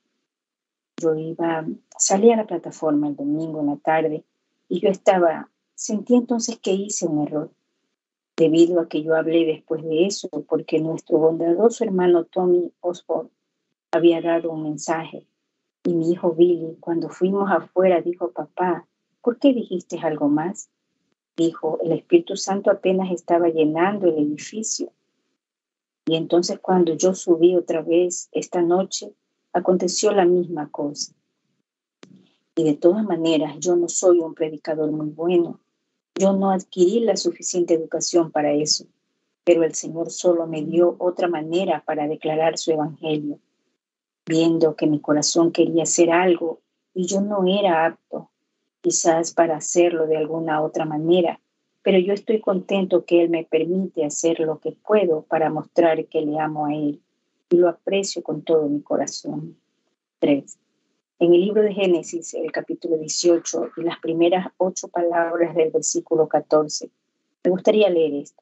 Speaker 6: Yo iba, salí a la plataforma el domingo en la tarde y yo estaba, sentí entonces que hice un error, debido a que yo hablé después de eso, porque nuestro bondadoso hermano Tommy Osborne había dado un mensaje y mi hijo Billy, cuando fuimos afuera, dijo, papá, ¿por qué dijiste algo más? Dijo, el Espíritu Santo apenas estaba llenando el edificio. Y entonces cuando yo subí otra vez esta noche, aconteció la misma cosa. Y de todas maneras, yo no soy un predicador muy bueno. Yo no adquirí la suficiente educación para eso. Pero el Señor solo me dio otra manera para declarar su evangelio. Viendo que mi corazón quería hacer algo y yo no era apto, quizás para hacerlo de alguna otra manera, pero yo estoy contento que Él me permite hacer lo que puedo para mostrar que le amo a Él y lo aprecio con todo mi corazón. tres. En el libro de Génesis, el capítulo dieciocho y las primeras ocho palabras del versículo catorce, me gustaría leer esto.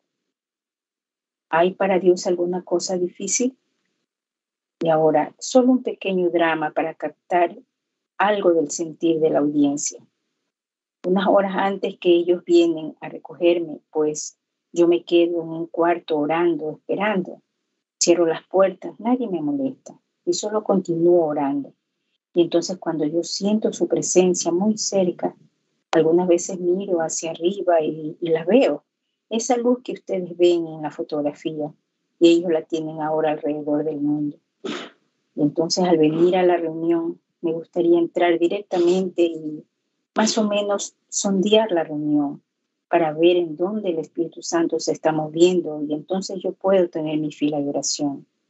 Speaker 6: ¿Hay para Dios alguna cosa difícil? Y ahora, solo un pequeño drama para captar algo del sentir de la audiencia. Unas horas antes que ellos vienen a recogerme, pues yo me quedo en un cuarto orando, esperando. Cierro las puertas, nadie me molesta y solo continúo orando. Y entonces cuando yo siento su presencia muy cerca, algunas veces miro hacia arriba y, y la veo. Esa luz que ustedes ven en la fotografía y ellos la tienen ahora alrededor del mundo. Y entonces al venir a la reunión me gustaría entrar directamente y más o menos sondear la reunión para ver en dónde el Espíritu Santo se está moviendo y entonces yo puedo tener mi fila de oración.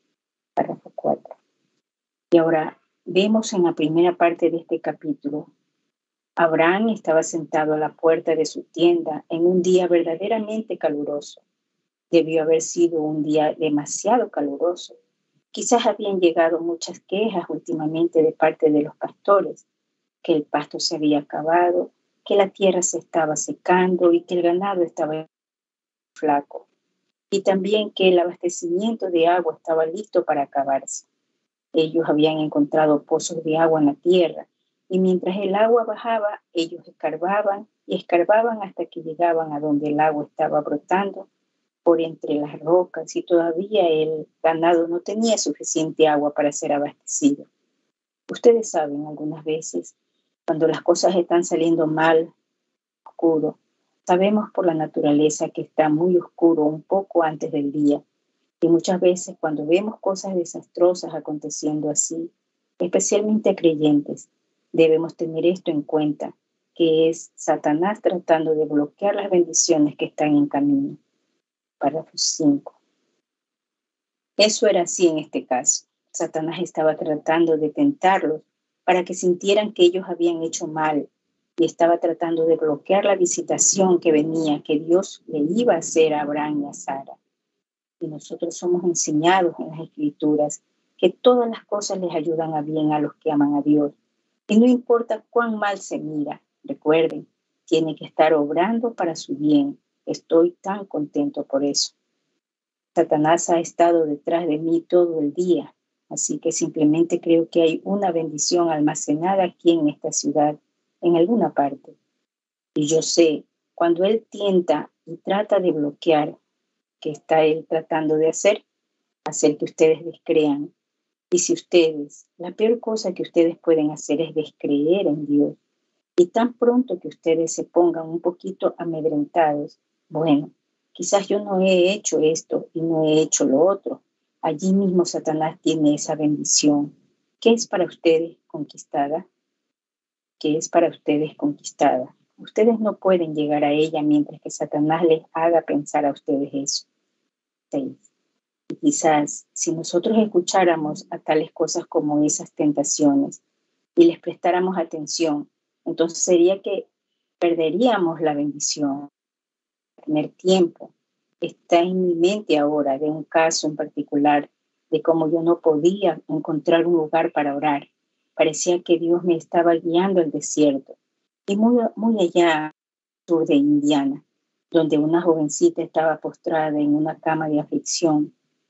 Speaker 6: Párrafo cuatro. Y ahora vemos en la primera parte de este capítulo, Abraham estaba sentado a la puerta de su tienda en un día verdaderamente caluroso. Debió haber sido un día demasiado caluroso. Quizás habían llegado muchas quejas últimamente de parte de los pastores, que el pasto se había acabado, que la tierra se estaba secando y que el ganado estaba flaco. Y también que el abastecimiento de agua estaba listo para acabarse. Ellos habían encontrado pozos de agua en la tierra, y mientras el agua bajaba, ellos escarbaban y escarbaban hasta que llegaban a donde el agua estaba brotando por entre las rocas, y todavía el ganado no tenía suficiente agua para ser abastecido. Ustedes saben, algunas veces, cuando las cosas están saliendo mal, oscuro, sabemos por la naturaleza que está muy oscuro un poco antes del día. Y muchas veces cuando vemos cosas desastrosas aconteciendo así, especialmente creyentes, debemos tener esto en cuenta, que es Satanás tratando de bloquear las bendiciones que están en camino. Párrafo cinco. Eso era así en este caso. Satanás estaba tratando de tentarlos para que sintieran que ellos habían hecho mal y estaba tratando de bloquear la visitación que venía, que Dios le iba a hacer a Abraham y a Sara. Y nosotros somos enseñados en las Escrituras que todas las cosas les ayudan a bien a los que aman a Dios. Y no importa cuán mal se mira, recuerden, tiene que estar obrando para su bien. Estoy tan contento por eso. Satanás ha estado detrás de mí todo el día, así que simplemente creo que hay una bendición almacenada aquí en esta ciudad, en alguna parte. Y yo sé, cuando él tienta y trata de bloquear, que está él tratando de hacer, hacer que ustedes descrean. Y si ustedes, la peor cosa que ustedes pueden hacer es descreer en Dios, y tan pronto que ustedes se pongan un poquito amedrentados, bueno, quizás yo no he hecho esto y no he hecho lo otro. Allí mismo Satanás tiene esa bendición. ¿Qué es para ustedes conquistada? ¿Qué es para ustedes conquistada? Ustedes no pueden llegar a ella mientras que Satanás les haga pensar a ustedes eso. seis. Y quizás si nosotros escucháramos a tales cosas como esas tentaciones y les prestáramos atención, entonces sería que perderíamos la bendición. Tener tiempo. Está en mi mente ahora de un caso en particular de cómo yo no podía encontrar un lugar para orar. Parecía que Dios me estaba guiando al desierto. Y muy, muy allá, al sur de Indiana, donde una jovencita estaba postrada en una cama de aflicción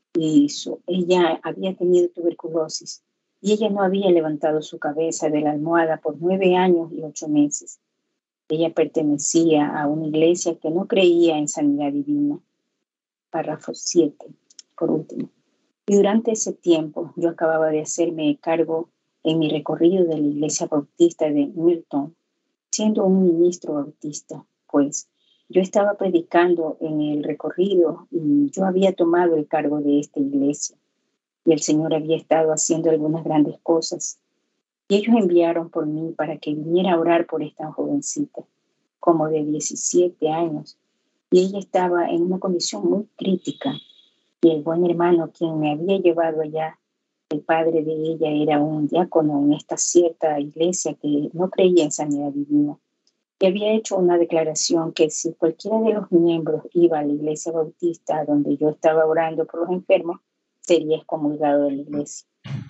Speaker 6: y su, ella había tenido tuberculosis y ella no había levantado su cabeza de la almohada por nueve años y ocho meses. Ella pertenecía a una iglesia que no creía en sanidad divina. Párrafo siete, por último. Y durante ese tiempo yo acababa de hacerme cargo en mi recorrido de la iglesia bautista de Milton, siendo un ministro bautista, pues yo estaba predicando en el recorrido y yo había tomado el cargo de esta iglesia y el Señor había estado haciendo algunas grandes cosas. Y ellos enviaron por mí para que viniera a orar por esta jovencita, como de diecisiete años, y ella estaba en una condición muy crítica. Y el buen hermano quien me había llevado allá, el padre de ella era un diácono en esta cierta iglesia que no creía en sanidad divina. Y había hecho una declaración que si cualquiera de los miembros iba a la iglesia bautista donde yo estaba orando por los enfermos, sería excomulgado de la iglesia.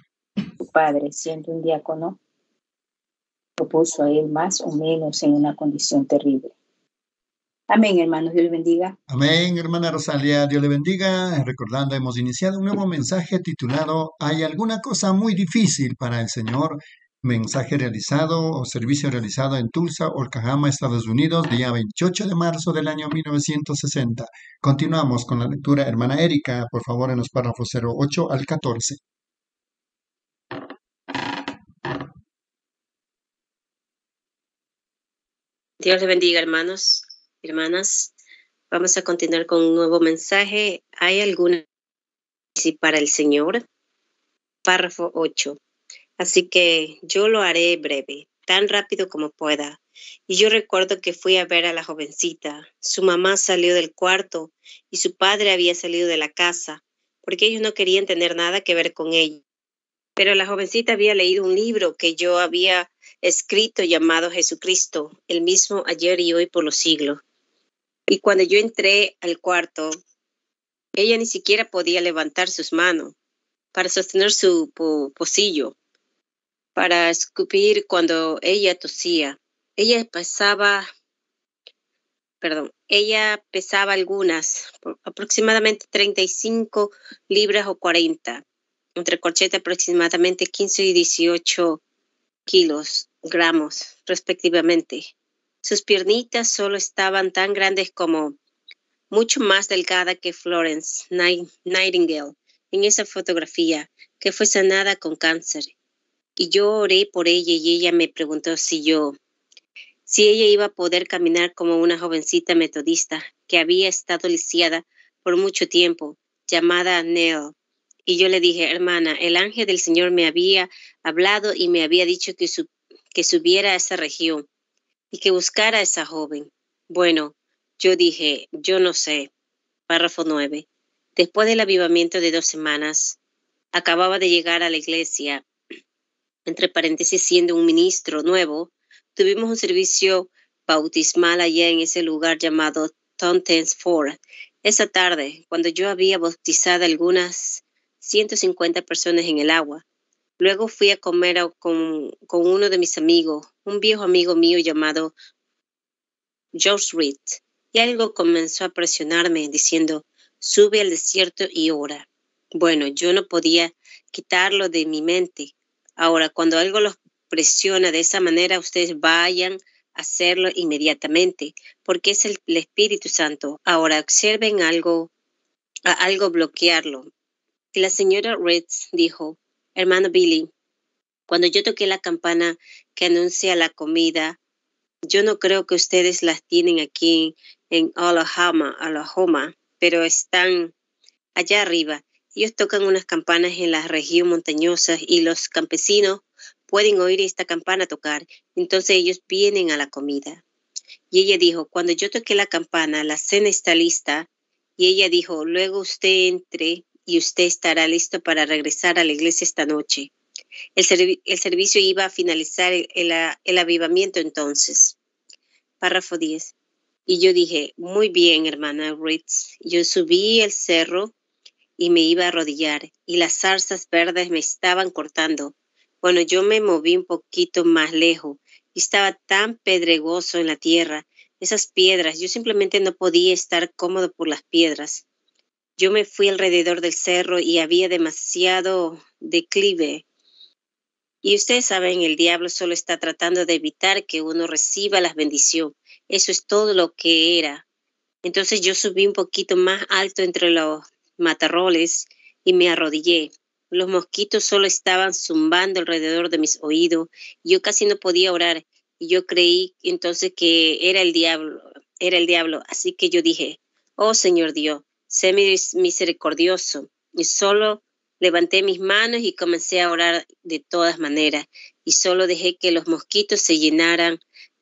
Speaker 6: Su padre, siendo un diácono, lo puso a él más o menos en una condición terrible. Amén, hermanos, Dios les bendiga.
Speaker 3: Amén, hermana Rosalia, Dios le bendiga. Recordando, hemos iniciado un nuevo mensaje titulado ¿Hay alguna cosa muy difícil para el Señor? Mensaje realizado o servicio realizado en Tulsa, Oklahoma, Estados Unidos, día veintiocho de marzo del año mil novecientos sesenta. Continuamos con la lectura. Hermana Erika, por favor, en los párrafos cero ocho al catorce.
Speaker 7: Dios les bendiga, hermanos, hermanas. Vamos a continuar con un nuevo mensaje. ¿Hay alguna difícil para el Señor? Párrafo ocho. Así que yo lo haré breve, tan rápido como pueda. Y yo recuerdo que fui a ver a la jovencita. Su mamá salió del cuarto y su padre había salido de la casa. porque ellos no querían tener nada que ver con ella. Pero la jovencita había leído un libro que yo había escrito llamado Jesucristo, el mismo ayer y hoy por los siglos. Y cuando yo entré al cuarto, ella ni siquiera podía levantar sus manos para sostener su po pocillo, para escupir cuando ella tosía. Ella pesaba, perdón, ella pesaba algunas, aproximadamente treinta y cinco libras o cuarenta, entre corchete aproximadamente quince y dieciocho kilos, gramos, respectivamente. Sus piernitas solo estaban tan grandes como, mucho más delgada que Florence Nightingale en esa fotografía, que fue sanada con cáncer. Y yo oré por ella y ella me preguntó si yo, si ella iba a poder caminar como una jovencita metodista que había estado lisiada por mucho tiempo, llamada Nell. Y yo le dije, hermana, el ángel del Señor me había hablado y me había dicho que, sub, que subiera a esa región y que buscara a esa joven. Bueno, yo dije, yo no sé. Párrafo nueve. Después del avivamiento de dos semanas, acababa de llegar a la iglesia, entre paréntesis siendo un ministro nuevo, tuvimos un servicio bautismal allá en ese lugar llamado Tontens Ford. Esa tarde, cuando yo había bautizado algunas ciento cincuenta personas en el agua, luego fui a comer a, con, con uno de mis amigos, un viejo amigo mío llamado George Reed, y algo comenzó a presionarme diciendo, sube al desierto y ora. Bueno, yo no podía quitarlo de mi mente. Ahora, cuando algo los presiona de esa manera, ustedes vayan a hacerlo inmediatamente, porque es el, el Espíritu Santo. Ahora, observen algo, a algo bloquearlo. Y la señora Reed dijo, hermano Billy, cuando yo toqué la campana que anuncia la comida, yo no creo que ustedes las tienen aquí en Oklahoma, Oklahoma, pero están allá arriba. Ellos tocan unas campanas en la región montañosa y los campesinos pueden oír esta campana tocar. Entonces ellos vienen a la comida. Y ella dijo, cuando yo toqué la campana, la cena está lista. Y ella dijo, luego usted entre y usted estará listo para regresar a la iglesia esta noche. El, servi el servicio iba a finalizar el, el, el avivamiento entonces. Párrafo diez. Y yo dije, muy bien, hermana Ritz. Yo subí el cerro y me iba a arrodillar, y las zarzas verdes me estaban cortando. Bueno, yo me moví un poquito más lejos, y estaba tan pedregoso en la tierra. Esas piedras, yo simplemente no podía estar cómodo por las piedras. Yo me fui alrededor del cerro y había demasiado declive. Y ustedes saben, el diablo solo está tratando de evitar que uno reciba las bendiciones. Eso es todo lo que era. Entonces yo subí un poquito más alto entre los matorrales y me arrodillé. Los mosquitos solo estaban zumbando alrededor de mis oídos. Yo casi no podía orar. Y yo creí entonces que era el diablo, era el diablo. Así que yo dije, oh Señor Dios, sé misericordioso. Y solo levanté mis manos y comencé a orar de todas maneras. Y solo dejé que los mosquitos se llenaran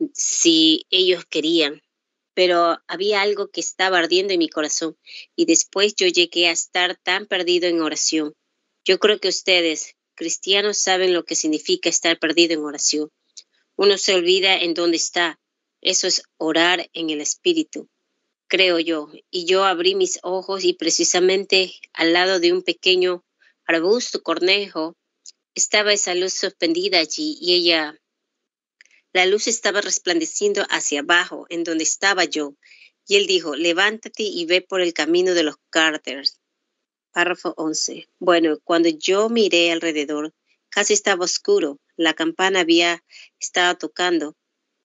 Speaker 7: si ellos querían. Pero había algo que estaba ardiendo en mi corazón. Y después yo llegué a estar tan perdido en oración. Yo creo que ustedes, cristianos, saben lo que significa estar perdido en oración. Uno se olvida en dónde está. Eso es orar en el Espíritu, creo yo. Y yo abrí mis ojos y precisamente al lado de un pequeño arbusto cornejo estaba esa luz suspendida allí y ella, la luz estaba resplandeciendo hacia abajo en donde estaba yo. Y él dijo, levántate y ve por el camino de los Carters. Párrafo once. Bueno, cuando yo miré alrededor, casi estaba oscuro. La campana había estado tocando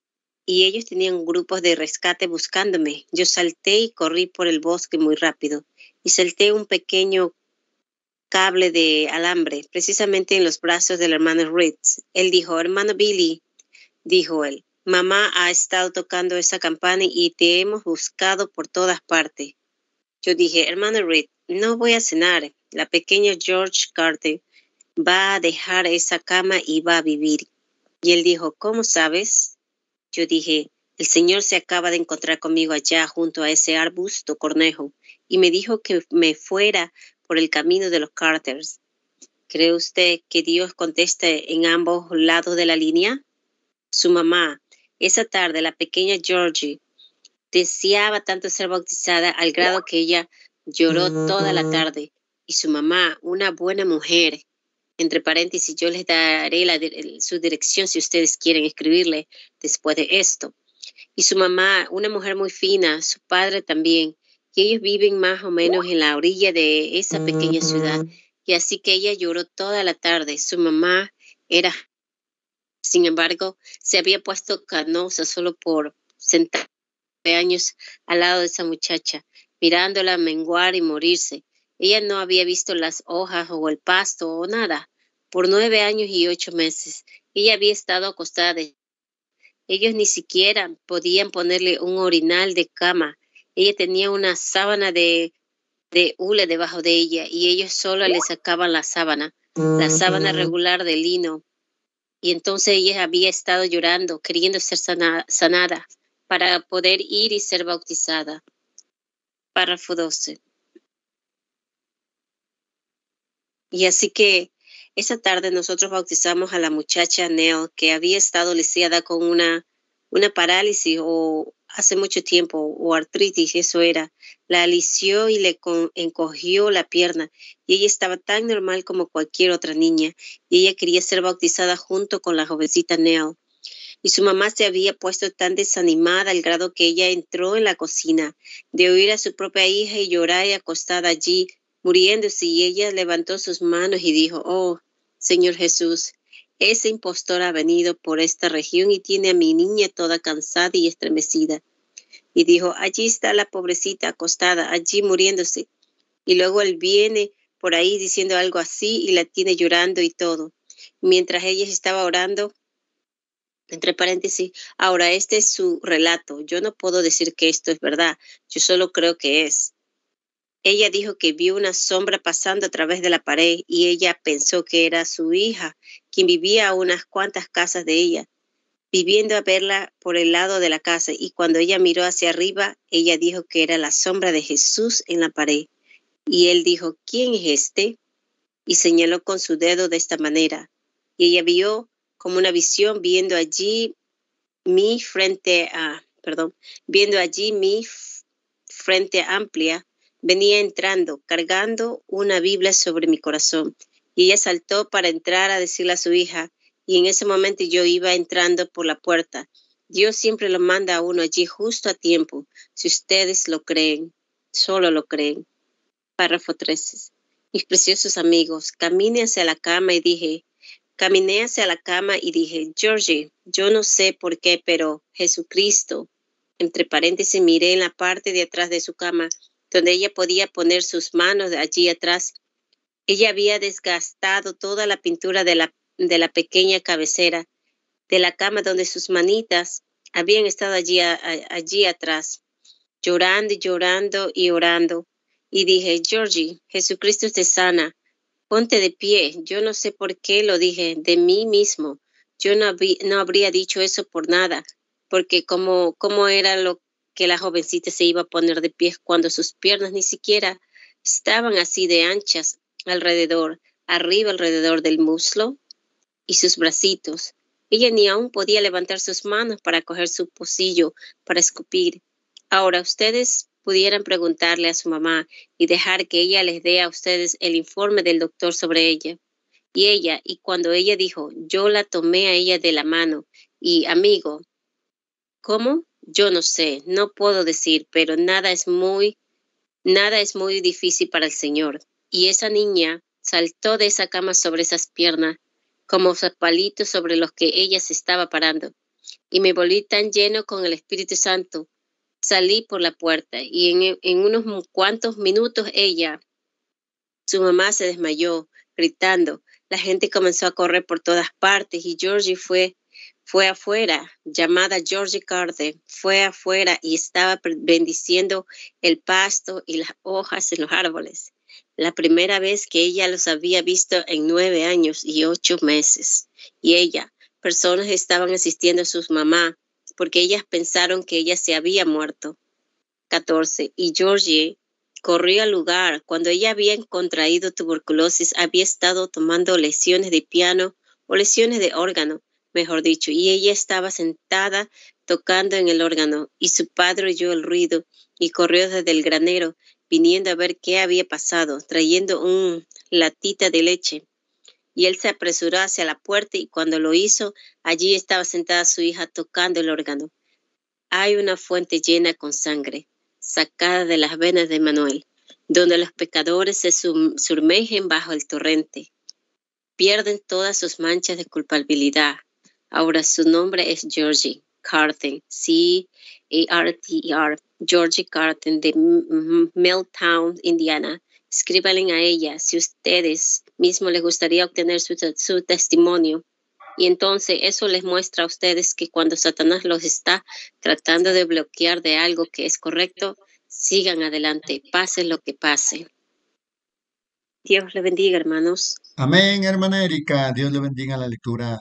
Speaker 7: y ellos tenían grupos de rescate buscándome. Yo salté y corrí por el bosque muy rápido y salté un pequeño cable de alambre, precisamente en los brazos del hermano Ritz. Él dijo, hermano Billy, dijo él, mamá ha estado tocando esa campana y te hemos buscado por todas partes. Yo dije, hermano Ritz, no voy a cenar. La pequeña George Carter va a dejar esa cama y va a vivir. Y él dijo, ¿cómo sabes? Yo dije, el Señor se acaba de encontrar conmigo allá junto a ese arbusto cornejo y me dijo que me fuera por el camino de los Carters. ¿Cree usted que Dios conteste en ambos lados de la línea? Su mamá, esa tarde, la pequeña Georgie, deseaba tanto ser bautizada al grado que ella lloró toda la tarde. Y su mamá, una buena mujer, entre paréntesis, yo les daré la, su dirección si ustedes quieren escribirle después de esto. Y su mamá, una mujer muy fina, su padre también, y ellos viven más o menos en la orilla de esa pequeña ciudad. Y así que ella lloró toda la tarde. Su mamá era, sin embargo, se había puesto canosa solo por sentarse años al lado de esa muchacha, mirándola menguar y morirse. Ella no había visto las hojas o el pasto o nada. Por nueve años y ocho meses, ella había estado acostada. De... Ellos ni siquiera podían ponerle un orinal de cama. Ella tenía una sábana de, de hule debajo de ella y ellos solo le sacaban la sábana, la sábana regular de lino. Y entonces ella había estado llorando, queriendo ser sana, sanada para poder ir y ser bautizada. Párrafo doce. Y así que esa tarde nosotros bautizamos a la muchacha Nell, que había estado lisiada con una, una parálisis o hace mucho tiempo, o artritis, eso era. La alició y le con, encogió la pierna, y ella estaba tan normal como cualquier otra niña, y ella quería ser bautizada junto con la jovencita Nell. Y su mamá se había puesto tan desanimada al grado que ella entró en la cocina, de oír a su propia hija y llorar y acostada allí, muriéndose, y ella levantó sus manos y dijo, oh, Señor Jesús, ese impostor ha venido por esta región y tiene a mi niña toda cansada y estremecida. Y dijo, allí está la pobrecita acostada, allí muriéndose. Y luego él viene por ahí diciendo algo así y la tiene llorando y todo. Mientras ella estaba orando, entre paréntesis, ahora este es su relato. Yo no puedo decir que esto es verdad, yo solo creo que es. Ella dijo que vio una sombra pasando a través de la pared y ella pensó que era su hija, quien vivía a unas cuantas casas de ella, viviendo a verla por el lado de la casa. Y cuando ella miró hacia arriba, ella dijo que era la sombra de Jesús en la pared. Y él dijo, ¿quién es este? Y señaló con su dedo de esta manera. Y ella vio como una visión, viendo allí mi frente a, perdón, viendo allí mi frente amplia, venía entrando, cargando una Biblia sobre mi corazón. Y ella saltó para entrar a decirle a su hija, y en ese momento yo iba entrando por la puerta. Dios siempre lo manda a uno allí justo a tiempo, si ustedes lo creen, solo lo creen. Párrafo trece. Mis preciosos amigos, caminé hacia la cama y dije, caminé hacia la cama y dije, Georgie, yo no sé por qué, pero Jesucristo, entre paréntesis, miré en la parte de atrás de su cama, donde ella podía poner sus manos allí atrás. Ella había desgastado toda la pintura de la, de la pequeña cabecera de la cama donde sus manitas habían estado allí, a, a, allí atrás, llorando y llorando y orando. Y dije, Georgie, Jesucristo te sana, ponte de pie. Yo no sé por qué lo dije de mí mismo. Yo no, no habría dicho eso por nada, porque como, como era lo que la jovencita se iba a poner de pie cuando sus piernas ni siquiera estaban así de anchas alrededor, arriba alrededor del muslo y sus bracitos. Ella ni aún podía levantar sus manos para coger su pocillo, para escupir. Ahora ustedes pudieran preguntarle a su mamá y dejar que ella les dé a ustedes el informe del doctor sobre ella. Y ella, y cuando ella dijo, yo la tomé a ella de la mano, y amigo, ¿cómo? Yo no sé, no puedo decir, pero nada es muy, nada es muy difícil para el Señor. Y esa niña saltó de esa cama sobre esas piernas, como palitos sobre los que ella se estaba parando. Y me volví tan lleno con el Espíritu Santo. Salí por la puerta y en, en unos cuantos minutos ella, su mamá se desmayó, gritando. La gente comenzó a correr por todas partes y Georgie fue Fue afuera, llamada Georgie Carter, fue afuera y estaba bendiciendo el pasto y las hojas en los árboles. La primera vez que ella los había visto en nueve años y ocho meses. Y ella, personas estaban asistiendo a sus mamás porque ellas pensaron que ella se había muerto. catorce. Y Georgie corrió al lugar. Cuando ella había contraído tuberculosis, había estado tomando lecciones de piano o lecciones de órgano, mejor dicho, y ella estaba sentada tocando en el órgano, y su padre oyó el ruido y corrió desde el granero, viniendo a ver qué había pasado, trayendo un latita de leche. Y él se apresuró hacia la puerta, y cuando lo hizo, allí estaba sentada su hija tocando el órgano. Hay una fuente llena con sangre, sacada de las venas de Manuel, donde los pecadores se sumergen bajo el torrente. Pierden todas sus manchas de culpabilidad. Ahora su nombre es Georgie Carton, C A R T E R, Georgie Carton, de Milltown, Indiana. Escríbanle a ella si ustedes mismos les gustaría obtener su, su testimonio. Y entonces eso les muestra a ustedes que cuando Satanás los está tratando de bloquear de algo que es correcto, sigan adelante, pase lo que pase. Dios le bendiga, hermanos.
Speaker 3: Amén, hermana Erika. Dios le bendiga la lectura.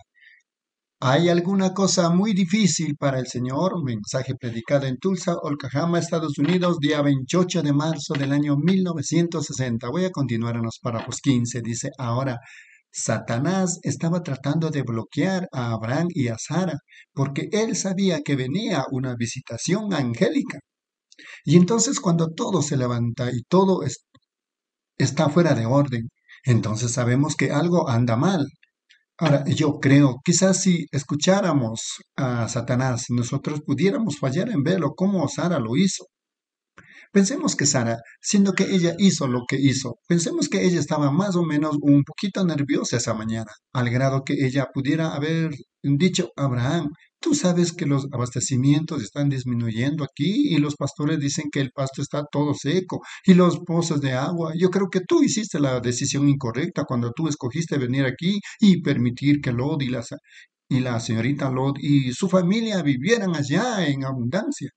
Speaker 3: ¿Hay alguna cosa muy difícil para el Señor? Mensaje predicado en Tulsa, Oklahoma, Estados Unidos, día veintiocho de marzo del año mil novecientos sesenta. Voy a continuar en los párrafos quince. Dice, ahora, Satanás estaba tratando de bloquear a Abraham y a Sara, porque él sabía que venía una visitación angélica. Y entonces cuando todo se levanta y todo es, está fuera de orden, entonces sabemos que algo anda mal. Ahora, yo creo, quizás si escucháramos a Satanás, nosotros pudiéramos fallar en verlo como Sara lo hizo. Pensemos que Sara, siendo que ella hizo lo que hizo, pensemos que ella estaba más o menos un poquito nerviosa esa mañana, al grado que ella pudiera haber dicho, Abraham, tú sabes que los abastecimientos están disminuyendo aquí y los pastores dicen que el pasto está todo seco y los pozos de agua. Yo creo que tú hiciste la decisión incorrecta cuando tú escogiste venir aquí y permitir que Lot y la, y la señorita Lot y su familia vivieran allá en abundancia.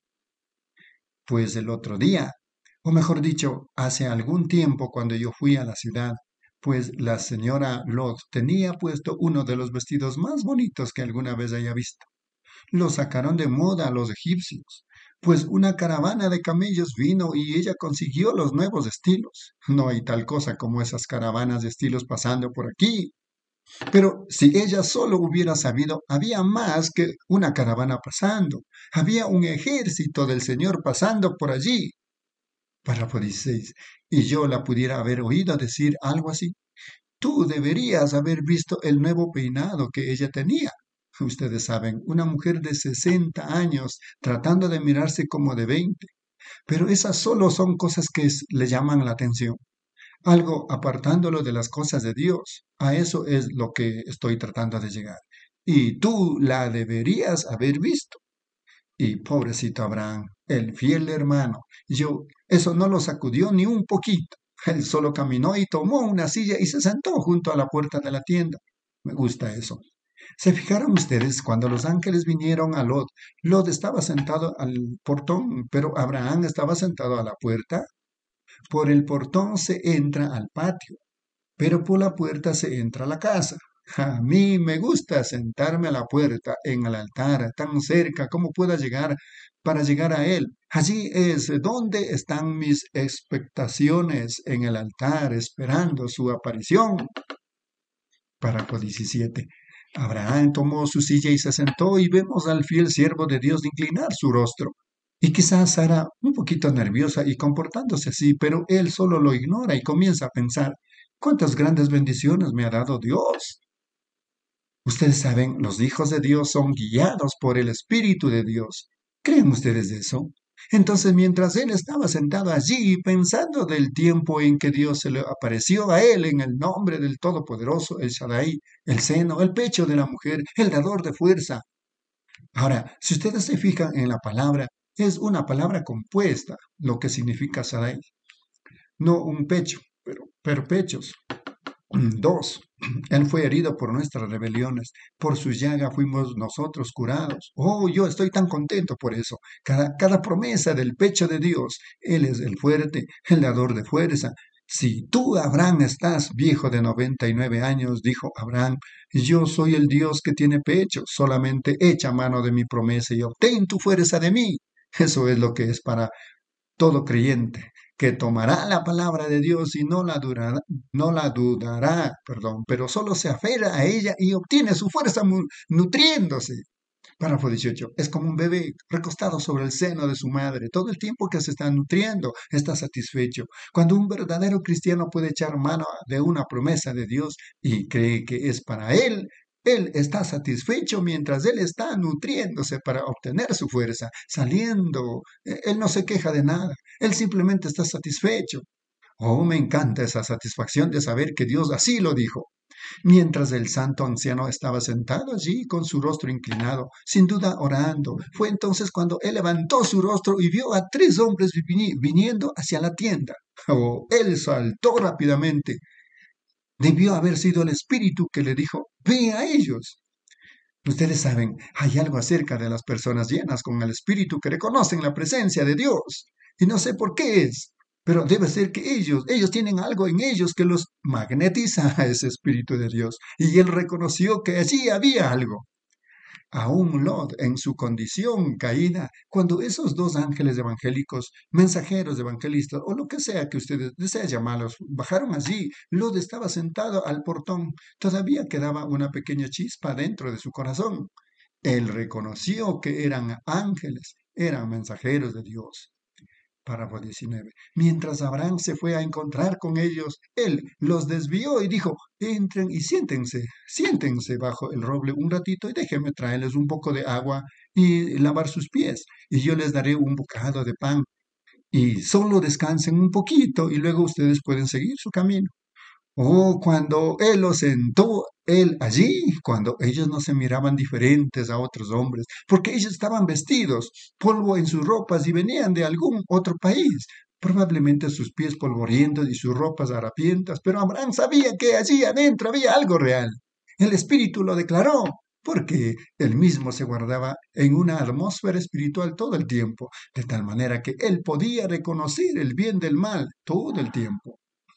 Speaker 3: Pues el otro día, o mejor dicho, hace algún tiempo cuando yo fui a la ciudad, pues la señora Lot tenía puesto uno de los vestidos más bonitos que alguna vez haya visto. Lo sacaron de moda los egipcios, pues una caravana de camellos vino y ella consiguió los nuevos estilos. No hay tal cosa como esas caravanas de estilos pasando por aquí. Pero si ella solo hubiera sabido, había más que una caravana pasando. Había un ejército del Señor pasando por allí. Párrafo dieciséis. Y yo la pudiera haber oído decir algo así. Tú deberías haber visto el nuevo peinado que ella tenía. Ustedes saben, una mujer de sesenta años tratando de mirarse como de veinte. Pero esas solo son cosas que es- le llaman la atención. Algo apartándolo de las cosas de Dios. A eso es lo que estoy tratando de llegar. Y tú la deberías haber visto. Y pobrecito Abraham, el fiel hermano, yo, eso no lo sacudió ni un poquito. Él solo caminó y tomó una silla y se sentó junto a la puerta de la tienda. Me gusta eso. ¿Se fijaron ustedes cuando los ángeles vinieron a Lot? Lot estaba sentado al portón, pero Abraham estaba sentado a la puerta. Por el portón se entra al patio, pero por la puerta se entra a la casa. A mí me gusta sentarme a la puerta, en el altar, tan cerca como pueda llegar para llegar a él. Allí es donde están mis expectaciones, en el altar, esperando su aparición. Párrafo diecisiete. Abraham tomó su silla y se sentó y vemos al fiel siervo de Dios inclinar su rostro. Y quizás Sara un poquito nerviosa y comportándose así, pero él solo lo ignora y comienza a pensar, ¿cuántas grandes bendiciones me ha dado Dios? Ustedes saben, los hijos de Dios son guiados por el Espíritu de Dios. ¿Creen ustedes eso? Entonces, mientras él estaba sentado allí pensando del tiempo en que Dios se le apareció a él en el nombre del Todopoderoso, el Shaddai, el seno, el pecho de la mujer, el dador de fuerza. Ahora, si ustedes se fijan en la palabra, es una palabra compuesta, lo que significa Shaddai. No un pecho, pero, pero pechos. Dos, él fue herido por nuestras rebeliones, por su llaga fuimos nosotros curados. Oh, yo estoy tan contento por eso. Cada, cada promesa del pecho de Dios, Él es el fuerte, el dador de fuerza. Si tú, Abraham, estás viejo de noventa y nueve años, dijo Abraham, yo soy el Dios que tiene pecho, solamente echa mano de mi promesa y obtén tu fuerza de mí. Eso es lo que es para todo creyente. que tomará la palabra de Dios y no la durará, no la dudará, perdón, pero solo se aferra a ella y obtiene su fuerza mu- nutriéndose. Párrafo dieciocho. Es como un bebé recostado sobre el seno de su madre. Todo el tiempo que se está nutriendo, está satisfecho. Cuando un verdadero cristiano puede echar mano de una promesa de Dios y cree que es para él, él está satisfecho mientras él está nutriéndose para obtener su fuerza, saliendo. Eh, Él no se queja de nada. Él simplemente está satisfecho. Oh, me encanta esa satisfacción de saber que Dios así lo dijo. Mientras el santo anciano estaba sentado allí con su rostro inclinado, sin duda orando, fue entonces cuando él levantó su rostro y vio a tres hombres vini- viniendo hacia la tienda. Oh, él saltó rápidamente. Debió haber sido el espíritu que le dijo, ve a ellos. Ustedes saben, hay algo acerca de las personas llenas con el espíritu que reconocen la presencia de Dios. Y no sé por qué es, pero debe ser que ellos, ellos tienen algo en ellos que los magnetiza a ese espíritu de Dios. Y él reconoció que allí había algo. Aún Lot, en su condición caída, cuando esos dos ángeles evangélicos, mensajeros evangelistas, o lo que sea que ustedes deseen llamarlos, bajaron allí, Lot estaba sentado al portón. Todavía quedaba una pequeña chispa dentro de su corazón. Él reconoció que eran ángeles, eran mensajeros de Dios. Párrafo diecinueve. Mientras Abraham se fue a encontrar con ellos, él los desvió y dijo, entren y siéntense, siéntense bajo el roble un ratito y déjenme traerles un poco de agua y lavar sus pies, y yo les daré un bocado de pan, y solo descansen un poquito y luego ustedes pueden seguir su camino. Oh, cuando él los sentó, él allí, cuando ellos no se miraban diferentes a otros hombres, porque ellos estaban vestidos, polvo en sus ropas y venían de algún otro país, probablemente sus pies polvorientos y sus ropas harapientas, pero Abraham sabía que allí adentro había algo real. El Espíritu lo declaró, porque él mismo se guardaba en una atmósfera espiritual todo el tiempo, de tal manera que él podía reconocer el bien del mal todo el tiempo.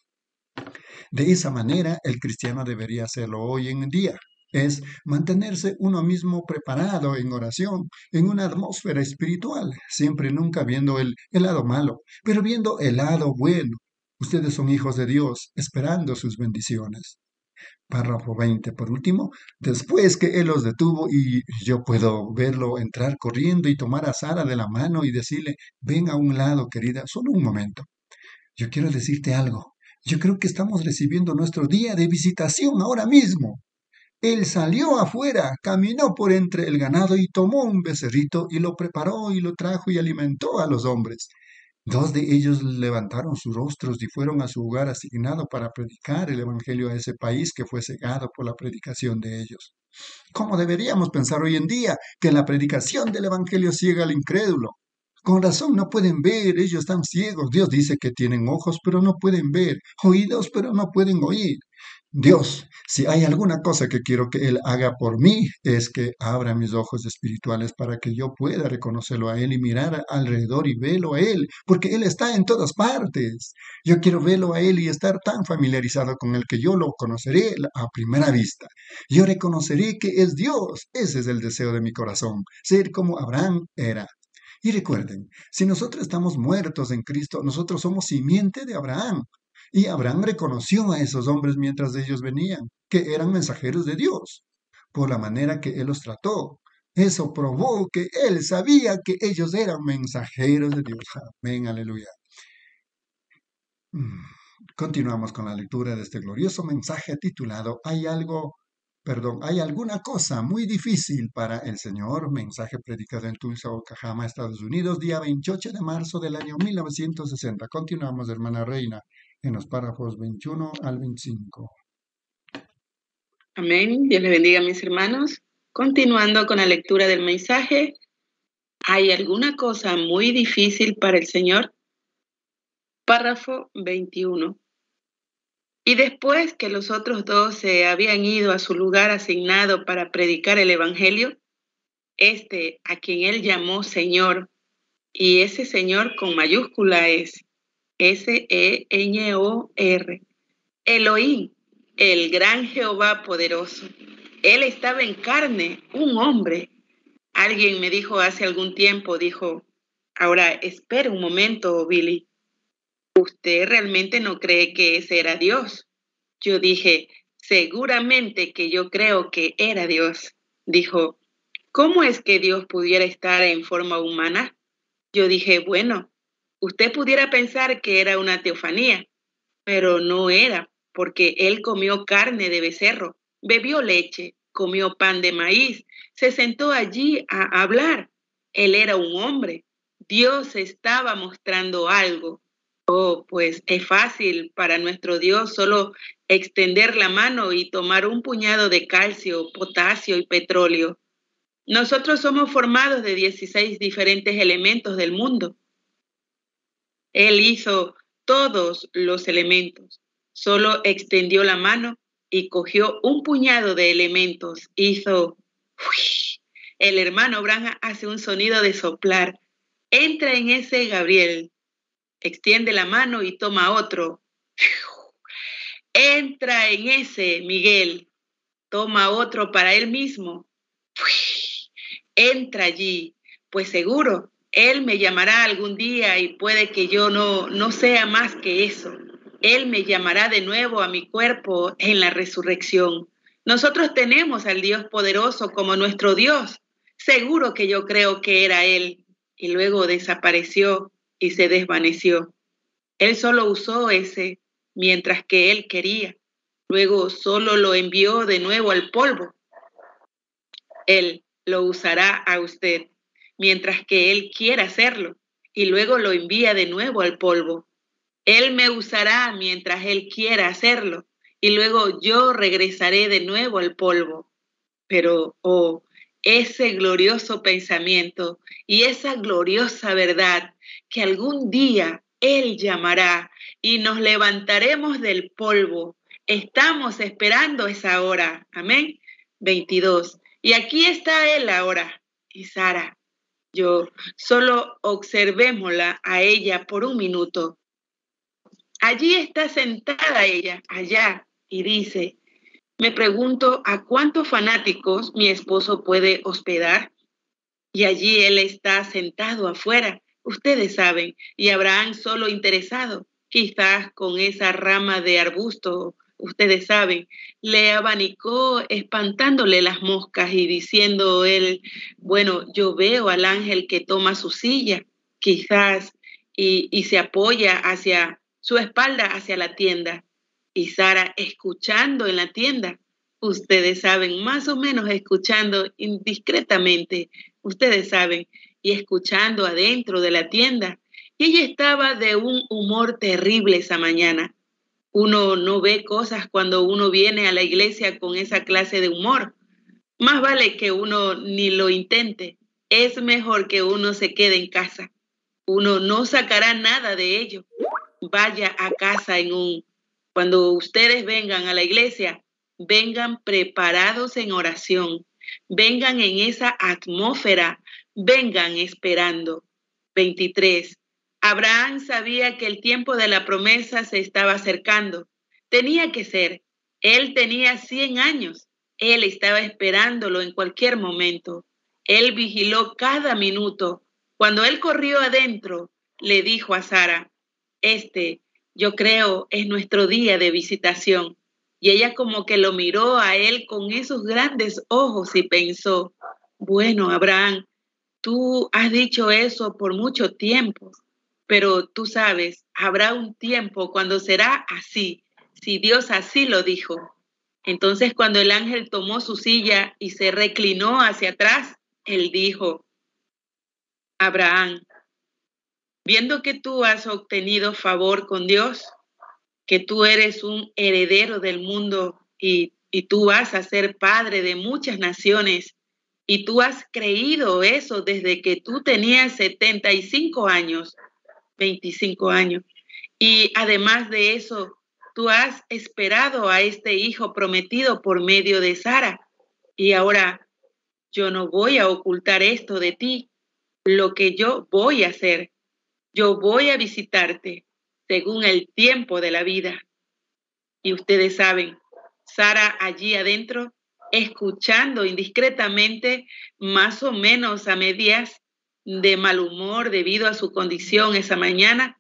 Speaker 3: De esa manera, el cristiano debería hacerlo hoy en día. Es mantenerse uno mismo preparado en oración, en una atmósfera espiritual, siempre nunca viendo el, el lado malo, pero viendo el lado bueno. Ustedes son hijos de Dios, esperando sus bendiciones. Párrafo veinte, por último, después que él los detuvo y yo puedo verlo entrar corriendo y tomar a Sara de la mano y decirle, ven a un lado, querida, solo un momento. Yo quiero decirte algo. Yo creo que estamos recibiendo nuestro día de visitación ahora mismo. Él salió afuera, caminó por entre el ganado y tomó un becerrito y lo preparó y lo trajo y alimentó a los hombres. Dos de ellos levantaron sus rostros y fueron a su lugar asignado para predicar el evangelio a ese país que fue cegado por la predicación de ellos. ¿Cómo deberíamos pensar hoy en día que la predicación del evangelio ciega al incrédulo? Con razón no pueden ver, ellos están ciegos. Dios dice que tienen ojos, pero no pueden ver, oídos, pero no pueden oír. Dios, si hay alguna cosa que quiero que Él haga por mí, es que abra mis ojos espirituales para que yo pueda reconocerlo a Él y mirar alrededor y verlo a Él, porque Él está en todas partes. Yo quiero verlo a Él y estar tan familiarizado con Él que yo lo conoceré a primera vista. Yo reconoceré que es Dios. Ese es el deseo de mi corazón, ser como Abraham era. Y recuerden, si nosotros estamos muertos en Cristo, nosotros somos simiente de Abraham. Y Abraham reconoció a esos hombres mientras ellos venían, que eran mensajeros de Dios, por la manera que él los trató. Eso probó que él sabía que ellos eran mensajeros de Dios. Amén, aleluya. Mm, Continuamos con la lectura de este glorioso mensaje titulado ¿Hay algo, perdón, hay alguna cosa muy difícil para el Señor? Mensaje predicado en Tulsa, Oklahoma, Estados Unidos, día veintiocho de marzo del año mil novecientos sesenta. Continuamos, hermana Reina, en los párrafos veintiuno al veinticinco.
Speaker 4: Amén. Dios les bendiga, mis hermanos. Continuando con la lectura del mensaje, ¿hay alguna cosa muy difícil para el Señor? Párrafo veintiuno. Y después que los otros dos se habían ido a su lugar asignado para predicar el evangelio, este a quien él llamó Señor, y ese Señor con mayúscula es S E N O R, Elohim, el gran Jehová poderoso. Él estaba en carne, un hombre. Alguien me dijo hace algún tiempo, dijo, ahora espera un momento, Billy. usted realmente no cree que ese era Dios. Yo dije, seguramente que yo creo que era Dios. Dijo, ¿cómo es que Dios pudiera estar en forma humana? Yo dije, bueno, usted pudiera pensar que era una teofanía, pero no era, porque él comió carne de becerro, bebió leche, comió pan de maíz, se sentó allí a hablar. Él era un hombre. Dios estaba mostrando algo. Oh, pues es fácil para nuestro Dios solo extender la mano y tomar un puñado de calcio, potasio y petróleo. Nosotros somos formados de dieciséis diferentes elementos del mundo. Él hizo todos los elementos, solo extendió la mano y cogió un puñado de elementos. Hizo, uy, el hermano Branham hace un sonido de soplar. Entra en ese Gabriel, extiende la mano y toma otro. Entra en ese Miguel, toma otro para él mismo. Entra allí, pues seguro, él me llamará algún día y puede que yo no, no sea más que eso. Él me llamará de nuevo a mi cuerpo en la resurrección. Nosotros tenemos al Dios poderoso como nuestro Dios. Seguro que yo creo que era Él. Y luego desapareció y se desvaneció. Él solo usó ese mientras que Él quería. Luego solo lo envió de nuevo al polvo. Él lo usará a usted mientras que Él quiera hacerlo. Y luego lo envía de nuevo al polvo. Él me usará mientras Él quiera hacerlo, y luego yo regresaré de nuevo al polvo. Pero, oh, ese glorioso pensamiento y esa gloriosa verdad que algún día Él llamará y nos levantaremos del polvo. Estamos esperando esa hora. Amén. veintidós. Y aquí está Él ahora. Y Sara, yo, solo observémosla a ella por un minuto. Allí está sentada ella, allá, y dice, me pregunto a cuántos fanáticos mi esposo puede hospedar. Y allí él está sentado afuera, ustedes saben, y Abraham solo interesado, quizás con esa rama de arbusto, ustedes saben, le abanicó espantándole las moscas y diciendo él, bueno, yo veo al ángel que toma su silla, quizás, y, y se apoya hacia su espalda hacia la tienda, y Sara escuchando en la tienda, ustedes saben, más o menos escuchando indiscretamente, ustedes saben, y escuchando adentro de la tienda, y ella estaba de un humor terrible esa mañana. Uno no ve cosas cuando uno viene a la iglesia con esa clase de humor. Más vale que uno ni lo intente, es mejor que uno se quede en casa. Uno no sacará nada de ello. Vaya a casa en un... Cuando ustedes vengan a la iglesia, vengan preparados en oración, vengan en esa atmósfera, vengan esperando. veintitrés. Abraham sabía que el tiempo de la promesa se estaba acercando. Tenía que ser. Él tenía cien años. Él estaba esperándolo en cualquier momento. Él vigiló cada minuto. Cuando él corrió adentro, le dijo a Sara, Este, yo creo, es nuestro día de visitación. Y ella como que lo miró a él con esos grandes ojos y pensó, bueno, Abraham, tú has dicho eso por mucho tiempo, pero tú sabes, habrá un tiempo cuando será así, si Dios así lo dijo. Entonces cuando el ángel tomó su silla y se reclinó hacia atrás, él dijo, Abraham, viendo que tú has obtenido favor con Dios, que tú eres un heredero del mundo y, y tú vas a ser padre de muchas naciones, y tú has creído eso desde que tú tenías setenta y cinco años, veinticinco años, y además de eso, tú has esperado a este hijo prometido por medio de Sara, y ahora yo no voy a ocultar esto de ti, lo que yo voy a hacer. Yo voy a visitarte según el tiempo de la vida. Y ustedes saben, Sara allí adentro, escuchando indiscretamente, más o menos a medias de mal humor debido a su condición esa mañana,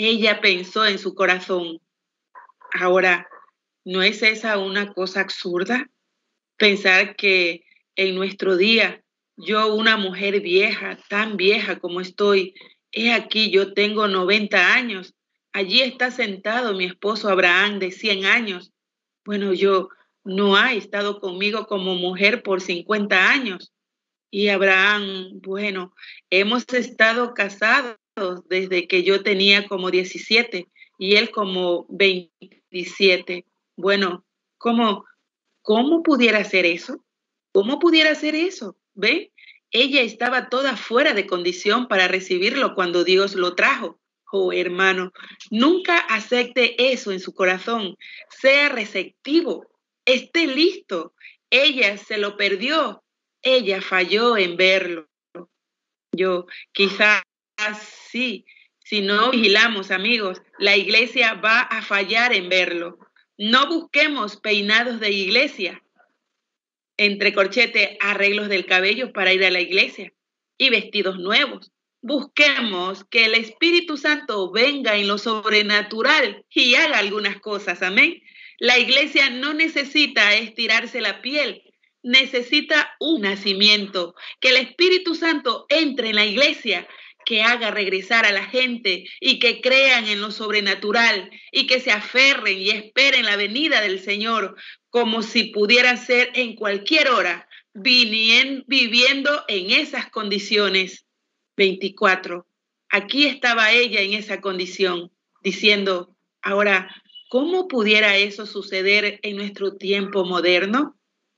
Speaker 4: ella pensó en su corazón. Ahora, ¿no es esa una cosa absurda? Pensar que en nuestro día, yo, una mujer vieja, tan vieja como estoy, he aquí yo tengo noventa años, allí está sentado mi esposo Abraham de cien años. Bueno, yo no ha estado conmigo como mujer por cincuenta años. Y Abraham, bueno, hemos estado casados desde que yo tenía como diecisiete y él como veintisiete. Bueno, ¿cómo, cómo pudiera ser eso? ¿Cómo pudiera ser eso? ¿Ve? Ella estaba toda fuera de condición para recibirlo cuando Dios lo trajo. Oh, hermano, nunca acepte eso en su corazón. Sea receptivo, esté listo. Ella se lo perdió. Ella falló en verlo. Yo, quizás sí, si no vigilamos, amigos, la iglesia va a fallar en verlo. No busquemos peinados de iglesia, entre corchete, arreglos del cabello para ir a la iglesia y vestidos nuevos. Busquemos que el Espíritu Santo venga en lo sobrenatural y haga algunas cosas, amén. La iglesia no necesita estirarse la piel, necesita un nacimiento, que el Espíritu Santo entre en la iglesia, que haga regresar a la gente y que crean en lo sobrenatural y que se aferren y esperen la venida del Señor como si pudiera ser en cualquier hora, vinien, viviendo en esas condiciones. veinticuatro. Aquí estaba ella en esa condición, diciendo, ahora, ¿cómo pudiera eso suceder en nuestro tiempo moderno?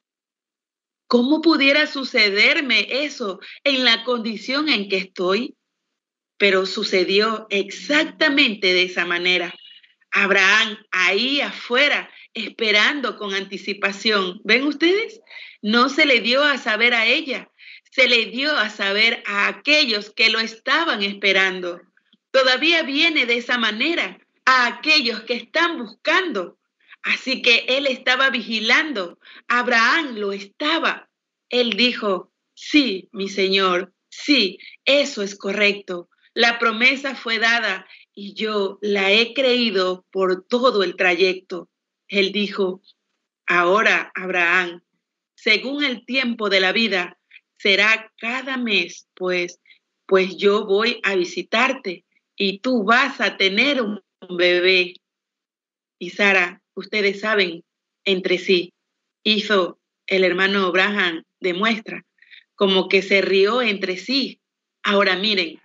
Speaker 4: ¿Cómo pudiera sucederme eso en la condición en que estoy? Pero sucedió exactamente de esa manera. Abraham ahí afuera, esperando con anticipación. ¿Ven ustedes? No se le dio a saber a ella, se le dio a saber a aquellos que lo estaban esperando. Todavía viene de esa manera a aquellos que están buscando. Así que él estaba vigilando. Abraham lo estaba. Él dijo, sí, mi Señor, sí, eso es correcto. La promesa fue dada y yo la he creído por todo el trayecto. Él dijo, ahora, Abraham, según el tiempo de la vida, será cada mes, pues, pues yo voy a visitarte y tú vas a tener un bebé. Y Sara, ustedes saben, entre sí, hizo el hermano Abraham, demuestra, como que se rió entre sí. Ahora miren,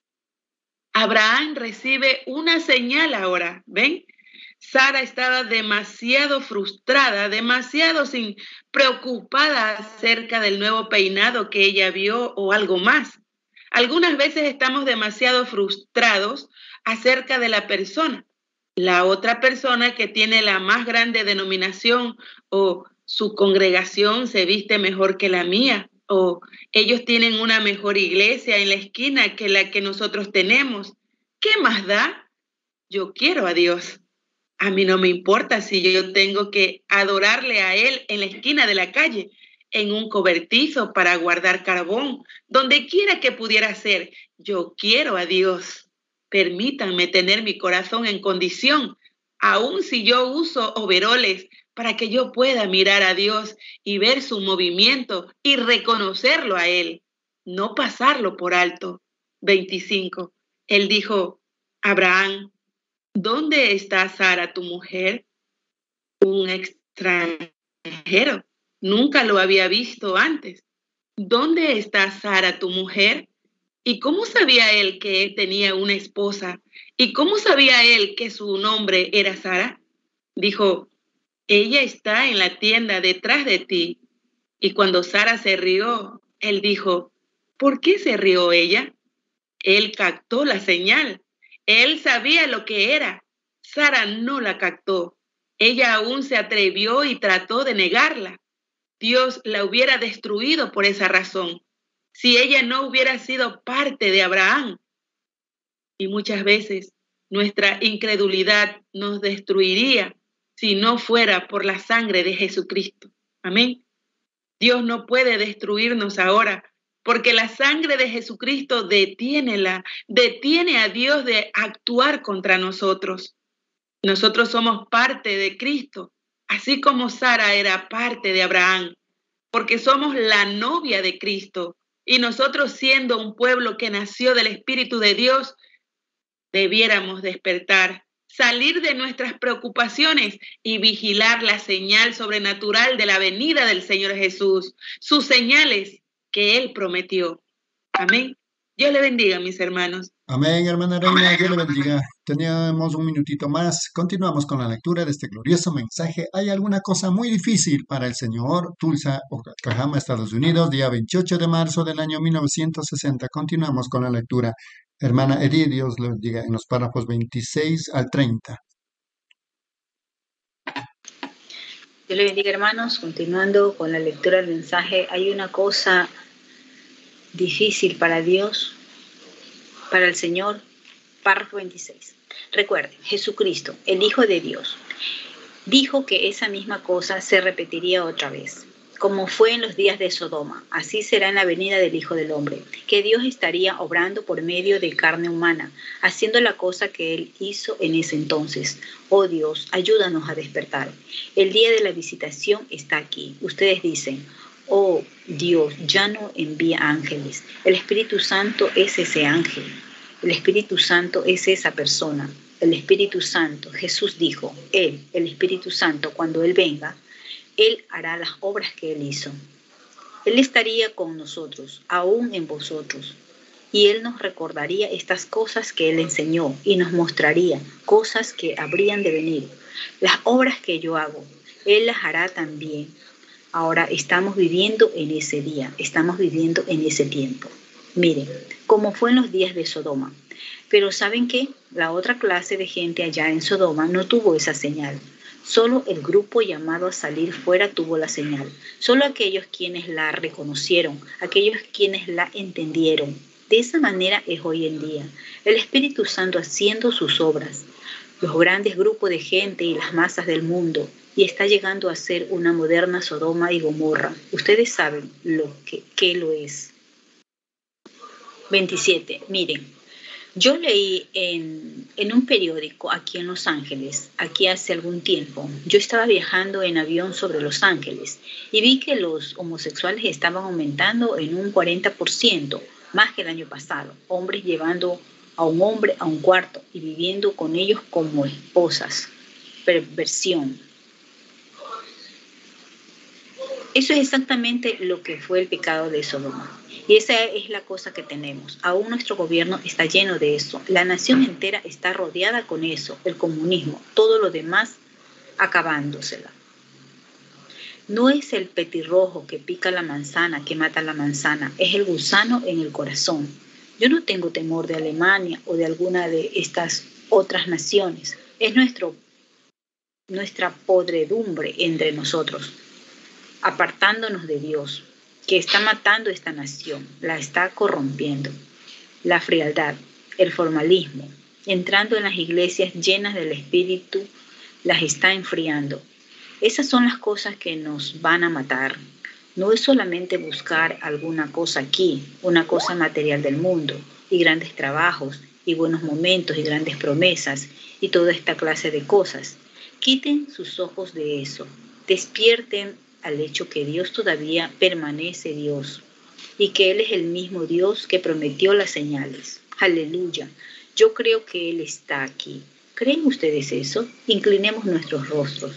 Speaker 4: Abraham recibe una señal ahora, ¿ven? Sara estaba demasiado frustrada, demasiado sin, preocupada acerca del nuevo peinado que ella vio o algo más. Algunas veces estamos demasiado frustrados acerca de la persona. La otra persona que tiene la más grande denominación o su congregación se viste mejor que la mía o ellos tienen una mejor iglesia en la esquina que la que nosotros tenemos. ¿Qué más da? Yo quiero a Dios. A mí no me importa si yo tengo que adorarle a Él en la esquina de la calle, en un cobertizo para guardar carbón, donde quiera que pudiera ser. Yo quiero a Dios. Permítanme tener mi corazón en condición, aun si yo uso overoles, para que yo pueda mirar a Dios y ver su movimiento y reconocerlo a Él, no pasarlo por alto. veinticinco. Él dijo, Abraham, ¿dónde está Sara, tu mujer? Un extranjero. Nunca lo había visto antes. ¿Dónde está Sara, tu mujer? ¿Y cómo sabía él que él tenía una esposa? ¿Y cómo sabía él que su nombre era Sara? Dijo, ella está en la tienda detrás de ti. Y cuando Sara se rió, él dijo, ¿por qué se rió ella? Él captó la señal. Él sabía lo que era. Sara no la captó. Ella aún se atrevió y trató de negarla. Dios la hubiera destruido por esa razón, si ella no hubiera sido parte de Abraham. Y muchas veces nuestra incredulidad nos destruiría si no fuera por la sangre de Jesucristo. Amén. Dios no puede destruirnos ahora porque la sangre de Jesucristo detiene, la, detiene a Dios de actuar contra nosotros. Nosotros somos parte de Cristo, así como Sara era parte de Abraham, porque somos la novia de Cristo. Y nosotros, siendo un pueblo que nació del Espíritu de Dios, debiéramos despertar, salir de nuestras preocupaciones y vigilar la señal sobrenatural de la venida del Señor Jesús, sus señales que Él prometió. Amén. Dios le bendiga, mis hermanos.
Speaker 3: Amén, hermana Reina, Dios le bendiga. Teníamos un minutito más. Continuamos con la lectura de este glorioso mensaje. ¿Hay alguna cosa muy difícil para el Señor? Tulsa, Oklahoma, Estados Unidos, día veintiocho de marzo del año mil novecientos sesenta. Continuamos con la lectura. Hermana Edith, Dios le bendiga, en los párrafos veintiséis al treinta.
Speaker 5: Dios le bendiga, hermanos. Continuando con la lectura del mensaje, hay una cosa difícil para Dios, para el Señor. Párrafo veintiséis. Recuerden, Jesucristo, el Hijo de Dios, dijo que esa misma cosa se repetiría otra vez. Como fue en los días de Sodoma, así será en la venida del Hijo del Hombre, que Dios estaría obrando por medio de carne humana, haciendo la cosa que Él hizo en ese entonces. Oh Dios, ayúdanos a despertar. El día de la visitación está aquí. Ustedes dicen, oh Dios, ya no envía ángeles. El Espíritu Santo es ese ángel. El Espíritu Santo es esa persona. El Espíritu Santo, Jesús dijo, Él, el Espíritu Santo, cuando Él venga, Él hará las obras que Él hizo. Él estaría con nosotros, aún en vosotros, y Él nos recordaría estas cosas que Él enseñó y nos mostraría cosas que habrían de venir. Las obras que yo hago, Él las hará también. Ahora estamos viviendo en ese día, estamos viviendo en ese tiempo. Miren, como fue en los días de Sodoma. Pero ¿saben qué? La otra clase de gente allá en Sodoma no tuvo esa señal. Solo el grupo llamado a salir fuera tuvo la señal. Solo aquellos quienes la reconocieron, aquellos quienes la entendieron. De esa manera es hoy en día. El Espíritu Santo haciendo sus obras. Los grandes grupos de gente y las masas del mundo. Y está llegando a ser una moderna Sodoma y Gomorra. Ustedes saben lo que, que lo es. veintisiete. Miren. Yo leí en, en un periódico aquí en Los Ángeles, aquí hace algún tiempo, yo estaba viajando en avión sobre Los Ángeles y vi que los homosexuales estaban aumentando en un cuarenta por ciento, más que el año pasado. Hombres llevando a un hombre a un cuarto y viviendo con ellos como esposas. Perversión. Eso es exactamente lo que fue el pecado de Sodoma. Y esa es la cosa que tenemos. Aún nuestro gobierno está lleno de eso. La nación entera está rodeada con eso, el comunismo, todo lo demás acabándosela. No es el petirrojo que pica la manzana que mata la manzana, es el gusano en el corazón. Yo no tengo temor de Alemania o de alguna de estas otras naciones. Es nuestro, nuestra podredumbre entre nosotros, apartándonos de Dios, que está matando esta nación, la está corrompiendo. La frialdad, el formalismo, entrando en las iglesias llenas del Espíritu, las está enfriando. Esas son las cosas que nos van a matar. No es solamente buscar alguna cosa aquí, una cosa material del mundo, y grandes trabajos, y buenos momentos, y grandes promesas, y toda esta clase de cosas. Quiten sus ojos de eso. Despierten al hecho que Dios todavía permanece Dios y que Él es el mismo Dios que prometió las señales. Aleluya. Yo creo que Él está aquí. ¿Creen ustedes eso? Inclinemos nuestros rostros.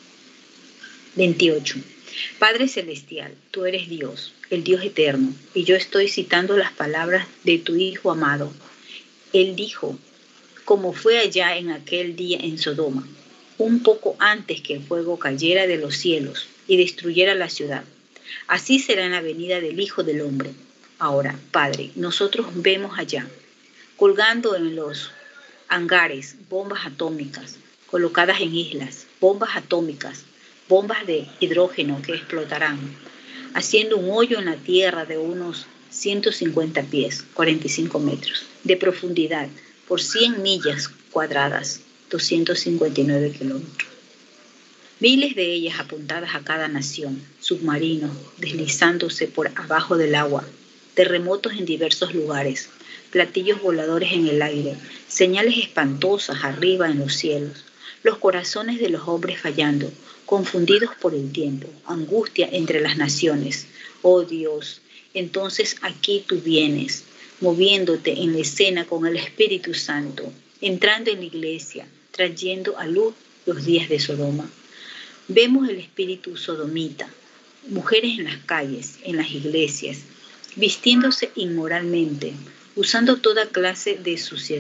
Speaker 5: veintiocho. Padre Celestial, tú eres Dios, el Dios eterno, y yo estoy citando las palabras de tu Hijo amado. Él dijo, como fue allá en aquel día en Sodoma, un poco antes que el fuego cayera de los cielos y destruyera la ciudad. Así será en la venida del Hijo del Hombre. Ahora, Padre, nosotros vemos allá, colgando en los hangares, bombas atómicas, colocadas en islas, bombas atómicas, bombas de hidrógeno que explotarán, haciendo un hoyo en la tierra de unos ciento cincuenta pies, cuarenta y cinco metros, de profundidad, por cien millas cuadradas, doscientos cincuenta y nueve kilómetros. Miles de ellas apuntadas a cada nación, submarinos, deslizándose por abajo del agua. terremotos en diversos lugares, platillos voladores en el aire, señales espantosas arriba en los cielos, los corazones de los hombres fallando, confundidos por el tiempo, angustia entre las naciones. Oh Dios, entonces aquí tú vienes, moviéndote en la escena con el Espíritu Santo, entrando en la iglesia, trayendo a luz los días de Sodoma. Vemos el espíritu sodomita, mujeres en las calles, en las iglesias, vistiéndose inmoralmente, usando toda clase de suciedad,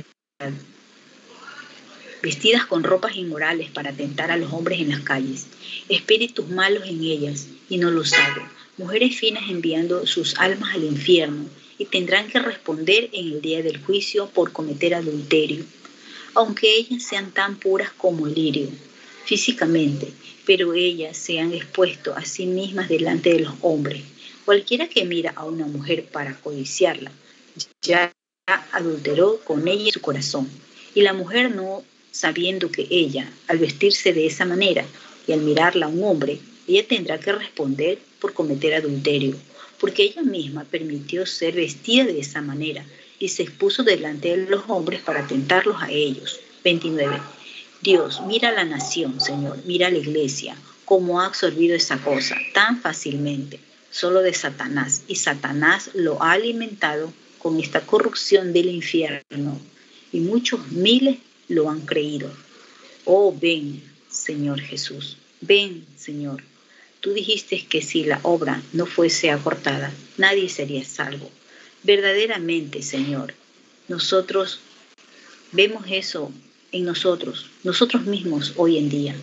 Speaker 5: vestidas con ropas inmorales para tentar a los hombres en las calles, espíritus malos en ellas y no lo saben, mujeres finas enviando sus almas al infierno y tendrán que responder en el día del juicio por cometer adulterio, aunque ellas sean tan puras como el lirio, físicamente, pero ellas se han expuesto a sí mismas delante de los hombres. Cualquiera que mira a una mujer para codiciarla, ya adulteró con ella su corazón. Y la mujer, no sabiendo que ella, al vestirse de esa manera y al mirarla a un hombre, ella tendrá que responder por cometer adulterio, porque ella misma permitió ser vestida de esa manera y se expuso delante de los hombres para tentarlos a ellos. veintinueve. Dios, mira a la nación, Señor, mira a la iglesia, cómo ha absorbido esa cosa tan fácilmente, solo de Satanás, y Satanás lo ha alimentado con esta corrupción del infierno, y muchos miles lo han creído. Oh, ven, Señor Jesús, ven, Señor. Tú dijiste que si la obra no fuese acortada, nadie sería salvo. Verdaderamente, Señor, nosotros vemos eso en nosotros, nosotros mismos hoy en día.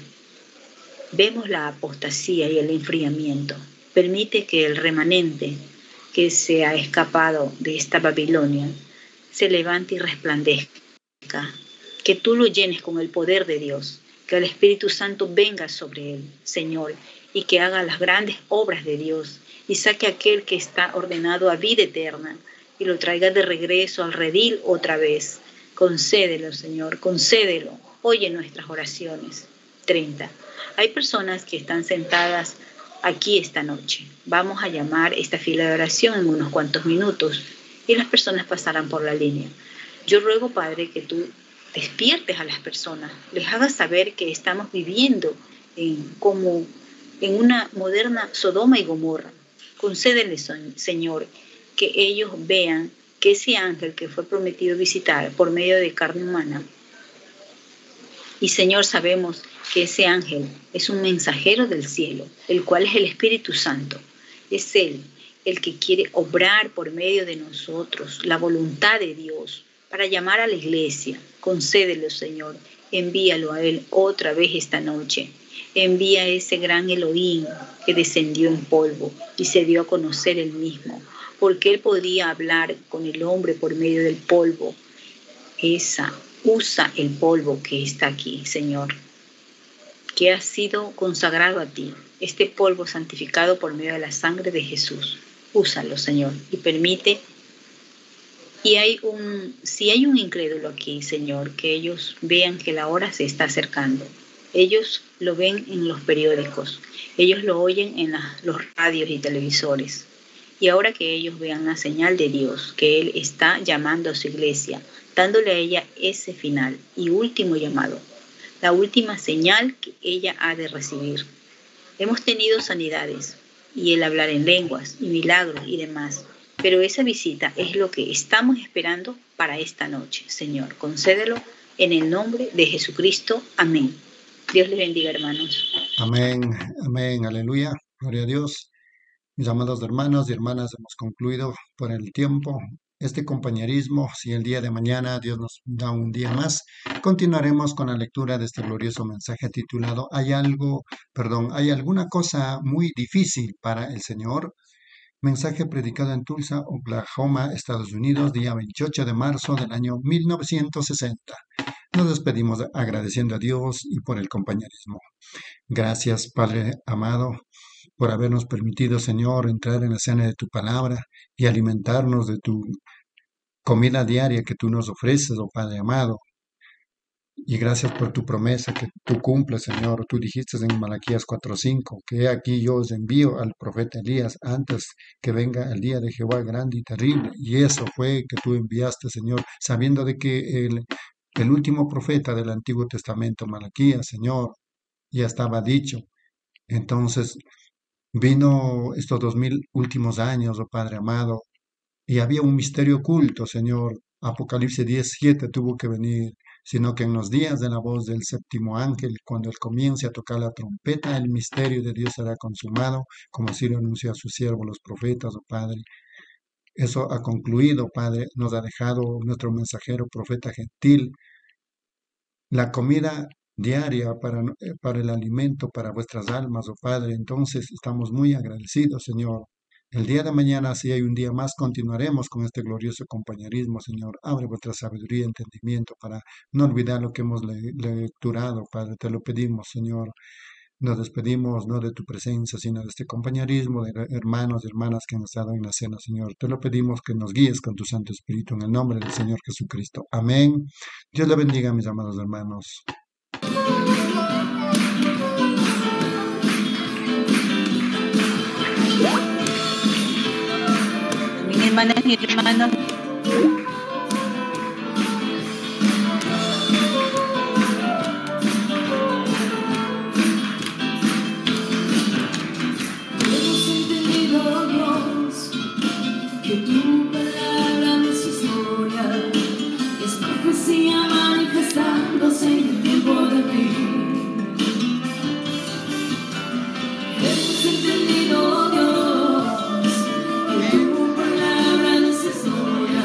Speaker 5: Vemos la apostasía y el enfriamiento. Permite que el remanente que se ha escapado de esta Babilonia se levante y resplandezca. Que tú lo llenes con el poder de Dios. Que el Espíritu Santo venga sobre él, Señor, y que haga las grandes obras de Dios y saque a aquel que está ordenado a vida eterna y lo traiga de regreso al redil otra vez. Concédelo, Señor, concédelo. Oye nuestras oraciones. treinta. Hay personas que están sentadas aquí esta noche. Vamos a llamar esta fila de oración en unos cuantos minutos y las personas pasarán por la línea. Yo ruego, Padre, que tú despiertes a las personas, les hagas saber que estamos viviendo en, como en una moderna Sodoma y Gomorra. Concédeles, Señor, que ellos vean que ese ángel que fue prometido visitar por medio de carne humana, y Señor, sabemos que ese ángel es un mensajero del cielo, el cual es el Espíritu Santo. Es Él el que quiere obrar por medio de nosotros la voluntad de Dios para llamar a la iglesia. Concédelo, Señor, envíalo a Él otra vez esta noche. Envía a ese gran Elohim que descendió en polvo y se dio a conocer Él mismo, porque Él podría hablar con el hombre por medio del polvo. Esa, usa el polvo que está aquí, Señor, que ha sido consagrado a ti, este polvo santificado por medio de la sangre de Jesús. Úsalo, Señor, y permite. Y hay un, si hay un incrédulo aquí, Señor, que ellos vean que la hora se está acercando. Ellos lo ven en los periódicos, ellos lo oyen en la, los radios y televisores. Y ahora que ellos vean la señal de Dios, que Él está llamando a su iglesia, dándole a ella ese final y último llamado, la última señal que ella ha de recibir. Hemos tenido sanidades y el hablar en lenguas y milagros y demás, pero esa visita es lo que estamos esperando para esta noche. Señor, concédelo en el nombre de Jesucristo. Amén. Dios les bendiga, hermanos.
Speaker 3: Amén, amén, aleluya, gloria a Dios. Mis amados hermanos y hermanas, hemos concluido por el tiempo este compañerismo. Si el día de mañana Dios nos da un día más, continuaremos con la lectura de este glorioso mensaje titulado ¿Hay algo, perdón, hay alguna cosa muy difícil para el Señor? Mensaje predicado en Tulsa, Oklahoma, Estados Unidos, día veintiocho de marzo del año mil novecientos sesenta. Nos despedimos agradeciendo a Dios y por el compañerismo. Gracias, Padre amado, por habernos permitido, Señor, entrar en la cena de tu palabra y alimentarnos de tu comida diaria que tú nos ofreces, oh Padre amado. Y gracias por tu promesa que tú cumples, Señor. Tú dijiste en Malaquías cuatro cinco que he aquí yo os envío al profeta Elías antes que venga el día de Jehová grande y terrible. Y eso fue que tú enviaste, Señor, sabiendo de que el, el último profeta del Antiguo Testamento, Malaquías, Señor, ya estaba dicho. Entonces vino estos dos mil últimos años, oh Padre amado, y había un misterio oculto, Señor. Apocalipsis diez siete tuvo que venir, sino que en los días de la voz del séptimo ángel, cuando él comience a tocar la trompeta, el misterio de Dios será consumado, como así lo anunció a sus siervos los profetas, oh Padre. Eso ha concluido, Padre, nos ha dejado nuestro mensajero, profeta gentil, la comida diaria para, eh, para el alimento para vuestras almas, oh Padre. Entonces estamos muy agradecidos, Señor. El día de mañana, si hay un día más, continuaremos con este glorioso compañerismo, Señor. Abre vuestra sabiduría y entendimiento para no olvidar lo que hemos le- lecturado, Padre. Te lo pedimos, Señor. Nos despedimos no de tu presencia, sino de este compañerismo de hermanos y hermanas que han estado en la cena, Señor. Te lo pedimos que nos guíes con tu Santo Espíritu en el nombre del Señor Jesucristo. Amén. Dios le bendiga, mis amados hermanos.
Speaker 6: Amén, hermanas y hermanos.
Speaker 1: Hemos entendido, Dios, que tu palabra no es historia, es profecía manifestándose en el tiempo de fin. Hemos entendido, Dios, que tu palabra no es historia,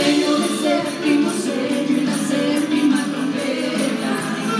Speaker 1: misterio del séptimo sello y la séptima trompeta.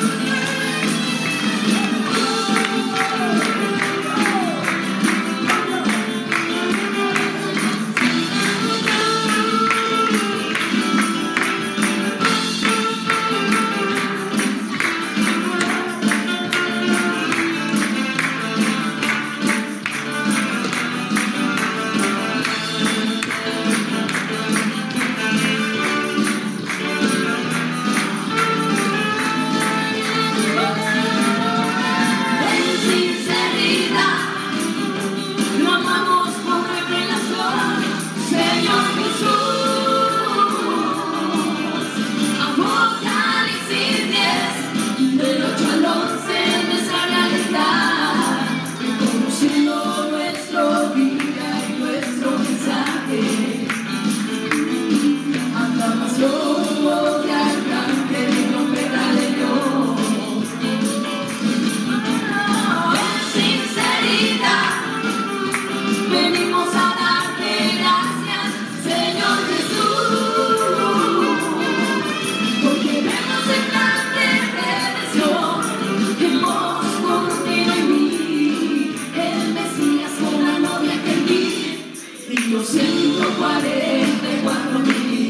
Speaker 1: ciento cuarenta y cuatro mil.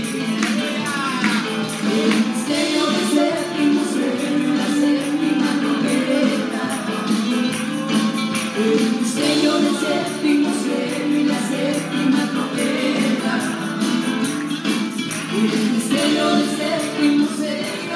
Speaker 1: El misterio del séptimo sello y la séptima trompeta. El misterio del séptimo sello y la séptima trompeta. El misterio del séptimo sello.